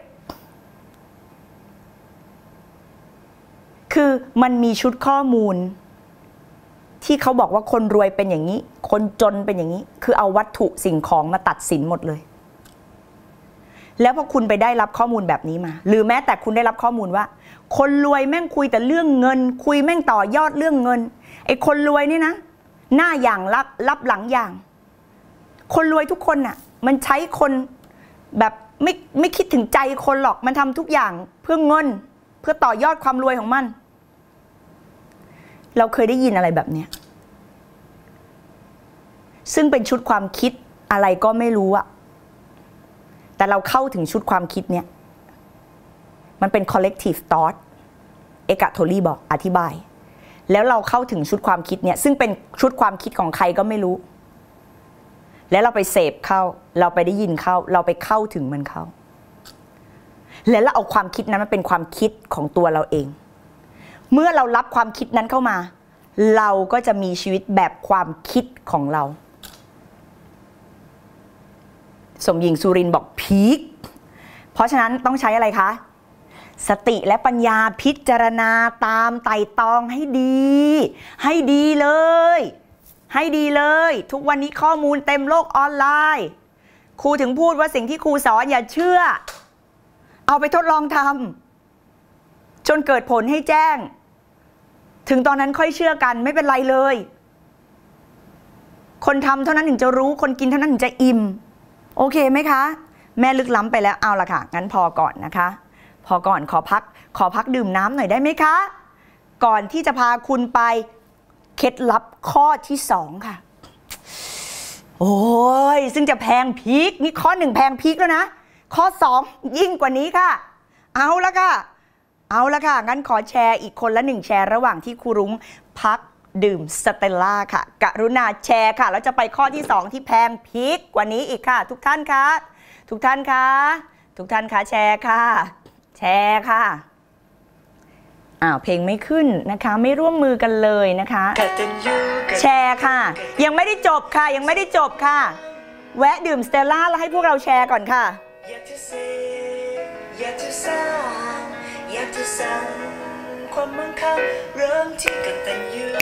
S1: คือมันมีชุดข้อมูลที่เขาบอกว่าคนรวยเป็นอย่างนี้คนจนเป็นอย่างนี้คือเอาวัตถุสิ่งของมาตัดสินหมดเลยแล้วพอคุณไปได้รับข้อมูลแบบนี้มาหรือแม้แต่คุณได้รับข้อมูลว่าคนรวยแม่งคุยแต่เรื่องเงินคุยแม่งต่อยอดเรื่องเงินไอ้คนรวยนี่นะหน้าอย่างรับรับหลังอย่างคนรวยทุกคนน่ะมันใช้คนแบบไม่ไม่คิดถึงใจคนหรอกมันทำทุกอย่างเพื่อเงินเพื่อต่อยอดความรวยของมันเราเคยได้ยินอะไรแบบเนี้ยซึ่งเป็นชุดความคิดอะไรก็ไม่รู้อะแต่เราเข้าถึงชุดความคิดเนี้ยมันเป็น collective thought เอกะโทลีบอกอธิบายแล้วเราเข้าถึงชุดความคิดเนี่ยซึ่งเป็นชุดความคิดของใครก็ไม่รู้แล้วเราไปเสพเข้าเราไปได้ยินเข้าเราไปเข้าถึงมันเข้าแล้วเราเอาความคิดนั้นมาเป็นความคิดของตัวเราเองเมื่อเรารับความคิดนั้นเข้ามาเราก็จะมีชีวิตแบบความคิดของเราสมหญิงสุรินทร์บอกพีคเพราะฉะนั้นต้องใช้อะไรคะสติและปัญญาพิจารณาตามไต่ตองให้ดีให้ดีเลยให้ดีเลยทุกวันนี้ข้อมูลเต็มโลกออนไลน์ครูถึงพูดว่าสิ่งที่ครูสอนอย่าเชื่อเอาไปทดลองทำจนเกิดผลให้แจ้งถึงตอนนั้นค่อยเชื่อกันไม่เป็นไรเลยคนทำเท่านั้นถึงจะรู้คนกินเท่านั้นถึงจะอิ่มโอเคไหมคะแม่ลึกล้ำไปแล้วเอาละค่ะงั้นพอก่อนนะคะพอก่อนขอพักขอพักดื่มน้ำหน่อยได้ไหมคะก่อนที่จะพาคุณไปเคล็ดลับข้อที่สองค่ะโอ้ยซึ่งจะแพงพีคนี่ข้อหนึ่งแพงพีคแล้วนะข้อสองยิ่งกว่านี้ค่ะเอาละค่ะเอาละค่ะงั้นขอแชร์อีกคนละหนึ่งแชร์ระหว่างที่ครูรุ้งพักดื่มสเตลล่าค่ะกรุณาแชร์ค่ะแล้วจะไปข้อที่สองที่แพงพีคกว่านี้อีกค่ะทุกท่านคะทุกท่านคะทุกท่านคะแชร์ค่ะแชร์ค่ะอ้าวเพลงไม่ขึ้นนะคะไม่ร่วมมือกันเลยนะคะแชร์ค่ะยังไม่ได้จบค่ะยังไม่ได้จบค่ะแวะดื่มสเตลล่าแล้วให้พวกเราแชร์ก่อนค่ะอยากจะเสกอยากจะสร้างอยากจะสร้างความมั่งคั่งเริ่มที่กตัญญู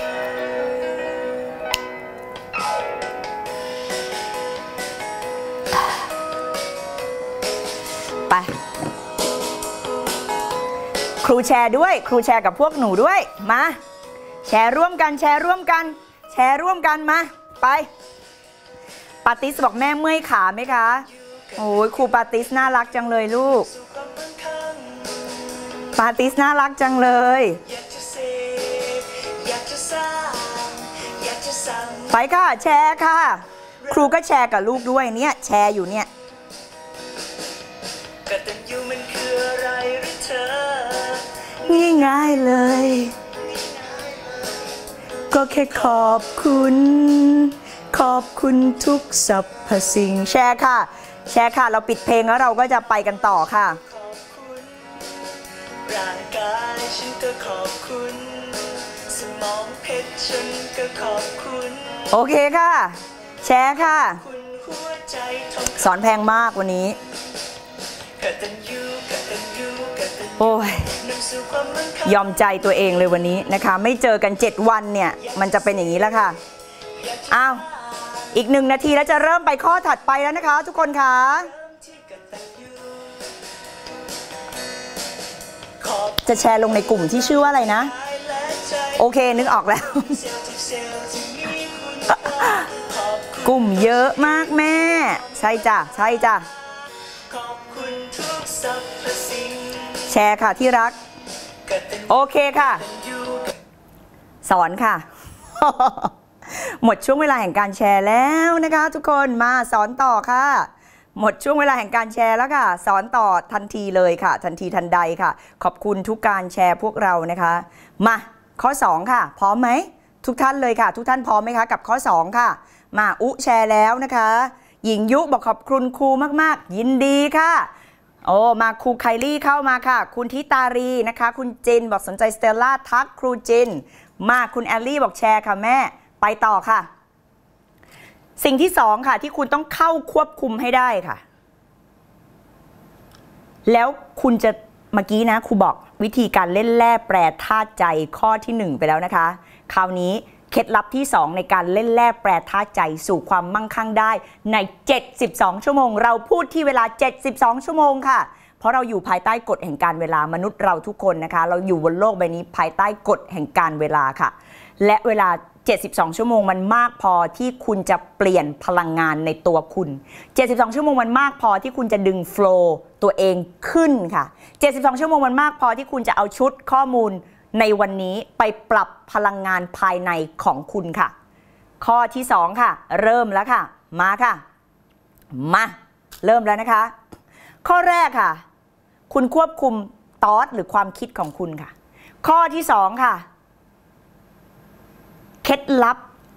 S1: ครูแชร์ด้วยครูแชร์กับพวกหนูด้วยมาแชร์ร่วมกันแชร์ร่วมกันแชร์ร่วมกันมาไปปาติสบอกแม่เมื่อยขาไหมคะโอ้ยครูปาติสน่ารักจังเลยลูกปาติสน่ารักจังเลยไปค่ะแชร์ค่ะครูก็แชร์กับลูกด้วยเนี่ยแชร์อยู่เนี่ยง่ายๆเลยก็แค่ขอบคุณขอบคุณทุกสรรพสิ่งแชร์ค่ะแชร์ค่ะเราปิดเพลงแล้วเราก็จะไปกันต่อค่ะร่างกายฉันก็ขอบคุณสมองเพชรฉันก็ขอบคุณโอเคค่ะแชร์ค่ะสอนแพงมากวันนี้โอ้ยยอมใจตัวเองเลยวันนี้นะคะไม่เจอกันเจ็ดวันเนี่ยมันจะเป็นอย่างนี้แล้วค่ะอ้าวอีกหนึ่งนาทีแล้วจะเริ่มไปข้อถัดไปแล้วนะคะทุกคนคะจะแชร์ลงในกลุ่มที่ชื่อว่าอะไรนะโอเคนึกออกแล้วกลุ่มเยอะมากแม่ใช่จ้ะใช่จ้ะแชร์ค่ะที่รักโอเคค่ะสอนค่ะ หมดช่วงเวลาแห่งการแชร์แล้วนะคะทุกคนมาสอนต่อค่ะหมดช่วงเวลาแห่งการแชร์แล้วค่ะสอนต่อทันทีเลยค่ะทันทีทันใดค่ะขอบคุณทุกการแชร์พวกเรานะคะมาข้อสองค่ะพร้อมไหมทุกท่านเลยค่ะทุกท่านพร้อมไหมคะกับข้อสองค่ะมาอุแชร์แล้วนะคะหญิงยุบอกขอบคุณครูมากๆยินดีค่ะโอ้มาครูไคลี่เข้ามาค่ะคุณทิตารีนะคะคุณจินบอกสนใจสเตลล่าทักครูจินมาคุณแอลลี่บอกแชร์ค่ะแม่ไปต่อค่ะสิ่งที่สองค่ะที่คุณต้องเข้าควบคุมให้ได้ค่ะแล้วคุณจะเมื่อกี้นะครูบอกวิธีการเล่นแร่แปรธาตุใจข้อที่หนึ่งไปแล้วนะคะคราวนี้เคล็ดลับที่สองในการเล่นแร่แปรธาตุใจสู่ความมั่งคั่งได้ในเจ็ดสิบสองชั่วโมงเราพูดที่เวลาเจ็ดสิบสองชั่วโมงค่ะเพราะเราอยู่ภายใต้กฎแห่งการเวลามนุษย์เราทุกคนนะคะเราอยู่บนโลกใบนี้ภายใต้กฎแห่งการเวลาค่ะและเวลาเจ็ดสิบสองชั่วโมงมันมากพอที่คุณจะเปลี่ยนพลังงานในตัวคุณเจ็ดสิบสองชั่วโมงมันมากพอที่คุณจะดึงโฟลว์ตัวเองขึ้นค่ะเจ็ดสิบสองชั่วโมงมันมากพอที่คุณจะเอาชุดข้อมูลในวันนี้ไปปรับพลังงานภายในของคุณค่ะข้อที่สองค่ะเริ่มแล้วค่ะมาค่ะมาเริ่มแล้วนะคะข้อแรกค่ะคุณควบคุมทอทหรือความคิดของคุณค่ะข้อที่สองค่ะเคล็ดลับ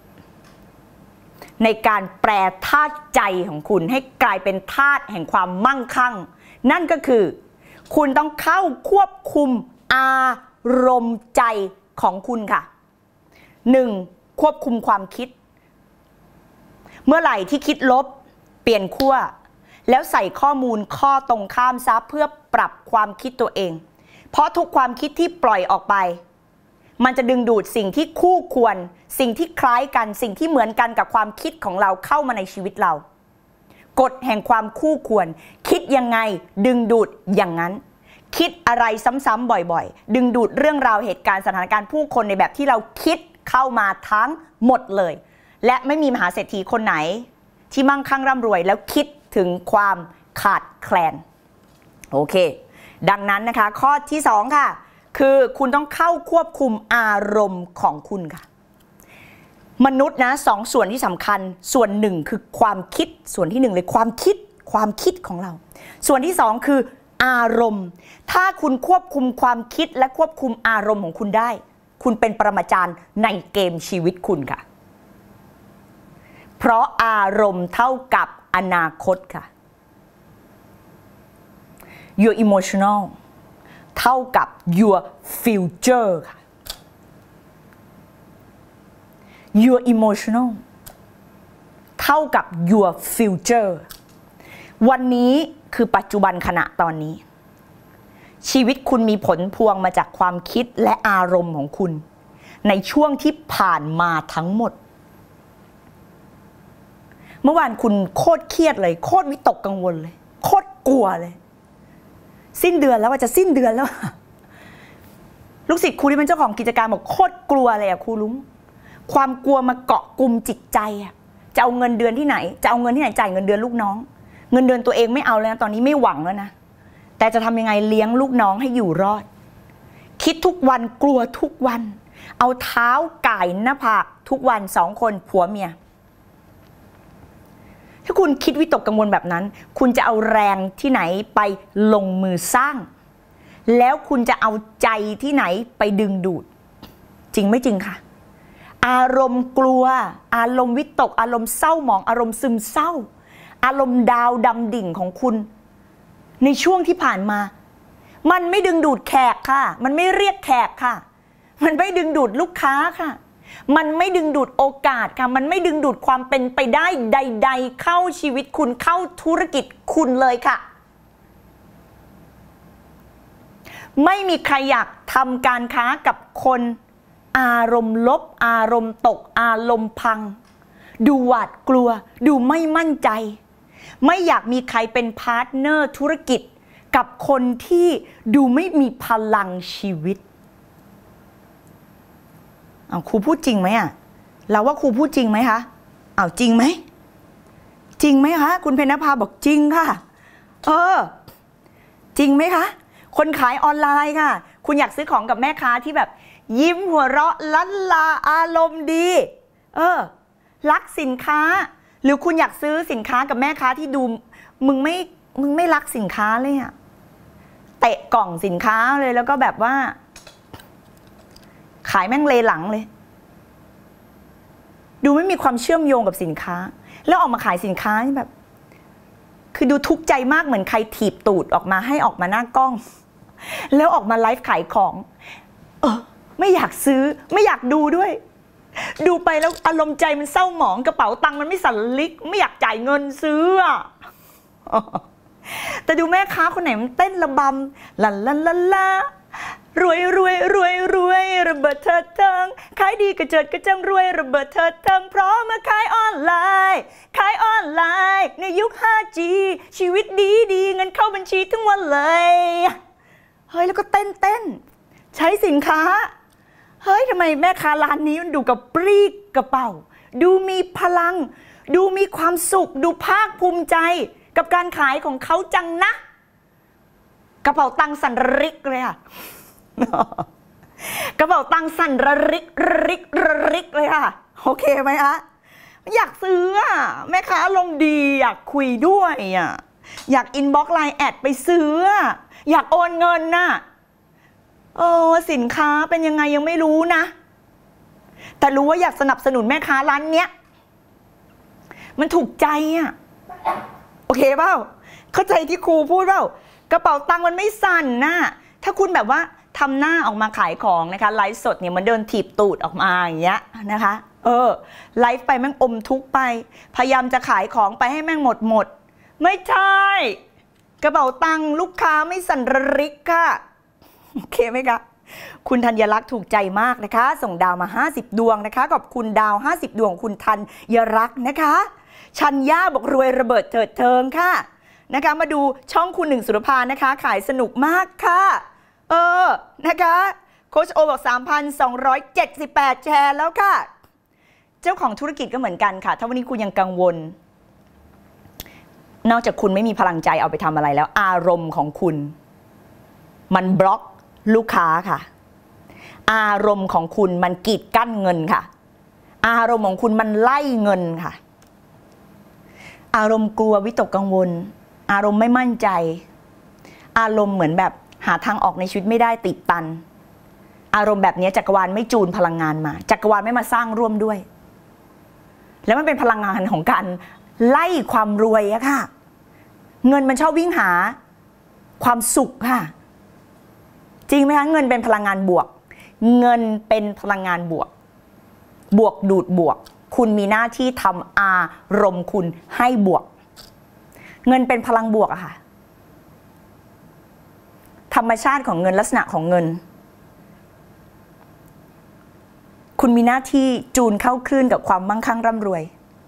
S1: ในการแปรธาตุใจของคุณให้กลายเป็นธาตุแห่งความมั่งคั่งนั่นก็คือคุณต้องเข้าควบคุมอารมณ์ใจของคุณค่ะหนึ่งควบคุมความคิดเมื่อไหร่ที่คิดลบเปลี่ยนขั้วแล้วใส่ข้อมูลข้อตรงข้ามซะเพื่อปรับความคิดตัวเองเพราะทุกความคิดที่ปล่อยออกไปมันจะดึงดูดสิ่งที่คู่ควรสิ่งที่คล้ายกันสิ่งที่เหมือนกันกับความคิดของเราเข้ามาในชีวิตเรากฎแห่งความคู่ควรคิดยังไงดึงดูดอย่างนั้นคิดอะไรซ้ำๆบ่อยๆดึงดูดเรื่องราวเหตุการณ์สถานการณ์ผู้คนในแบบที่เราคิดเข้ามาทั้งหมดเลยและไม่มีมหาเศรษฐีคนไหนที่มั่งคั่งร่ำรวยแล้วคิดถึงความขาดแคลนโอเคดังนั้นนะคะข้อที่สองค่ะคือคุณต้องเข้าควบคุมอารมณ์ของคุณค่ะมนุษย์นะสองส่วนที่สำคัญส่วนหนึ่งคือความคิดส่วนที่หนึ่งเลยความคิดความคิดของเราส่วนที่สองคืออารมณ์ถ้าคุณควบคุมความคิดและควบคุมอารมณ์ของคุณได้คุณเป็นปรมาจารย์ในเกมชีวิตคุณค่ะเพราะอารมณ์เท่ากับอนาคตค่ะ your emotional เท่ากับ your future ค่ะ your emotional เท่ากับ your future วันนี้คือปัจจุบันขณะตอนนี้ชีวิตคุณมีผลพวงมาจากความคิดและอารมณ์ของคุณในช่วงที่ผ่านมาทั้งหมดเมื่อวานคุณโคตรเครียดเลยโคตรวิตกกังวลเลยโคตรกลัวเลยสิ้นเดือนแล้วว่าจะสิ้นเดือนแล้วลูกศิษย์ครูที่เป็นเจ้าของกิจการบอกโคตรกลัวเลยอะครูลุงความกลัวมาเกาะกลุ่มจิตใจอะจะเอาเงินเดือนที่ไหนจะเอาเงินที่ไหนจ่ายเงินเดือนลูกน้องเงินเดือนตัวเองไม่เอาแล้วนะตอนนี้ไม่หวังแล้วนะแต่จะทำยังไงเลี้ยงลูกน้องให้อยู่รอดคิดทุกวันกลัวทุกวันเอาเท้าก่ายหน้าผากทุกวันสองคนผัวเมียถ้าคุณคิดวิตกกังวลแบบนั้นคุณจะเอาแรงที่ไหนไปลงมือสร้างแล้วคุณจะเอาใจที่ไหนไปดึงดูดจริงไม่จริงคะอารมณ์กลัวอารมณ์วิตกอารมณ์เศร้าหมองอารมณ์ซึมเศร้าอารมณ์ดาวดำดิ่งของคุณในช่วงที่ผ่านมามันไม่ดึงดูดแขกค่ะมันไม่เรียกแขกค่ะมันไม่ดึงดูดลูกค้าค่ะมันไม่ดึงดูดโอกาสค่ะมันไม่ดึงดูดความเป็นไปได้ใดๆเข้าชีวิตคุณเข้าธุรกิจคุณเลยค่ะไม่มีใครอยากทำการค้ากับคนอารมณ์ลบอารมณ์ตกอารมณ์พังดูหวาดกลัวดูไม่มั่นใจไม่อยากมีใครเป็นพาร์ทเนอร์ธุรกิจกับคนที่ดูไม่มีพลังชีวิตเอาครูพูดจริงไหมอ่ะเราว่าครูพูดจริงไหมคะเอาจริงไหมจริงไหมคะคุณเพญนภาบอกจริงค่ะเออจริงไหมคะคนขายออนไลน์ค่ะคุณอยากซื้อของกับแม่ค้าที่แบบยิ้มหัวเราะลันลาอารมณ์ดีเออรักสินค้าหรือคุณอยากซื้อสินค้ากับแม่ค้าที่ดูมึงไม่มึงไม่รักสินค้าเลยอะเตะกล่องสินค้าเลยแล้วก็แบบว่าขายแม่งเลหลังเลยดูไม่มีความเชื่อมโยงกับสินค้าแล้วออกมาขายสินค้าที่แบบคือดูทุกข์ใจมากเหมือนใครถีบตูดออกมาให้ออกมาหน้ากล้องแล้วออกมาไลฟ์ขายของเออไม่อยากซื้อไม่อยากดูด้วยดูไปแล้วอารมณ์ใจมันเศร้าหมองกระเป๋าตังค์มันไม่สั่นลิกไม่อยากจ่ายเงินซื้ออ่ะแต่ดูแม่ค้าคนไหนมันเต้นระบำลันลันลันลารวยรวยรวยรวยระเบิดเถิดเทิงขายดีกระเจิดกระเจิงรวยระเบิดเถิดเทิงเพราะมาขายออนไลน์ขายออนไลน์ในยุค ไฟว์จี ชีวิตดีดีเงินเข้าบัญชีทั้งวันเลยเฮ้ยแล้วก็เต้นเต้นใช้สินค้าเฮ้ยทำไมแม่ค้าร้านนี้มันดูกับปรี้กระเป๋าดูมีพลังดูมีความสุขดูภาคภูมิใจกับการขายของเขาจังนะกระเป๋าตังค์สั่นริกเลยอะกระเป๋าตังค์สั่นระริกริกริกเลยค่ะโอเคไหมคะอยากซื้ออะแม่ค้าอารมณ์ดีอยากคุยด้วยอะอยากอินบ็อกซ์ไลน์แอดไปซื้ออยากโอนเงินน่ะโอ้สินค้าเป็นยังไงยังไม่รู้นะแต่รู้ว่าอยากสนับสนุนแม่ค้าร้านเนี้ยมันถูกใจอ่ะโอเคเปล่าเข้าใจที่ครูพูดเปล่ากระเป๋าตังค์มันไม่สั่นนะถ้าคุณแบบว่าทำหน้าออกมาขายของนะคะไลฟ์สดเนี่ยมันเดินถีบตูดออกมาอย่างเงี้ยนะคะเออไลฟ์ไปแม่งอมทุกไปพยายามจะขายของไปให้แม่งหมดหมดไม่ใช่กระเป๋าตังค์ลูกค้าไม่สั่นระริกค่ะโอเคไหมคะคุณธัญลักษณ์ถูกใจมากนะคะส่งดาวมาห้าสิบดวงนะคะขอบคุณดาวห้าสิบดวงคุณธัญลักษณ์นะคะชัญญาบอกรวยระเบิดเถิดเทิงค่ะนะคะมาดูช่องคุณหนึ่งสุรภานะคะขายสนุกมากค่ะเออนะคะโค้ชโอบอก สามพันสองร้อยเจ็ดสิบแปด แชร์แล้วค่ะเจ้าของธุรกิจก็เหมือนกันค่ะถ้าวันนี้คุณยังกังวลนอกจากคุณไม่มีพลังใจเอาไปทำอะไรแล้วอารมณ์ของคุณมันบล็อกลูกค้าค่ะอารมณ์ของคุณมันกีดกั้นเงินค่ะอารมณ์ของคุณมันไล่เงินค่ะอารมณ์กลัววิตกกังวลอารมณ์ไม่มั่นใจอารมณ์เหมือนแบบหาทางออกในชีวิตไม่ได้ติดตันอารมณ์แบบนี้จักรวาลไม่จูนพลังงานมาจักรวาลไม่มาสร้างร่วมด้วยแล้วมันเป็นพลังงานของการไล่ความรวยอะค่ะเงินมันชอบวิ่งหาความสุขค่ะจริงไหมคะเงินเป็นพลังงานบวกเงินเป็นพลังงานบวกบวกดูดบวกคุณมีหน้าที่ทำอารมณ์คุณให้บวกเงินเป็นพลังบวกอะค่ะธรรมชาติของเงินลักษณะของเงินคุณมีหน้าที่จูนเข้าคลื่นกับความมั่งคั่งร่ำรวย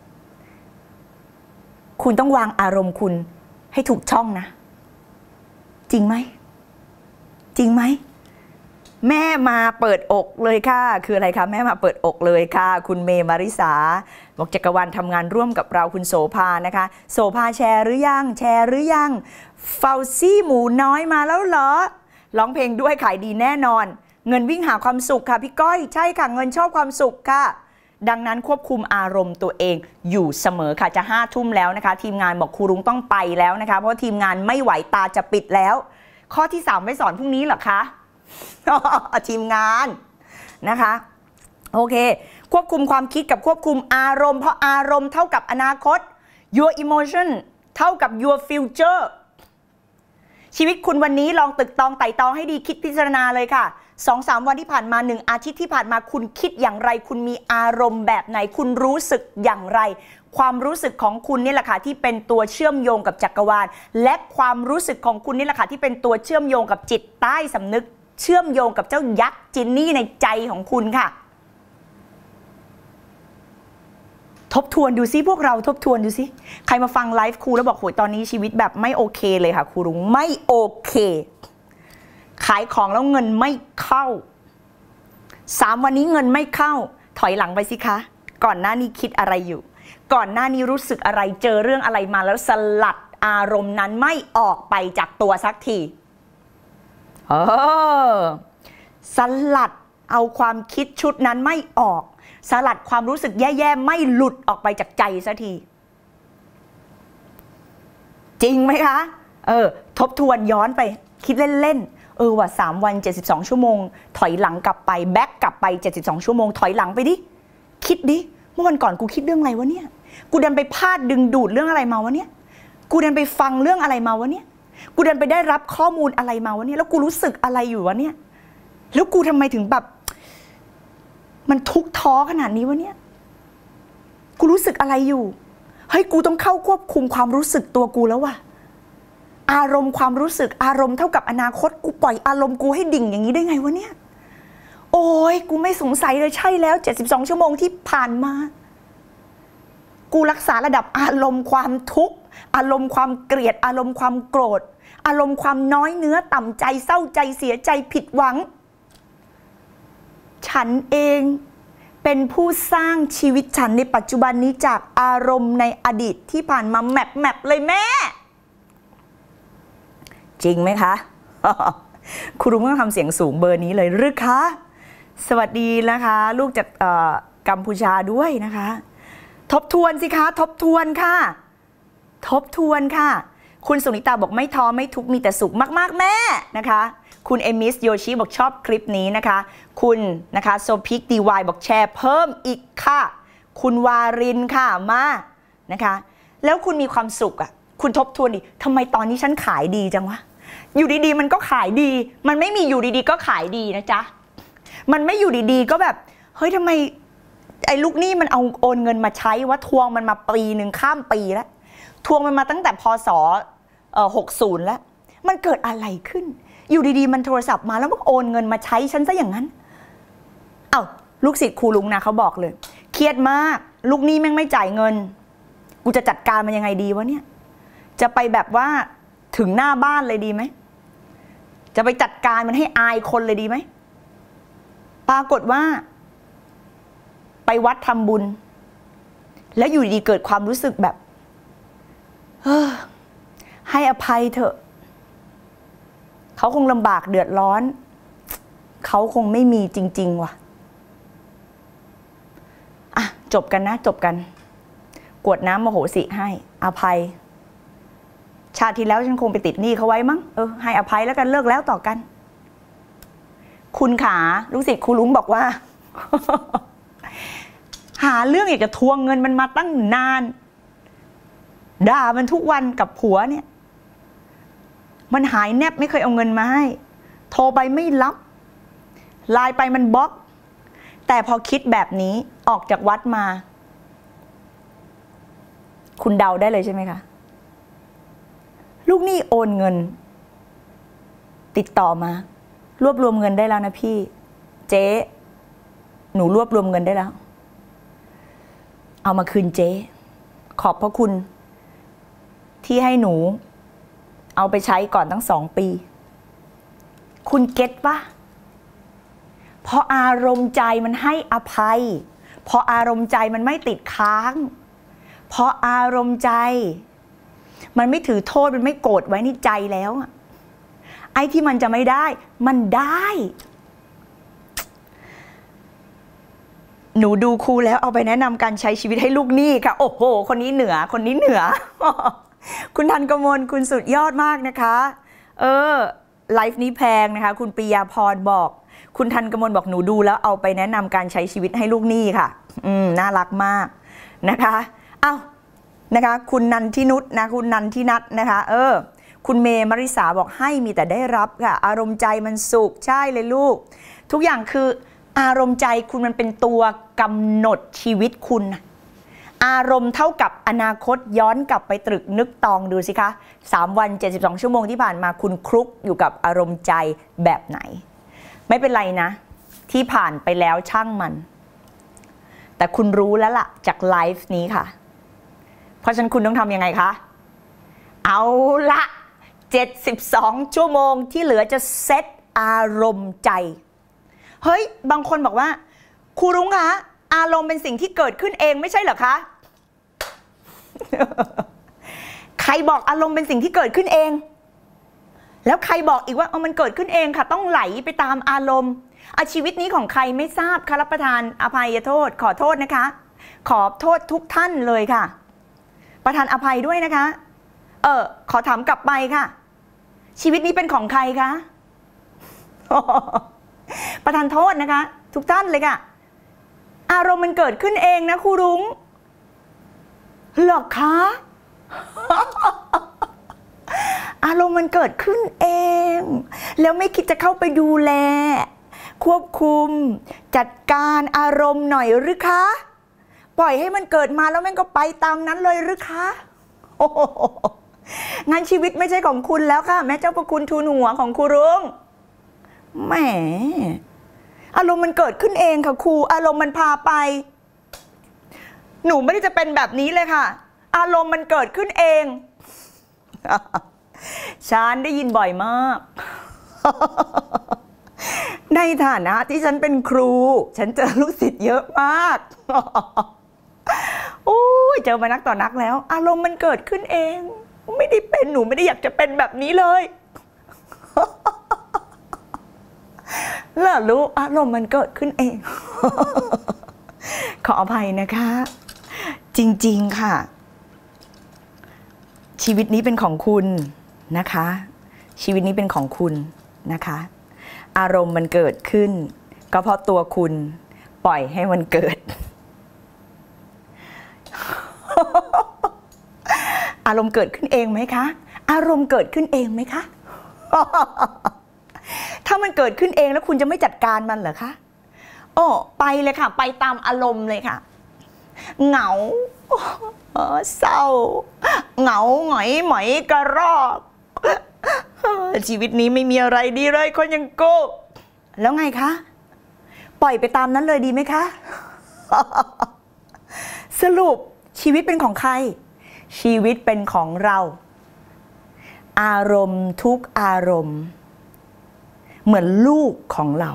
S1: คุณต้องวางอารมณ์คุณให้ถูกช่องนะจริงไหมจริงไหมแม่มาเปิดอกเลยค่ะคืออะไรคะแม่มาเปิดอกเลยค่ะคุณเมย์มาริสาบอกจักรวาลทำงานร่วมกับเราคุณโสภานะคะโสภาแชร์หรือยังแชร์หรือยังเฟลซี่หมูน้อยมาแล้วเหรอร้องเพลงด้วยขายดีแน่นอนเงินวิ่งหาความสุขค่ะพี่ก้อยใช่ค่ะเงินชอบความสุขค่ะดังนั้นควบคุมอารมณ์ตัวเองอยู่เสมอค่ะจะห้าทุ่มแล้วนะคะทีมงานบอกครูรุ้งต้องไปแล้วนะคะเพราะทีมงานไม่ไหวตาจะปิดแล้วข้อที่สามไว้สอนพรุ่งนี้เหรอคะ ทีมงานนะคะโอเคควบคุมความคิดกับควบคุมอารมณ์เพราะอารมณ์เท่ากับอนาคต your emotion เท่ากับ your future ชีวิตคุณวันนี้ลองตึกตองไต่ตองให้ดีคิดพิจารณาเลยค่ะ สองสาม วันที่ผ่านมาหนึ่งอาทิตย์ที่ผ่านมาคุณคิดอย่างไรคุณมีอารมณ์แบบไหนคุณรู้สึกอย่างไรความรู้สึกของคุณนี่แหละค่ะที่เป็นตัวเชื่อมโยงกับจักรวาลและความรู้สึกของคุณนี่แหละค่ะที่เป็นตัวเชื่อมโยงกับจิตใต้สำนึกเชื่อมโยงกับเจ้ายักษ์จินนี่ในใจของคุณค่ะทบทวนดูซิพวกเราทบทวนดูซิใครมาฟังไลฟ์ครูแล้วบอกโหยตอนนี้ชีวิตแบบไม่โอเคเลยค่ะครูรุ้งไม่โอเคขายของแล้วเงินไม่เข้าสามวันนี้เงินไม่เข้าถอยหลังไปสิคะก่อนหน้านี้คิดอะไรอยู่ก่อนหน้านี้รู้สึกอะไรเจอเรื่องอะไรมาแล้วสลัดอารมณ์นั้นไม่ออกไปจากตัวสักทีเออสลัดเอาความคิดชุดนั้นไม่ออกสลัดความรู้สึกแย่ๆไม่หลุดออกไปจากใจสักทีจริงไหมคะเออทบทวนย้อนไปคิดเล่นๆเออว่าสามวันเจ็ดสิบสองชั่วโมงถอยหลังกลับไปแบ็กกลับไปเจ็ดสิบสองชั่วโมงถอยหลังไปดิคิดดิเมื่อวันก่อนกูคิดเรื่องอะไรวะเนี่ยกูดันไปพลาดดึงดูดเรื่องอะไรมาวะเนี่ยกูดันไปฟังเรื่องอะไรมาวะเนี่ยกูดันไปได้รับข้อมูลอะไรมาวะเนี่ยแล้วกูรู้สึกอะไรอยู่วะเนี่ยแล้วกูทำไมถึงแบบมันทุกข์ท้อขนาดนี้วะเนี่ยกูรู้สึกอะไรอยู่เฮ้ยกูต้องเข้าควบคุมความรู้สึกตัวกูแล้วว่ะอารมณ์ความรู้สึกอารมณ์เท่ากับอนาคตกูปล่อยอารมณ์กูให้ดิ่งอย่างนี้ได้ไงวะเนี่ยโอ้ยกูไม่สงสัยเลยใช่แล้วเจ็ดสิบสองชั่วโมงที่ผ่านมากูรักษาระดับอารมณ์ความทุกข์อารมณ์ความเกลียดอารมณ์ความโกรธอารมณ์ความน้อยเนื้อต่ำใจเศร้าใจเสียใจผิดหวังฉันเองเป็นผู้สร้างชีวิตฉันในปัจจุบันนี้จากอารมณ์ในอดีตที่ผ่านมาแมปแมปเลยแม่จริงไหมคะ คุณลุงต้องทำเสียงสูงเบอร์นี้เลยหรือคะสวัสดีนะคะลูกจากกัมพูชาด้วยนะคะทบทวนสิคะทบทวนค่ะทบทวนค่ะคุณสุนิตาบอกไม่ท้อไม่ทุกข์มีแต่สุขมากๆแม่นะคะคุณเอมิสโยชิบอกชอบคลิปนี้นะคะคุณนะคะโซพิกดีวายบอกแชร์เพิ่มอีกค่ะคุณวารินค่ะมานะคะแล้วคุณมีความสุขอ่ะคุณทบทวนดิทำไมตอนนี้ฉันขายดีจังวะอยู่ดีๆมันก็ขายดีมันไม่มีอยู่ดีๆก็ขายดีนะจ๊ะมันไม่อยู่ดีๆก็แบบเฮ้ยทำไมไอ้ลูกหนี้มันเอาโอนเงินมาใช้ว่าทวงมันมาปีหนึ่งข้ามปีแล้วทวงมันมาตั้งแต่พศหกสิบแล้วมันเกิดอะไรขึ้นอยู่ดีๆมันโทรศัพท์มาแล้วมันโอนเงินมาใช้ฉันซะอย่างนั้นเอ้าลูกศิษย์ครูลุงนะเขาบอกเลยเครียดมากลูกหนี้แม่งไม่จ่ายเงินกูจะจัดการมันยังไงดีวะเนี่ยจะไปแบบว่าถึงหน้าบ้านเลยดีไหมจะไปจัดการมันให้อายคนเลยดีไหมปรากฏว่าไปวัดทำบุญแล้วอยู่ดีเกิดความรู้สึกแบบเฮ้อให้อภัยเถอะเขาคงลำบากเดือดร้อนเขาคงไม่มีจริงๆว่ะอ่ะจบกันนะจบกันกวดน้ำมโหสิให้อภัยชาติที่แล้วฉันคงไปติดหนี้เขาไว้มั้งเออให้อภัยแล้วกันเลิกแล้วต่อกันคุณขาลูกศิษย์ครูลุงบอกว่า หาเรื่องอยากจะทวงเงินมันมาตั้งนานด่ามันทุกวันกับผัวเนี่ยมันหายแนบไม่เคยเอาเงินมาให้โทรไปไม่รับไลน์ไปมันบล็อกแต่พอคิดแบบนี้ออกจากวัดมาคุณเดาได้เลยใช่ไหมคะลูกหนี้โอนเงินติดต่อมารวบรวมเงินได้แล้วนะพี่เจ๊หนูรวบรวมเงินได้แล้วเอามาคืนเจ๊ขอบพระคุณที่ให้หนูเอาไปใช้ก่อนตั้งสองปีคุณเก็ตปะพออารมณ์ใจมันให้อภัยพออารมณ์ใจมันไม่ติดค้างพออารมณ์ใจมันไม่ถือโทษมันไม่โกรธไว้ในใจแล้วไอ้ที่มันจะไม่ได้มันได้หนูดูครูแล้วเอาไปแนะนำการใช้ชีวิตให้ลูกหนี้ค่ะโอ้โหคนนี้เหนือคนนี้เหนือ คุณทันกมลคุณสุดยอดมากนะคะเออไลฟ์นี้แพงนะคะคุณปิยาพรบอกคุณทันกมลบอกหนูดูแล้วเอาไปแนะนำการใช้ชีวิตให้ลูกหนี้ค่ะอืมน่ารักมากนะคะเอ้านะคะคุณนันทินุชนะคุณนันทินัทนะคะเออคุณเมย์มริสาบอกให้มีแต่ได้รับค่ะอารมณ์ใจมันสุขใช่เลยลูกทุกอย่างคืออารมณ์ใจคุณมันเป็นตัวกำหนดชีวิตคุณอารมณ์เท่ากับอนาคตย้อนกลับไปตรึกนึกตองดูสิคะสามวันเจ็ดสิบสองชั่วโมงที่ผ่านมาคุณคลุกอยู่กับอารมณ์ใจแบบไหนไม่เป็นไรนะที่ผ่านไปแล้วช่างมันแต่คุณรู้แล้วล่ะจากไลฟ์นี้ค่ะเพราะฉะนั้นคุณต้องทำยังไงคะเอาละเจ็ดสิบสองชั่วโมงที่เหลือจะเซตอารมณ์ใจเฮ้ยบางคนบอกว่าครูรุ้งคะอารมณ์เป็นสิ่งที่เกิดขึ้นเองไม่ใช่เหรอคะ ใครบอกอารมณ์เป็นสิ่งที่เกิดขึ้นเองแล้วใครบอกอีกว่าเออมันเกิดขึ้นเองค่ะต้องไหลไปตามอารมณ์อาชีวิตนี้ของใครไม่ทราบค่ะรับประทานอภัยโทษขอโทษนะคะขอโทษทุกท่านเลยค่ะประทานอภัยด้วยนะคะเออขอถามกลับไปค่ะชีวิตนี้เป็นของใครคะ ประทานโทษนะคะทุกท่านเลยค่ะอารมณ์มันเกิดขึ้นเองนะครูรุ้งหรอคะ อารมณ์มันเกิดขึ้นเองแล้วไม่คิดจะเข้าไปดูแลควบคุมจัดการอารมณ์หน่อยหรือคะปล่อยให้มันเกิดมาแล้วมันก็ไปตามนั้นเลยหรือคะโอ้โหงั้นชีวิตไม่ใช่ของคุณแล้วค่ะแม่เจ้าประคุณทูลหัวของครูรุ้งแหมอารมณ์มันเกิดขึ้นเองค่ะครูอารมณ์มันพาไปหนูไม่ได้จะเป็นแบบนี้เลยค่ะอารมณ์มันเกิดขึ้นเอง ฉันได้ยินบ่อยมาก ในฐานะที่ฉันเป็นครูฉันเจอลูกศิษย์เยอะมาก โอ้ยเจอมานักต่อนักแล้วอารมณ์มันเกิดขึ้นเองไม่ได้เป็นหนูไม่ได้อยากจะเป็นแบบนี้เลย แล้วรู้อารมณ์มันเกิดขึ้นเอง ขออภัยนะคะจริงๆค่ะชีวิตนี้เป็นของคุณนะคะชีวิตนี้เป็นของคุณนะคะอารมณ์มันเกิดขึ้นก็เพราะตัวคุณปล่อยให้มันเกิด อารมณ์เกิดขึ้นเองไหมคะอารมณ์เกิดขึ้นเองไหมคะ ถ้ามันเกิดขึ้นเองแล้วคุณจะไม่จัดการมันเหรอคะโอ้ไปเลยค่ะไปตามอารมณ์เลยค่ะเหงาเศร้าเหงาหงอยหมอยกระรอกชีวิตนี้ไม่มีอะไรดีเลยคนยังโก้แล้วไงคะปล่อยไปตามนั้นเลยดีไหมคะ สรุปชีวิตเป็นของใครชีวิตเป็นของเราอารมณ์ทุกอารมณ์เหมือนลูกของเรา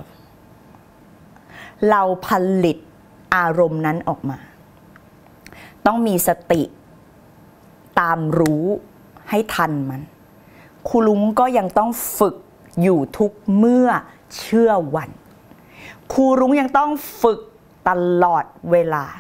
S1: เราผลิตอารมณ์นั้นออกมาต้องมีสติตามรู้ให้ทันมันครูลุงก็ยังต้องฝึกอยู่ทุกเมื่อเชื่อวันครูลุงยังต้องฝึกตลอดเวลา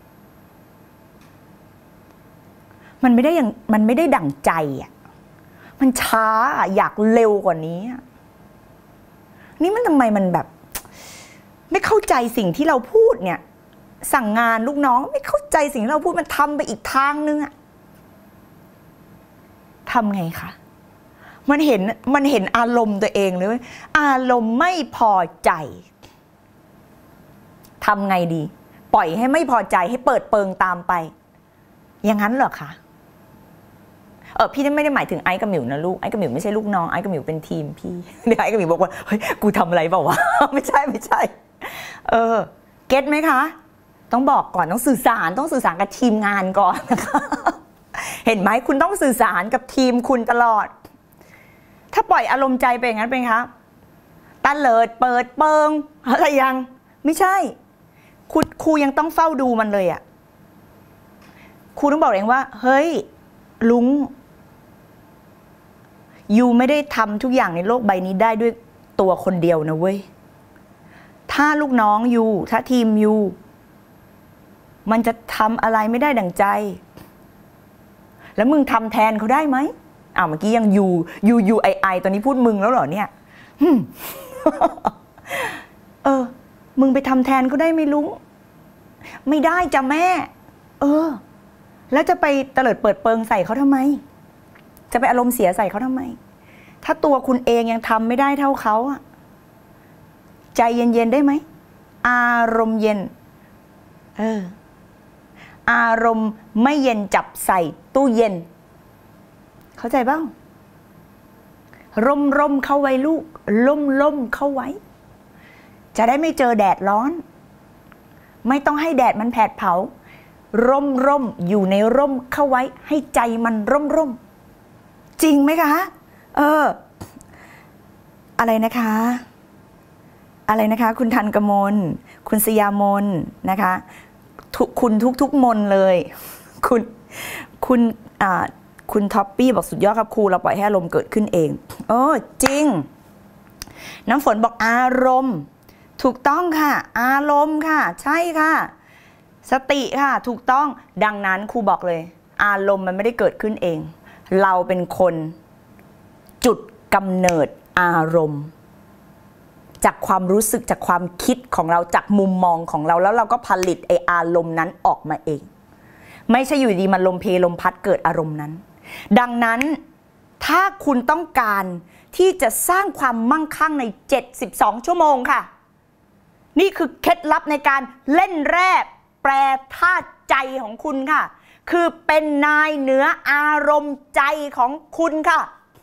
S1: มันไม่ได้อย่างมันไม่ได้ดั่งใจอ่ะมันช้าอยากเร็วกว่านี้นี่มันทำไมมันแบบไม่เข้าใจสิ่งที่เราพูดเนี่ยสั่งงานลูกน้องไม่เข้าใจสิ่งที่เราพูดมันทำไปอีกทางนึงอะทำไงคะมันเห็นมันเห็นอารมณ์ตัวเองเลยอารมณ์ไม่พอใจทำไงดีปล่อยให้ไม่พอใจให้เปิดเปิงตามไปอย่างนั้นเหรอคะเออพี่ไม่ได้หมายถึงไอ้กับหมิวนะลูกไอ้กับหมิวไม่ใช่ลูกน้องไอ้กับหมิวเป็นทีมพี่เดี๋ยวไอ้กับหมิวบอกว่าเฮ้ยกูทำอะไรเปล่าวะ ไม่ใช่ไม่ใช่เออเก็ตไหมคะต้องบอกก่อนต้องสื่อสารต้องสื่อสารกับทีมงานก่อนนะคะเห็นไหมคุณต้องสื่อสารกับทีมคุณตลอดถ้าปล่อยอารมณ์ใจไปอย่างนั้นเป็นคะตะเลิดเปิดเปิงอะไรยังไม่ใช่ครูครูยังต้องเฝ้าดูมันเลยอ่ะครูต้องบอกเองว่าเฮ้ยลุงยูไม่ได้ทำทุกอย่างในโลกใบนี้ได้ด้วยตัวคนเดียวนะเว้ยถ้าลูกน้องยูถ้าทีมยูมันจะทำอะไรไม่ได้ดั่งใจแล้วมึงทำแทนเขาได้ไหมอ้าวเมื่อกี้ยังยูยูยูไอไอตอนนี้พูดมึงแล้วเหรอเนี่ย เออมึงไปทำแทนเขาได้ไหมลุงไม่ได้จ้ะแม่เออแล้วจะไปเตลิดเปิดเปิงใส่เขาทำไมจะไปอารมณ์เสียใส่เขาทำไมถ้าตัวคุณเองยังทำไม่ได้เท่าเขาอะใจเย็นๆได้ไหมอารมณ์เย็นเอออารมณ์ไม่เย็นจับใส่ตู้เย็นเข้าใจบ้างร่มร่มเข้าไว้ลูกล่มล่มเข้าไว้จะได้ไม่เจอแดดร้อนไม่ต้องให้แดดมันแผดเผาร่มร่มอยู่ในร่มเข้าไว้ให้ใจมันร่มร่มจริงไหมคะเอออะไรนะคะอะไรนะคะคุณทันกมลคุณสยามนนะคะคุณทุกทุกมนเลยคุณคุณอ่าคุณท็อปปี้บอกสุดยอดครับครูเราปล่อยให้อารมณ์เกิดขึ้นเองโอ้จริงน้ำฝนบอกอารมณ์ถูกต้องค่ะอารมณ์ค่ะใช่ค่ะสติค่ะถูกต้องดังนั้นครูบอกเลยอารมณ์มันไม่ได้เกิดขึ้นเองเราเป็นคนจุดกำเนิดอารมณ์จากความรู้สึกจากความคิดของเราจากมุมมองของเราแล้วเราก็ผลิตไออารมณ์นั้นออกมาเองไม่ใช่อยู่ดีมันลมเพลมพัดเกิดอารมณ์นั้นดังนั้นถ้าคุณต้องการที่จะสร้างความมั่งคั่งในเจ็ดสิบสองชั่วโมงค่ะนี่คือเคล็ดลับในการเล่นแร่แปรธาตุใจของคุณค่ะคือเป็นนายเหนืออารมณ์ใจของคุณค่ะ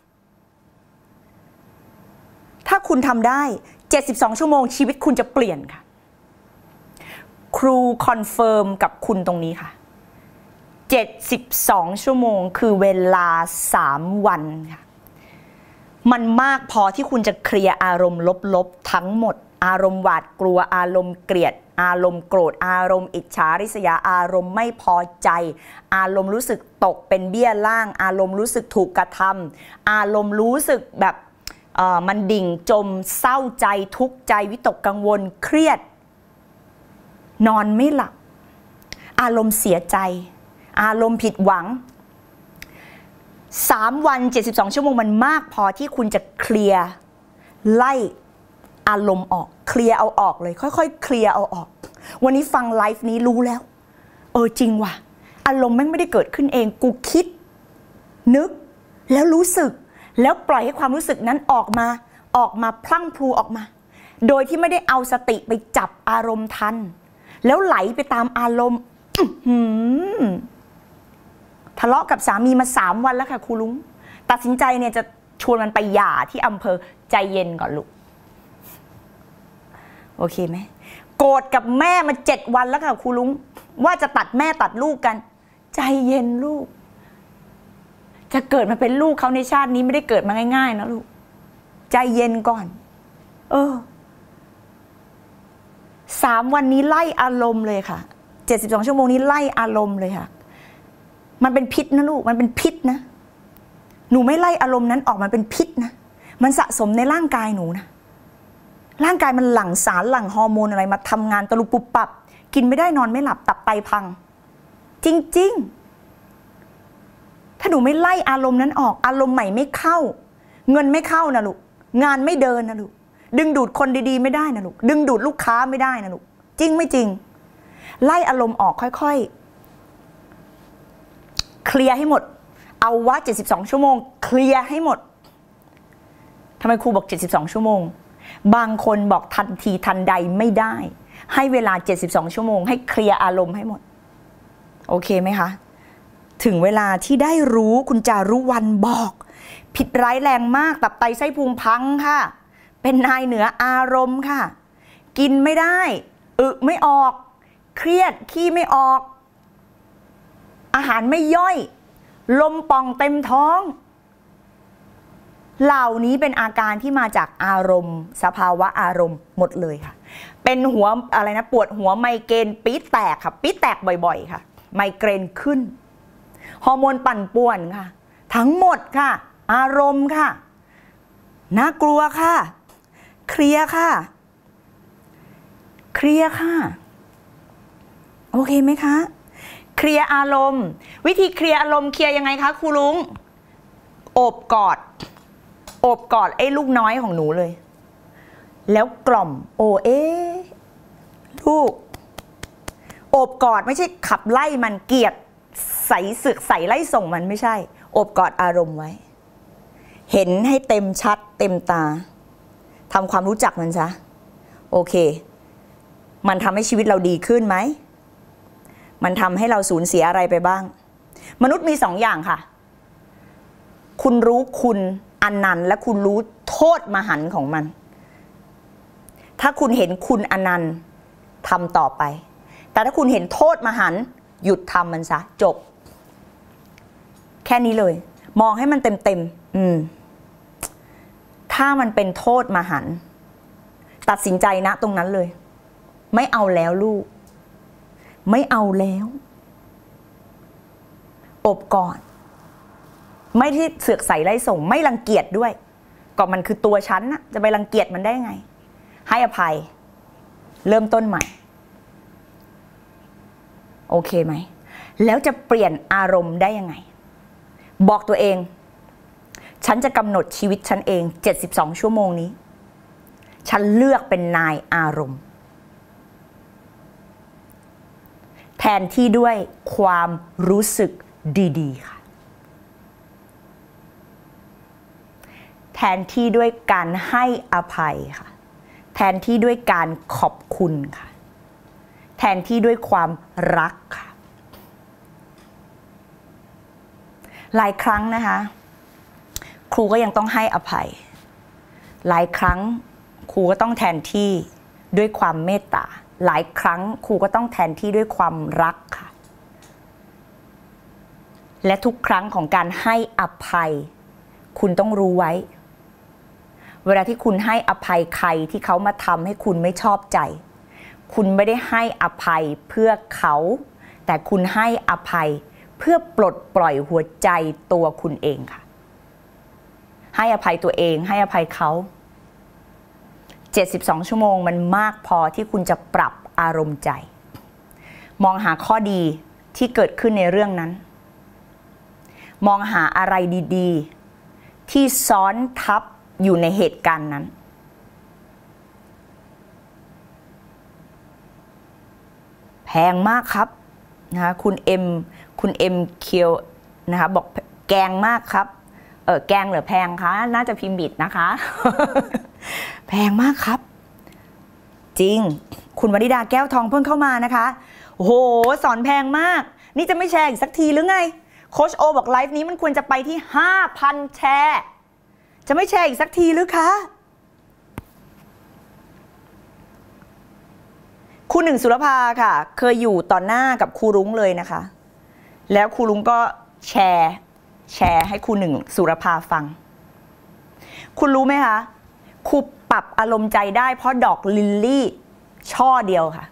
S1: ถ้าคุณทำได้เจ็ดสิบสองชั่วโมงชีวิตคุณจะเปลี่ยนค่ะครูคอนเฟิร์มกับคุณตรงนี้ค่ะเจ็ดสิบสองชั่วโมงคือเวลาสามวันค่ะมันมากพอที่คุณจะเคลียร์อารมณ์ลบๆทั้งหมดอารมณ์หวาดกลัวอารมณ์เกลียดอารมณ์โกรธอารมณ์อิจฉาริษยาอารมณ์ไม่พอใจอารมณ์รู้สึกตกเป็นเบี้ยล่างอารมณ์รู้สึกถูกกระทำอารมณ์รู้สึกแบบเอ่อมันดิ่งจมเศร้าใจทุกข์ใจวิตกกังวลเครียดนอนไม่หลับอารมณ์เสียใจอารมณ์ผิดหวังสามวันเจ็ดสิบสองชั่วโมงมันมากพอที่คุณจะเคลียร์ไล่อารมณ์ออกเคลียร์เอาออกเลยค่อยๆเคลียร์เอาออกวันนี้ฟังไลฟ์นี้รู้แล้วเออจริงว่ะอารมณ์แม่งไม่ได้เกิดขึ้นเองกูคิดนึกแล้วรู้สึกแล้วปล่อยให้ความรู้สึกนั้นออกมาออกมาพลั่งพลูออกมาโดยที่ไม่ได้เอาสติไปจับอารมณ์ทันแล้วไหลไปตามอารมณ์ทะเลาะกับสามีมาสามวันแล้วค่ะครูลุงตัดสินใจเนี่ยจะชวนมันไปหย่าที่อำเภอใจเย็นก่อนลูกโอเคไหมโกรธกับแม่มาเจ็ดวันแล้วค่ะครูลุงว่าจะตัดแม่ตัดลูกกันใจเย็นลูกจะเกิดมาเป็นลูกเขาในชาตินี้ไม่ได้เกิดมาง่ายๆนะลูกใจเย็นก่อนเออสามวันนี้ไล่อารมณ์เลยค่ะเจ็ดสิบสองชั่วโมงนี้ไล่อารมณ์เลยค่ะมันเป็นพิษนะลูกมันเป็นพิษนะหนูไม่ไล่อารมณ์นั้นออกมันเป็นพิษนะมันสะสมในร่างกายหนูนะร่างกายมันหลั่งสารหลั่งฮอร์โมนอะไรมาทำงานตะลุปุบปับกินไม่ได้นอนไม่หลับตับไตพังจริงๆถ้าหนูไม่ไล่อารมณ์นั้นออกอารมณ์ใหม่ไม่เข้าเงินไม่เข้านะลูกงานไม่เดินนะลูกดึงดูดคนดีๆไม่ได้นะลูกดึงดูดลูกค้าไม่ได้นะลูกจริงไม่จริงไล่อารมณ์ออกค่อยๆเคลียร์ให้หมดเอาว่าเจ็ดสิบสองชั่วโมงเคลียร์ให้หมดทำไมครูบอกเจ็ดสิบสองชั่วโมงบางคนบอกทันทีทันใดไม่ได้ให้เวลาเจ็ดสิบสองชั่วโมงให้เคลียร์อารมณ์ให้หมดโอเคไหมคะถึงเวลาที่ได้รู้คุณจารุวรรณบอกผิดร้ายแรงมากตับไตไส้พุงพังค่ะเป็นนายเหนืออารมณ์ค่ะกินไม่ได้อึไม่ออกเครียดขี้ไม่ออกอาหารไม่ย่อยลมป่องเต็มท้องเหล่านี้เป็นอาการที่มาจากอารมณ์สภาวะอารมณ์หมดเลยค่ะเป็นหัวอะไรนะปวดหัวไมเกรนปี๊ดแตกค่ะปี๊ดแตกบ่อยๆค่ะไมเกรนขึ้นฮอร์โมนปั่นป่วนค่ะทั้งหมดค่ะอารมณ์ค่ะน่ากลัวค่ะเคลียร์ค่ะเคลียร์ค่ะโอเคไหมคะเคลียร์อารมณ์วิธีเคลียร์อารมณ์เคลียร์ยังไงคะครูลุงโอบกอดโอบกอดไอ้ลูกน้อยของหนูเลยแล้วกล่อมโอเอลูกโอบกอดไม่ใช่ขับไล่มันเกลียดใส่สึกใส่ไล่ส่งมันไม่ใช่โอบกอดอารมณ์ไว้เห็นให้เต็มชัดเต็มตาทำความรู้จักมันซะโอเคมันทำให้ชีวิตเราดีขึ้นไหมมันทำให้เราสูญเสียอะไรไปบ้างมนุษย์มีสองอย่างค่ะคุณรู้คุณอนันต์และคุณรู้โทษมหันต์ของมันถ้าคุณเห็นคุณอนันต์ทำต่อไปแต่ถ้าคุณเห็นโทษมหันต์หยุดทำมันซะจบแค่นี้เลยมองให้มันเต็มเต็มอืมถ้ามันเป็นโทษมหันต์ตัดสินใจนะตรงนั้นเลยไม่เอาแล้วลูกไม่เอาแล้วอบกอดไม่ที่เสือกใส่ไล่ส่งไม่รังเกียจด้วยก็มันคือตัวฉันนะจะไปรังเกียจมันได้ไงให้อภัยเริ่มต้นใหม่โอเคไหมแล้วจะเปลี่ยนอารมณ์ได้ยังไงบอกตัวเองฉันจะกำหนดชีวิตฉันเองเจ็ดสิบสองชั่วโมงนี้ฉันเลือกเป็นนายอารมณ์แทนที่ด้วยความรู้สึกดีๆค่ะแทนที่ด้วยการให้อภัยค่ะแทนที่ด้วยการขอบคุณค่ะแทนที่ด้วยความรักค่ะหลายครั้งนะคะครูก็ยังต้องให้อภัยหลายครั้งครูก็ต้องแทนที่ด้วยความเมตตาหลายครั้งครูก็ต้องแทนที่ด้วยความรักค่ะและทุกครั้งของการให้อภัยคุณต้องรู้ไว้เวลาที่คุณให้อภัยใครที่เขามาทำให้คุณไม่ชอบใจคุณไม่ได้ให้อภัยเพื่อเขาแต่คุณให้อภัยเพื่อปลดปล่อยหัวใจตัวคุณเองค่ะให้อภัยตัวเองให้อภัยเขาเจ็ดสิบสองชั่วโมงมันมากพอที่คุณจะปรับอารมณ์ใจมองหาข้อดีที่เกิดขึ้นในเรื่องนั้นมองหาอะไรดีๆที่ซ้อนทับอยู่ในเหตุการณ์นั้นแพงมากครับนะคะคุณเอ็มคุณเอ็มเคียวนะคะบอกแกงมากครับเออแกงหรือแพงคะน่าจะพิมพ์บิดนะคะ แพงมากครับจริงคุณวนิดาแก้วทองเพิ่งเข้ามานะคะโอ้โหสอนแพงมากนี่จะไม่แชร์อีกสักทีหรือไงโค้ชโอบอกไลฟ์นี้มันควรจะไปที่ ห้าพัน แชร์จะไม่แชร์อีกสักทีหรือคะครูหนึ่งสุรภาค่ะเคยอยู่ต่อหน้ากับครูรุ้งเลยนะคะแล้วครูรุ้งก็แชร์แชร์ให้ครูหนึ่งสุรภาฟังคุณรู้ไหมคะครูปรับอารมณ์ใจได้เพราะดอกลิลลี่ช่อเดียวค่ะ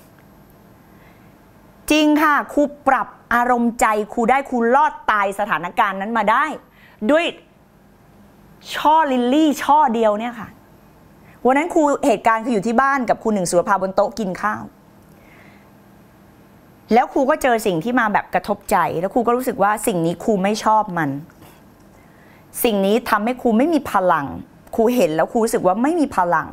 S1: จริงค่ะครูปรับอารมณ์ใจครูได้ครูรอดตายสถานการณ์นั้นมาได้ด้วยช่อลิลลี่ช่อเดียวเนี่ยค่ะวันนั้นครูเหตุการณ์คืออยู่ที่บ้านกับครูหนึ่งสุรภาบนโต๊ะกินข้าวแล้วครูก็เจอสิ่งที่มาแบบกระทบใจแล้วครูก็รู้สึกว่าสิ่งนี้ครูไม่ชอบมันสิ่งนี้ทำให้ครูไม่มีพลังครูเห็นแล้วครูรู้สึกว่าไม่มีพลัง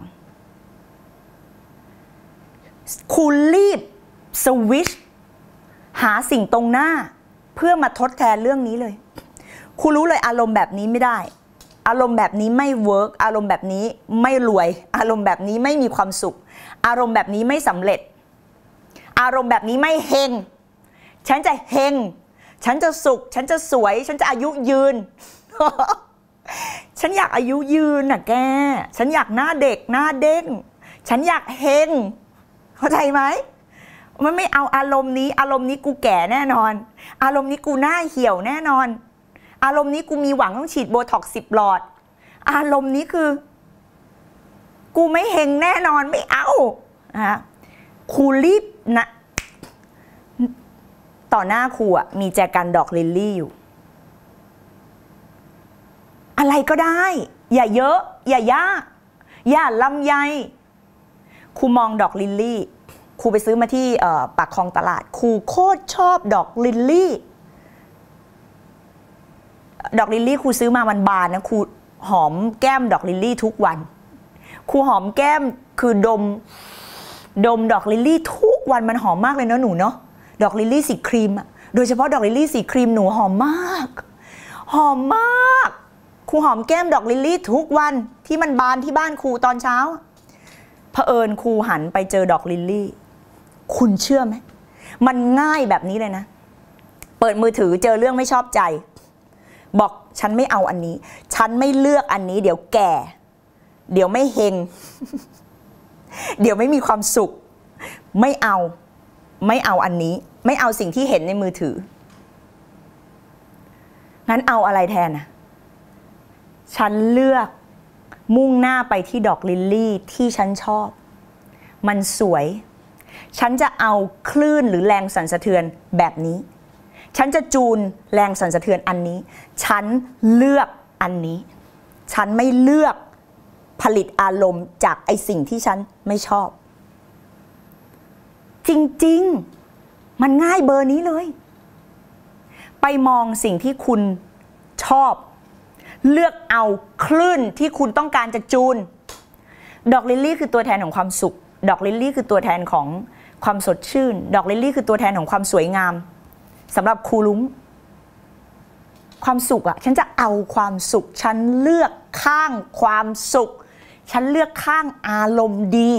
S1: ครูรีบสวิชหาสิ่งตรงหน้าเพื่อมาทดแทนเรื่องนี้เลยครูรู้เลยอารมณ์แบบนี้ไม่ได้อารมณ์แบบนี้ไม่เวิร์กอารมณ์แบบนี้ไม่รวยอารมณ์แบบนี้ไม่มีความสุขอารมณ์แบบนี้ไม่สำเร็จอารมณ์แบบนี้ไม่เฮงฉันจะเฮงฉันจะสุขฉันจะสวยฉันจะอายุยืน ฉันอยากอายุยืนน่ะแกฉันอยากหน้าเด็กหน้าเด้งฉันอยากเฮงเข้าใจไหมมันไม่เอาอารมณ์นี้อารมณ์นี้กูแก่แน่นอนอารมณ์นี้กูหน้าเหี่ยวแน่นอนอารมณ์นี้กูมีหวังต้องฉีดโบท็อกซ์สิบหลอดอารมณ์นี้คือกูไม่เฮงแน่นอนไม่เอานะครูรีบนะต่อหน้าครูอ่ะมีแจกันดอกลิลลี่อยู่อะไรก็ได้อย่าเยอะอย่ายากอย่าลำไยครูมองดอกลิลลี่ครูไปซื้อมาที่ปากคลองตลาดครูโคตรชอบดอกลิลลี่ดอกลิลลี่ครูซื้อมามันบานนะครูหอมแก้มดอกลิลลี่ทุกวันครูหอมแก้มคือดมดมดอกลิลลี่ทุกวันมันหอมมากเลยเนาะหนูเนาะดอกลิลลี่สีครีมอะโดยเฉพาะดอกลิลลี่สีครีมหนูหอมมากหอมมากครูหอมแก้มดอกลิลลี่ทุกวันที่มันบานที่บ้านครูตอนเช้าเผอิญครูหันไปเจอดอกลิลลี่คุณเชื่อไหมมันง่ายแบบนี้เลยนะเปิดมือถือเจอเรื่องไม่ชอบใจบอกฉันไม่เอาอันนี้ฉันไม่เลือกอันนี้เดี๋ยวแก่เดี๋ยวไม่เฮงเดี๋ยวไม่มีความสุขไม่เอาไม่เอาอันนี้ไม่เอาสิ่งที่เห็นในมือถืองั้นเอาอะไรแทนนะฉันเลือกมุ่งหน้าไปที่ดอกลิลลี่ที่ฉันชอบมันสวยฉันจะเอาคลื่นหรือแรงสั่นสะเทือนแบบนี้ฉันจะจูนแรงสั่นสะเทือนอันนี้ฉันเลือกอันนี้ฉันไม่เลือกผลิตอารมณ์จากไอสิ่งที่ฉันไม่ชอบจริงๆมันง่ายเบอร์นี้เลยไปมองสิ่งที่คุณชอบเลือกเอาคลื่นที่คุณต้องการจะจูนดอกลิลลี่คือตัวแทนของความสุขดอกลิลลี่คือตัวแทนของความสดชื่นดอกลิลลี่คือตัวแทนของความสวยงามสำหรับครูลุงความสุขอะฉันจะเอาความสุขฉันเลือกข้างความสุขฉันเลือกข้างอารมณ์ดี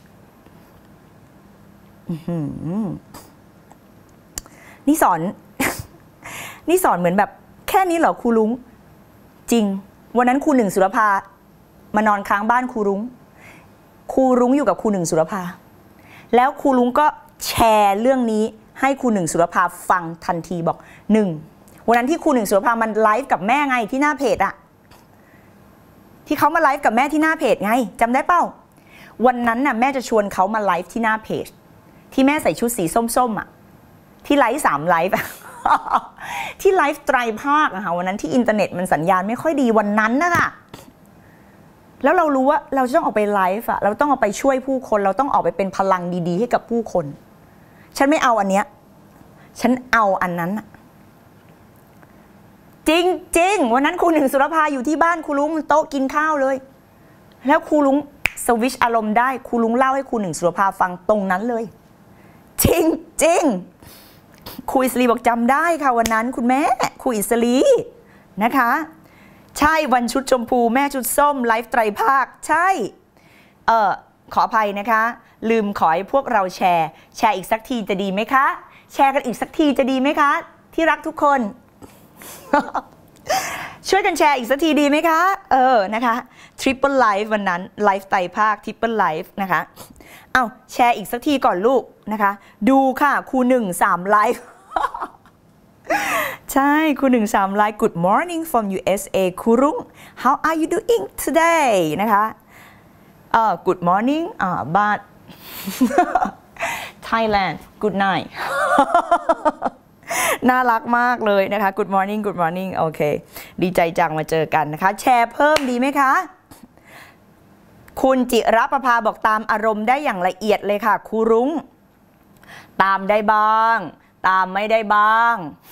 S1: นี่สอนนี่สอนเหมือนแบบแค่นี้เหรอครูลุงจริงวันนั้นครูหนึ่งสุรภามานอนค้างบ้านครูรุ้งครูรุ้งอยู่กับครูหนึ่งสุรภาแล้วครูรุ้งก็แชร์เรื่องนี้ให้ครูหนึ่งสุรภาฟังทันทีบอกหนึ่งวันนั้นที่ครูหนึ่งสุรภามันไลฟ์กับแม่ไงที่หน้าเพจอะที่เขามาไลฟ์กับแม่ที่หน้าเพจไงจำได้เปล่าวันนั้นน่ะแม่จะชวนเขามาไลฟ์ที่หน้าเพจที่แม่ใส่ชุดสีส้มๆอะที่ไลฟ์สามไลฟ์ที่ไลฟ์ไตรภาคอะค่ะวันนั้นที่อินเทอร์เน็ตมันสัญญาณไม่ค่อยดีวันนั้นนะคะแล้วเรารู้ว่าเราต้องออกไปไลฟ์อะเราต้องออกไปช่วยผู้คนเราต้องออกไปเป็นพลังดีๆให้กับผู้คนฉันไม่เอาอันเนี้ยฉันเอาอันนั้นจริงๆวันนั้นครูหนึ่งสุรภาอยู่ที่บ้านครูลุงโต๊ะกินข้าวเลยแล้วครูลุงสวิชอารมณ์ได้ครูลุงเล่าให้ครูหนึ่งสุรภาฟังตรงนั้นเลยจริงๆครูอิสรีบอกจำได้ค่ะวันนั้นคุณแม่ครูอิสรีนะคะใช่วันชุดชมพูแม่ชุดส้มไลฟ์ไตรภาคใช่เออขออภัยนะคะลืมขอให้พวกเราแชร์แชร์อีกสักทีจะดีไหมคะแชร์กันอีกสักทีจะดีไหมคะที่รักทุกคน ช่วยกันแชร์อีกสักทีดีไหมคะเออนะคะทริปเปิลไลฟ์วันนั้นไลฟ์ไตรภาคทริปเปิลไลฟ์นะคะเอาแชร์อีกสักทีก่อนลูกนะคะดูค่ะครูหนึ่งสามไลฟ์ใช่ครูหนึ่งสามไลฟ์ Good morning from ยู เอส เอ ครูรุ้ง How are you doing today นะคะเออ Good morning อ่า but Thailand Good night น่ารักมากเลยนะคะ Good morning Good morning โอเคดีใจจังมาเจอกันนะคะแชร์เพิ่มดีไหมคะคุณจิรประภาบอกตามอารมณ์ได้อย่างละเอียดเลยค่ะครูรุ้งตามได้บ้างตามไม่ได้บ้าง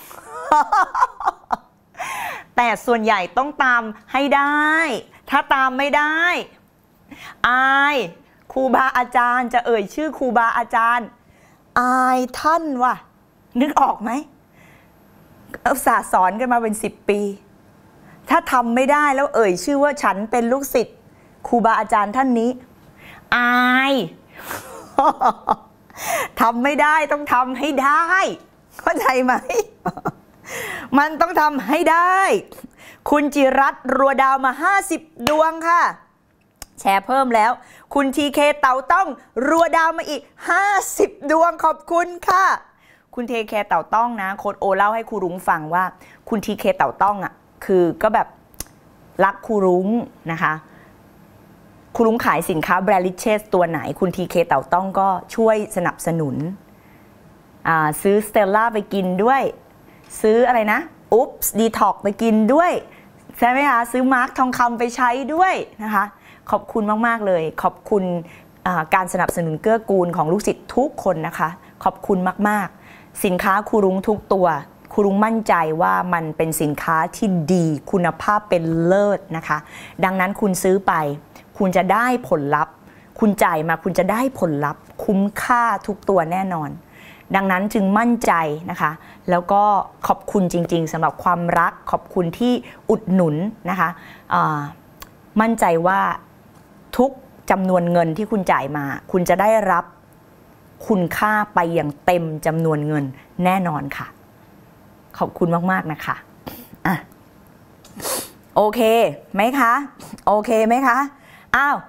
S1: แต่ส่วนใหญ่ต้องตามให้ได้ถ้าตามไม่ได้อายครูบาอาจารย์จะเอ่ยชื่อครูบาอาจารย์อายท่านว่ะนึกออกไหมอุตส่าห์สอนกันมาเป็นสิบปีถ้าทำไม่ได้แล้วเอ่ยชื่อว่าฉันเป็นลูกศิษย์ครูบาอาจารย์ท่านนี้อายทำไม่ได้ต้องทำให้ได้เข้าใจไหมมันต้องทำให้ได้คุณจิรัตน์รัวดาวมาห้าสิบดวงค่ะแชร์เพิ่มแล้วคุณทีเคเต่าต้องรัวดาวมาอีกห้าสิบดวงขอบคุณค่ะคุณทีเคเต่าต้องนะโค้ดโอเล่าให้ครูรุ้งฟังว่าคุณทีเคเต่าต้องอ่ะคือก็แบบรักครูรุ้งนะคะครูรุ้งขายสินค้าแบรนด์ลิเชสตัวไหนคุณทีเคเต่าต้องก็ช่วยสนับสนุนซื้อสเตลล่าไปกินด้วยซื้ออะไรนะอุ๊ปส์ดีท็อกไปกินด้วยใช่ไหมคะซื้อมาร์คทองคำไปใช้ด้วยนะคะขอบคุณมากๆเลยขอบคุณการสนับสนุนเกื้อกูลของลูกศิษย์ทุกคนนะคะขอบคุณมากๆสินค้าครูรุ้งทุกตัวครูรุ้งมั่นใจว่ามันเป็นสินค้าที่ดีคุณภาพเป็นเลิศนะคะดังนั้นคุณซื้อไปคุณจะได้ผลลัพธ์คุณจ่ายมาคุณจะได้ผลลัพธ์คุ้มค่าทุกตัวแน่นอนดังนั้นจึงมั่นใจนะคะแล้วก็ขอบคุณจริงๆสำหรับความรักขอบคุณที่อุดหนุนนะคะมั่นใจว่าทุกจำนวนเงินที่คุณจ่ายมาคุณจะได้รับคุณค่าไปอย่างเต็มจำนวนเงินแน่นอนค่ะขอบคุณมากๆนะคะอ่ะโอเคไหมคะโอเคไหมคะอ้าว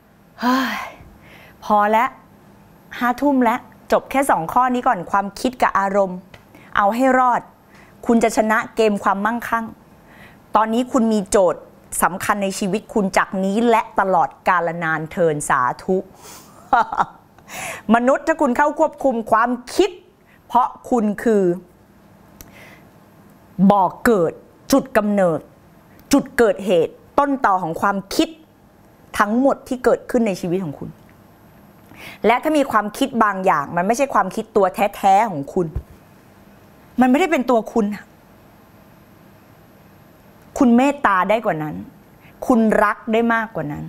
S1: พอแล้วห้าทุ่มแล้วจบแค่สองข้อนี้ก่อนความคิดกับอารมณ์เอาให้รอดคุณจะชนะเกมความมั่งคั่งตอนนี้คุณมีโจทย์สำคัญในชีวิตคุณจากนี้และตลอดกาลนานเทินสาธุ มนุษย์ถ้าคุณเข้าควบคุมความคิดเพราะคุณคือบ่อเกิดจุดกำเนิดจุดเกิดเหตุต้นตอของความคิดทั้งหมดที่เกิดขึ้นในชีวิตของคุณและถ้ามีความคิดบางอย่างมันไม่ใช่ความคิดตัวแท้ๆของคุณมันไม่ได้เป็นตัวคุณคุณเมตตาได้กว่านั้นคุณรักได้มากกว่านั้น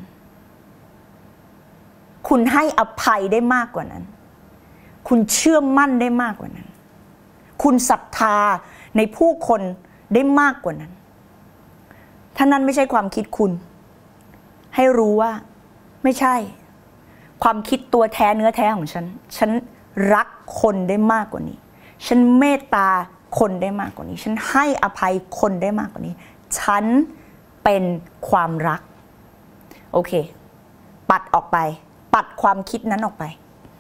S1: คุณให้อภัยได้มากกว่านั้นคุณเชื่อมั่นได้มากกว่านั้นคุณศรัทธาในผู้คนได้มากกว่านั้นถ้านั้นไม่ใช่ความคิดคุณให้รู้ว่าไม่ใช่ความคิดตัวแท้เนื้อแท้ของฉันฉันรักคนได้มากกว่านี้ฉันเมตตาคนได้มากกว่านี้ฉันให้อภัยคนได้มากกว่านี้ฉันเป็นความรักโอเคปัดออกไปปัดความคิดนั้นออกไป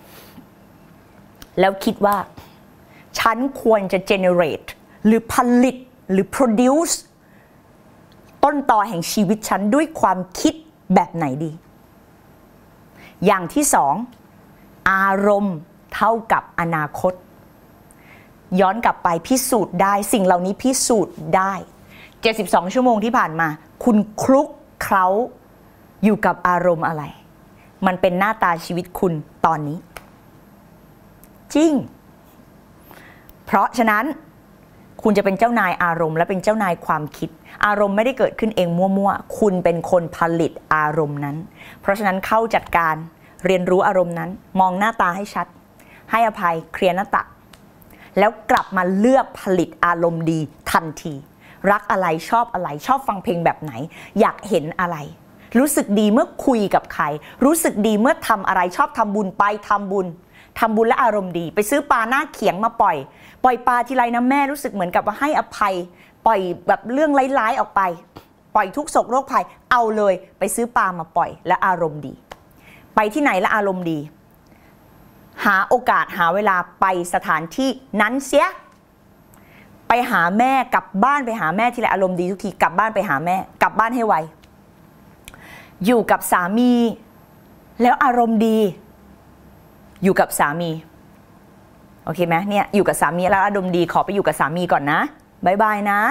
S1: แล้วคิดว่าฉันควรจะ generate หรือผลิตหรือ produce ต้นตอแห่งชีวิตฉันด้วยความคิดแบบไหนดีอย่างที่สองอารมณ์เท่ากับอนาคตย้อนกลับไปพิสูจน์ได้สิ่งเหล่านี้พิสูจน์ได้เจ็ดสิบสองชั่วโมงที่ผ่านมาคุณคลุกเคล้าอยู่กับอารมณ์อะไรมันเป็นหน้าตาชีวิตคุณตอนนี้จริงเพราะฉะนั้นคุณจะเป็นเจ้านายอารมณ์และเป็นเจ้านายความคิดอารมณ์ไม่ได้เกิดขึ้นเองมั่วๆคุณเป็นคนผลิตอารมณ์นั้นเพราะฉะนั้นเข้าจัดการเรียนรู้อารมณ์นั้นมองหน้าตาให้ชัดให้อภัยเคลียร์หน้าตักแล้วกลับมาเลือกผลิตอารมณ์ดีทันทีรักอะไรชอบอะไรชอบฟังเพลงแบบไหนอยากเห็นอะไรรู้สึกดีเมื่อคุยกับใครรู้สึกดีเมื่อทำอะไรชอบทำบุญไปทำบุญทำบุญและอารมณ์ดีไปซื้อปลาหน้าเขียงมาปล่อยปล่อยปลาทีไรนะแม่รู้สึกเหมือนกับว่าให้อภัยปล่อยแบบเรื่องร้ายๆออกไปปล่อยทุกโศกโรคภัยเอาเลยไปซื้อปลามาปล่อยและอารมณ์ดีไปที่ไหนและอารมณ์ดีหาโอกาสหาเวลาไปสถานที่นั้นเสียไปหาแม่กลับบ้านไปหาแม่ทีไรอารมณ์ดีทุกทีกลับบ้านไปหาแม่กลับบ้านให้ไวอยู่กับสามีแล้วอารมณ์ดีอยู่กับสามีโอเคไหมเนี่ยอยู่กับสามีแล้วอารมณ์ดีขอไปอยู่กับสามีก่อนนะบายบายนะ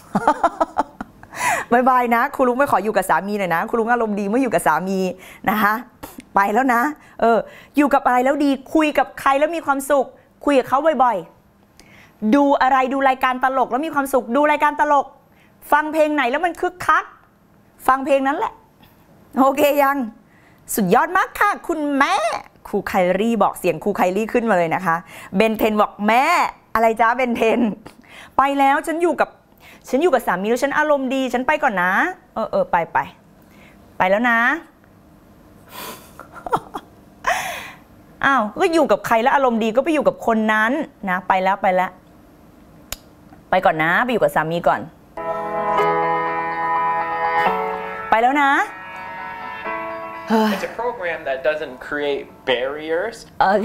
S1: บายบายนะครูลุงไม่ขออยู่กับสามีหน่อยนะครูลุงอารมณ์ดีเมื่ออยู่กับสามีนะคะไปแล้วนะเอออยู่กับอะไรแล้วดีคุยกับใครแล้วมีความสุขคุยกับเขาบ่อยๆดูอะไรดูรายการตลกแล้วมีความสุขดูรายการตลกฟังเพลงไหนแล้วมันคึกคักฟังเพลงนั้นแหละโอเคยังสุดยอดมากค่ะคุณแม่ครูไคลี่บอกเสียงครูไคลี่ขึ้นมาเลยนะคะเบนเทนบอกแม่อะไรจ้าเบนเทนไปแล้วฉันอยู่กับฉันอยู่กับสามีแล้วฉันอารมณ์ดีฉันไปก่อนนะเออเออไปไปไปแล้วนะอ้าวก็อยู่กับใครแล้วอารมณ์ดีก็ไปอยู่กับคนนั้นนะไปแล้วไปแล้วไปก่อนนะไปอยู่กับสามีก่อนไปแล้วนะ
S2: It's a program that doesn't create barriers.
S1: โอเค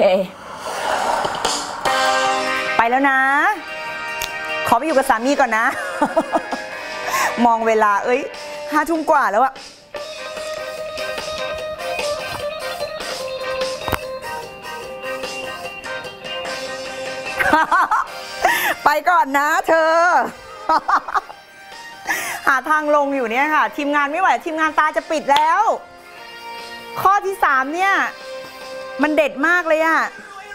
S1: ไปแล้วนะขอไปอยู่กับสามีก่อนนะ มองเวลาเอ้ยห้าทุ่มกว่าแล้วอะไปก่อนนะเธอ หาทางลงอยู่เนี่ยค่ะทีมงานไม่ไหวทีมงานตาจะปิดแล้ว ข้อที่สามเนี่ยมันเด็ดมากเลยอะ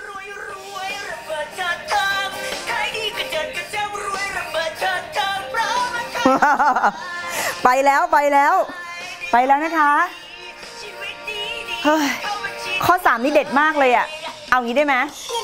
S1: ไปแล้วไปแล้วไปแล้วนะคะเฮ้ยข้อสามนี่เด็ดมากเลยอะเอางี้ได้ไหม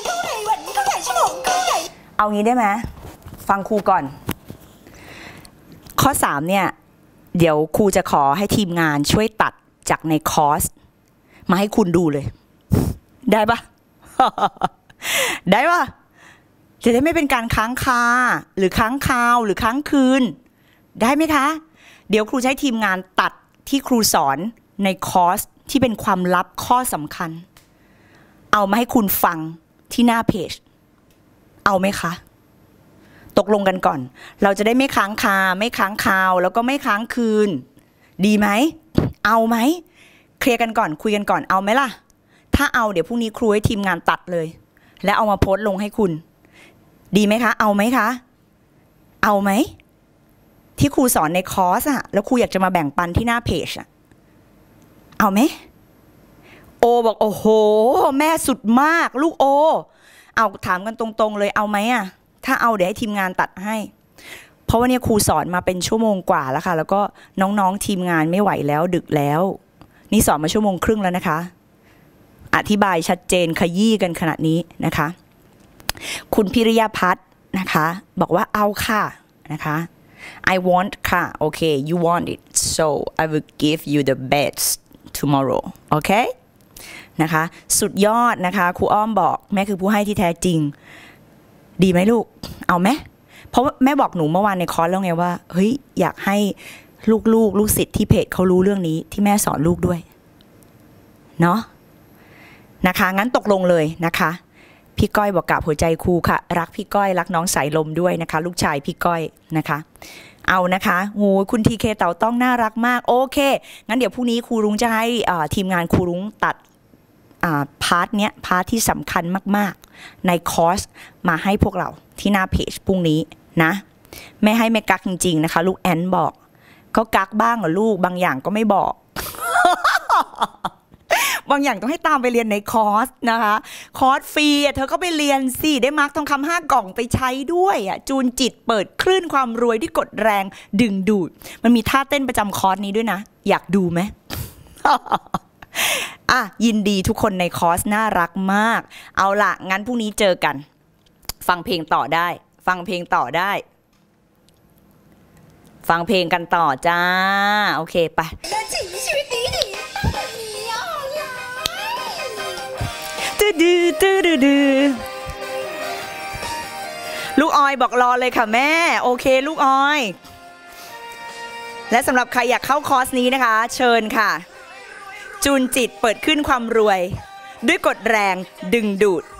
S1: เอางี้ได้ไหมฟังครูก่อนข้อสามเนี่ยเดี๋ยวครูจะขอให้ทีมงานช่วยตัดจากในคอร์สมาให้คุณดูเลยได้ปะ ได้ปะจะได้ไม่เป็นการค้างคาหรือค้างคาวหรือค้างคืนได้ไหมคะเดี๋ยวครูใช้ทีมงานตัดที่ครูสอนในคอร์สที่เป็นความลับข้อสำคัญเอามาให้คุณฟังที่หน้าเพจเอาไหมคะตกลงกันก่อนเราจะได้ไม่ค้างคาไม่ค้างคาวแล้วก็ไม่ค้างคืนดีไหมเอาไหมเคลียร์กันก่อนคุยกันก่อนเอาไหมล่ะถ้าเอาเดี๋ยวพรุ่งนี้ครูให้ทีมงานตัดเลยและเอามาโพสต์ลงให้คุณดีไหมคะเอาไหมคะเอาไหมที่ครูสอนในคอร์สอะแล้วครูอยากจะมาแบ่งปันที่หน้าเพจอะเอาไหมโอบอกโอ้โหแม่สุดมากลูกโอเอาถามกันตรงๆเลยเอาไหมอะถ้าเอาเดี๋ยวให้ทีมงานตัดให้เพราะว่าเนี่ยครูสอนมาเป็นชั่วโมงกว่าแล้วค่ะแล้วก็น้องๆทีมงานไม่ไหวแล้วดึกแล้วนี่สอนมาชั่วโมงครึ่งแล้วนะคะอธิบายชัดเจนขยี้กันขนาดนี้นะคะคุณพิริยพัฒน์นะคะบอกว่าเอาค่ะนะคะ I want ค่ะโอเค you want it so I will give you the best tomorrow โอเคนะคะสุดยอดนะคะครูอ้อมบอกแม่คือผู้ให้ที่แท้จริงดีไหมลูกเอาไหมเพราะแม่บอกหนูเมื่อวานในคอร์สแล้วไงว่าเฮ้ยอยากให้ลูกลูกลูกศิษย์ที่เพจเขารู้เรื่องนี้ที่แม่สอนลูกด้วยเนาะนะคะงั้นตกลงเลยนะคะพี่ก้อยบอกกราบหัวใจครูค่ะรักพี่ก้อยรักน้องสายลมด้วยนะคะลูกชายพี่ก้อยนะคะเอานะคะโหคุณทีเคเต่าต้องน่ารักมากโอเคงั้นเดี๋ยวพรุ่งนี้ครูรุ้งจะให้ทีมงานครูรุ้งตัดพาร์ทเนี้ยพาร์ทที่สำคัญมากๆในคอร์สมาให้พวกเราที่หน้าเพจพรุ่งนี้นะไม่ให้ไม่กักจริงๆนะคะลูกแอนบอกก็กักบ้างเหรอลูกบางอย่างก็ไม่บอก บางอย่างต้องให้ตามไปเรียนในคอร์สนะคะคอร์สฟรีเธอก็ไปเรียนสิได้มาร์คทองคำห้ากล่องไปใช้ด้วยอ่ะจูนจิตเปิดคลื่นความรวยที่กดแรงดึงดูดมันมีท่าเต้นประจำคอร์สนี้ด้วยนะอยากดูไหม อ่ะยินดีทุกคนในคอร์สน่ารักมากเอาล่ะงั้นพรุ่งนี้เจอกันฟังเพลงต่อได้ฟังเพลงต่อได้ฟังเพลงกันต่อจ้าโอเคไปตื้อดื้อตื้อดื้อลูกออยบอกรอเลยค่ะแม่โอเคลูกออยและสำหรับใครอยากเข้าคอร์สนี้นะคะเชิญค่ะจูนจิตเปิดขึ้นความรวยด้วยกฎแรงดึงดูด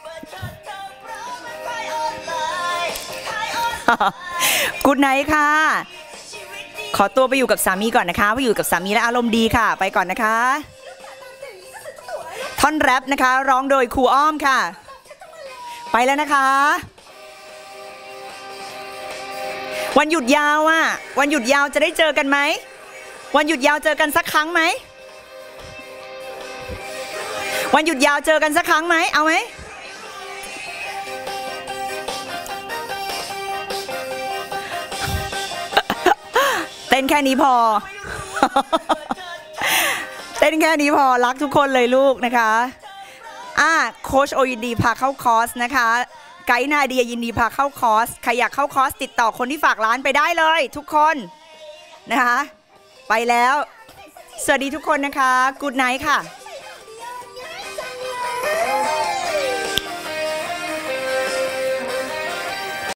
S1: กูดไนท์ค่ะขอตัวไปอยู่กับสามีก่อนนะคะไปอยู่กับสามีและอารมณ์ดีค่ะไปก่อนนะคะท่อนแรปนะคะร้องโดยครูอ้อมค่ะไปแล้วนะคะวันหยุดยาวอ่ะวันหยุดยาวจะได้เจอกันไหมวันหยุดยาวเจอกันสักครั้งไหมวันหยุดยาวเจอกันสักครั้งไหมเอาไหมเต้นแค่นี้พอ เต้นแค่นี้พอรักทุกคนเลยลูกนะคะอ่ะโค้ชโอยินดีพาเข้าคอร์สนะคะไกด์นาเดียยินดีพาเข้าคอร์สใครอยากเข้าคอร์สติดต่อคนที่ฝากร้านไปได้เลยทุกคนนะคะไปแล้วสวัสดีทุกคนนะคะกูดไนท์ค่ะ